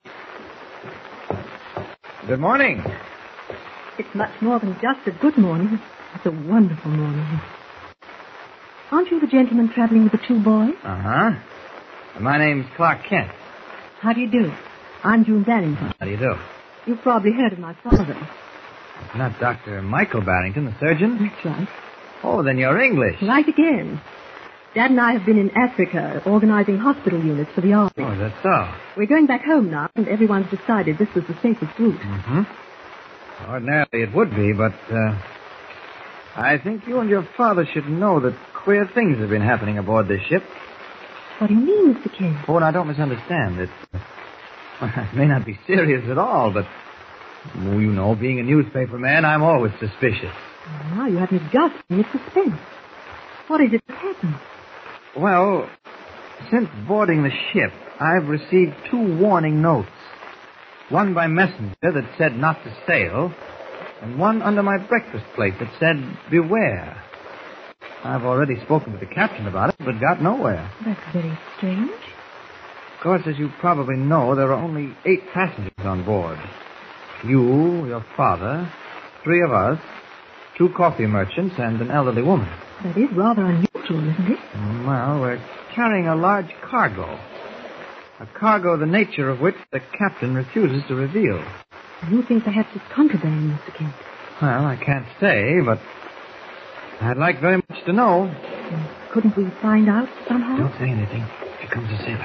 Good morning. It's much more than just a good morning. It's a wonderful morning. Aren't you the gentleman traveling with the two boys? Uh-huh. My name's Clark Kent. How do you do? I'm June Barrington. How do you do? You've probably heard of my father. Not Doctor Michael Barrington, the surgeon? That's right. Oh, then you're English. Right again. Dad and I have been in Africa organizing hospital units for the army. Oh, that's so. We're going back home now, and everyone's decided this was the safest route. Mm-hmm. Ordinarily it would be, but uh, I think you and your father should know that queer things have been happening aboard this ship. What do you mean, Mister Kent? Oh, now, don't misunderstand. It, well, it may not be serious at all, but, well, you know, being a newspaper man, I'm always suspicious. Well, now you have me gasping with suspense. What is it that happened? Well, since boarding the ship, I've received two warning notes. One by messenger that said not to sail, and one under my breakfast plate that said, beware. I've already spoken to the captain about it, but got nowhere. That's very strange. Of course, as you probably know, there are only eight passengers on board. You, your father, three of us, two coffee merchants, and an elderly woman. That is rather unusual, isn't it? Well, we're carrying a large cargo. A cargo the nature of which the captain refuses to reveal. You think perhaps it's contraband, Mister Kent? Well, I can't say, but I'd like very much to know. Couldn't we find out somehow? Don't say anything. Here comes the sailor.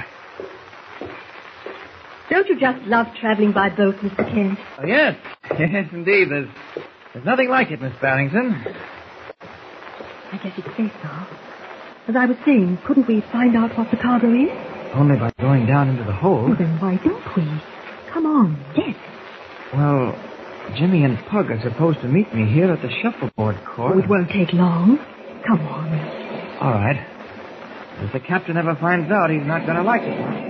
Don't you just love traveling by boat, Mister Kent? Oh, yes. Yes, indeed. There's, there's nothing like it, Miss Barrington. I guess it's safe now. As I was saying, couldn't we find out what the cargo is? Only by going down into the hold. Well, then why don't we? Come on, yes. Well, Jimmy and Pug are supposed to meet me here at the shuffleboard court. Oh, it won't take long. Come on. All right. If the captain ever finds out, he's not going to like it much.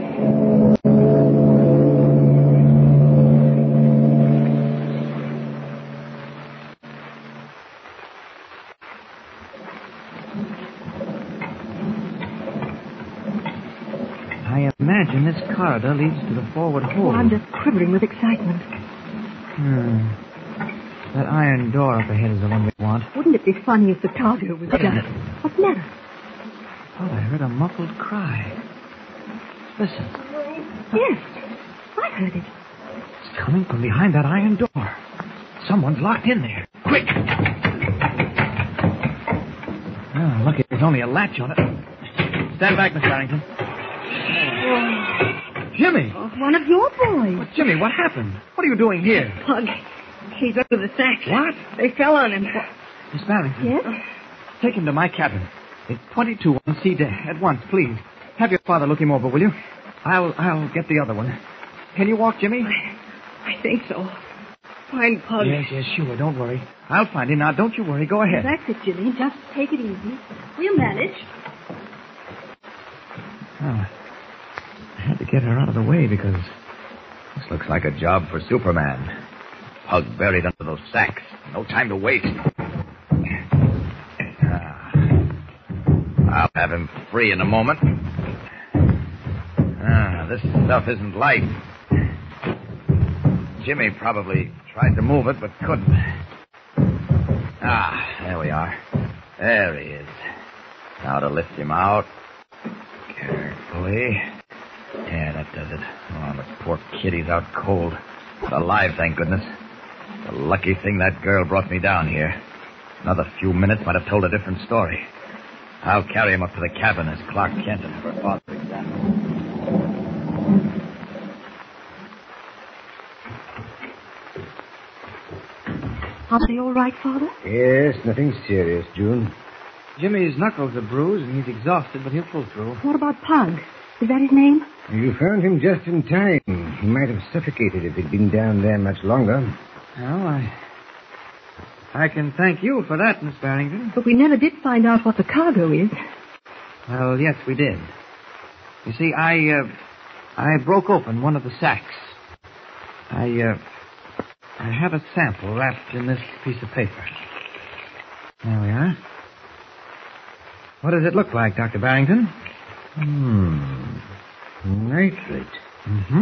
I imagine this corridor leads to the forward hold. Oh, I'm just quivering with excitement. Hmm. That iron door up ahead is the one we want. Wouldn't it be funny if the cargo was Wait a just... minute. What's the matter? I thought I heard a muffled cry. Listen. Yes, I heard it. It's coming from behind that iron door. Someone's locked in there. Quick! Oh, lucky there's only a latch on it. Stand back, Miss Barrington. Jimmy! Oh, one of your boys. Well, Jimmy, what happened? What are you doing here? Pug. He's under the sack. What? They fell on him. Miss Barrington. Yes? Take him to my cabin. It's twenty-two on C deck. At once, please. Have your father look him over, will you? I'll I'll get the other one. Can you walk, Jimmy? I, I think so. Find Pug. Yes, yes, sure. Don't worry. I'll find him now. Don't you worry. Go ahead. That's it, Jimmy. Just take it easy. We'll manage. Oh, I had to get her out of the way because this looks like a job for Superman. Pug buried under those sacks. No time to waste. Ah, I'll have him free in a moment. Ah, this stuff isn't light. Jimmy probably tried to move it, but couldn't. Ah, there we are. There he is. Now to lift him out. Carefully. Yeah, that does it. Oh, the poor kitty's out cold. But alive, thank goodness. The lucky thing that girl brought me down here. Another few minutes might have told a different story. I'll carry him up to the cabin as Clark Kent and her father examine. Are they all right, Father? Yes, nothing serious, June. Jimmy's knuckles are bruised and he's exhausted, but he'll pull through. What about Pug? Is that his name? You found him just in time. He might have suffocated if he'd been down there much longer. Well, I... I can thank you for that, Miss Barrington. But we never did find out what the cargo is. Well, yes, we did. You see, I, uh, I broke open one of the sacks. I, uh, I have a sample wrapped in this piece of paper. There we are. What does it look like, Doctor Barrington? Hmm. Nitrate. Mm-hmm.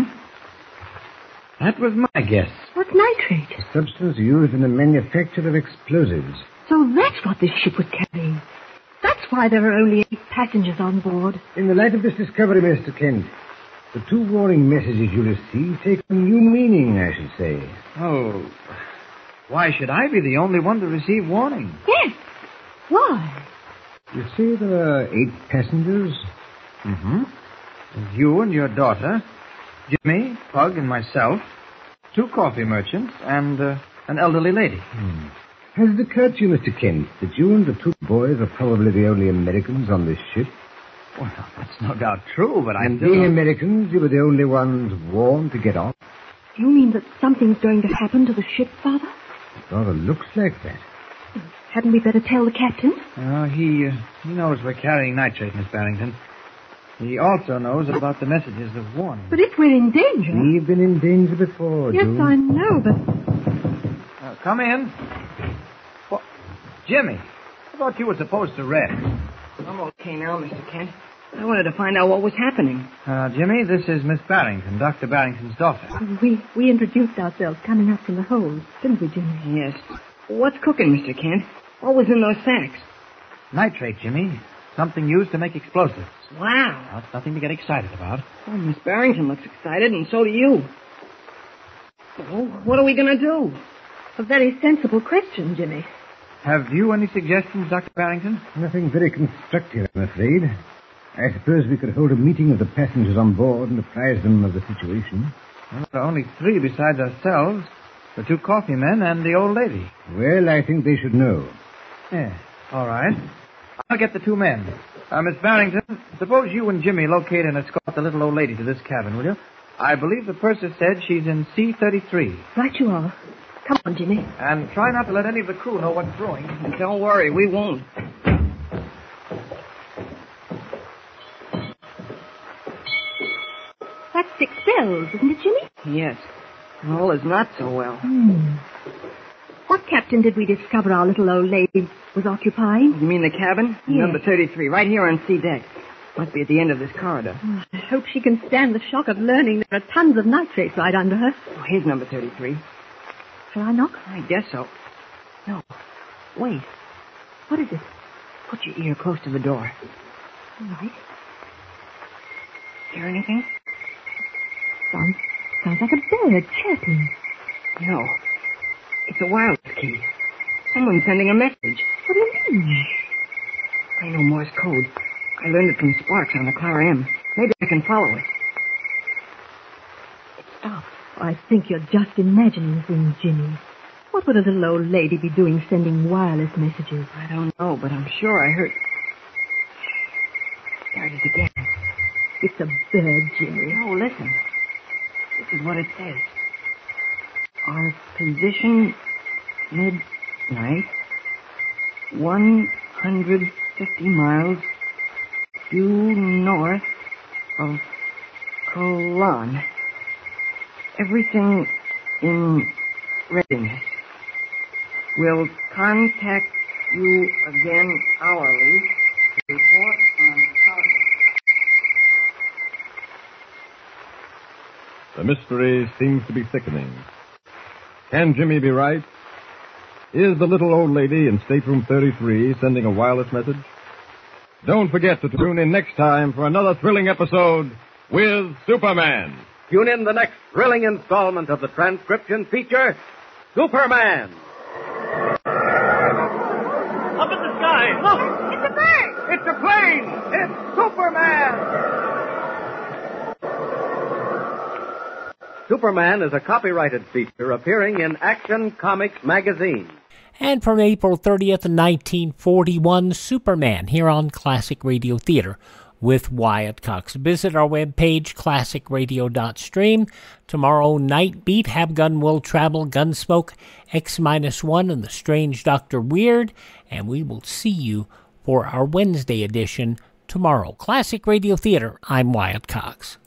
That was my guess. What's nitrate? A substance used in the manufacture of explosives. So that's what this ship was carrying. That's why there are only eight passengers on board. In the light of this discovery, Mister Kent, the two warning messages you received take on new meaning, I should say. Oh, why should I be the only one to receive warning? Yes. Why? You say there are eight passengers? Mm-hmm. You and your daughter, Jimmy, Pug, and myself, two coffee merchants, and uh, an elderly lady. Hmm. Has it occurred to you, Mister Kent, that you and the two boys are probably the only Americans on this ship? Well, that's no doubt true, but I And still... being Americans, you were the only ones warned to get off? You mean that something's going to happen to the ship, Father? It rather looks like that. Hadn't we better tell the captain? Oh, he, uh, he knows we're carrying nitrate, Miss Barrington. He also knows about the messages of warning. But if we're in danger... We've been in danger before, Yes, June. I know, but... Uh, come in. What? Jimmy, I thought you were supposed to rest. I'm okay now, Mister Kent. I wanted to find out what was happening. Uh, Jimmy, this is Miss Barrington, Doctor Barrington's daughter. We we introduced ourselves coming up from the hold, didn't we, Jimmy? Yes. What's cooking, Mister Kent? What was in those sacks? Nitrate, Jimmy. Something used to make explosives. Wow. Well, it's nothing to get excited about. Well, Miss Barrington looks excited, and so do you. Well, what are we going to do? A very sensible question, Jimmy. Have you any suggestions, Doctor Barrington? Nothing very constructive, I'm afraid. I suppose we could hold a meeting of the passengers on board and apprise them of the situation. Well, there are only three besides ourselves. The two coffee men and the old lady. Well, I think they should know. Yeah, all right. I'll get the two men. Uh, Miss Barrington, suppose you and Jimmy locate and escort the little old lady to this cabin, will you? I believe the purser said she's in C thirty-three. Right you are. Come on, Jimmy. And try not to let any of the crew know what's brewing. Don't worry, we won't. That's six bells, isn't it, Jimmy? Yes. All is not so well. Hmm. What captain did we discover our little old lady was occupying? You mean the cabin? Yes. Number thirty-three, right here on C deck. Must be at the end of this corridor. Oh, I hope she can stand the shock of learning there are tons of nitrates right under her. Oh, here's number thirty-three. Shall I knock? I guess so. No. Wait. What is it? Put your ear close to the door. All right. Hear anything? Sounds, sounds like a bird chirping. No. It's a wireless key. Someone's sending a message. What do you mean? I know Morse code. I learned it from Sparks on the Clara M. Maybe I can follow it. It stopped. I think you're just imagining things, Jimmy. What would a little old lady be doing sending wireless messages? I don't know, but I'm sure I heard... There it is again. It's a bird, Jimmy. No, listen. This is what it says. Our position, midnight, one hundred fifty miles due north of Colon. Everything in readiness. We'll contact you again hourly to report on progress. The mystery seems to be thickening. Can Jimmy be right? Is the little old lady in stateroom thirty-three sending a wireless message? Don't forget to tune in next time for another thrilling episode with Superman. Tune in the next thrilling installment of the transcription feature, Superman. Up in the sky. Look! It's a bird! It's a plane! It's Superman! Superman is a copyrighted feature appearing in Action Comics magazine. And from April thirtieth, nineteen forty-one, Superman, here on Classic Radio Theater with Wyatt Cox. Visit our webpage, classic radio dot stream. Tomorrow, Night Beat, Have Gun Will Travel, Gunsmoke, X one, and The Strange Doctor Weird. And we will see you for our Wednesday edition tomorrow. Classic Radio Theater, I'm Wyatt Cox.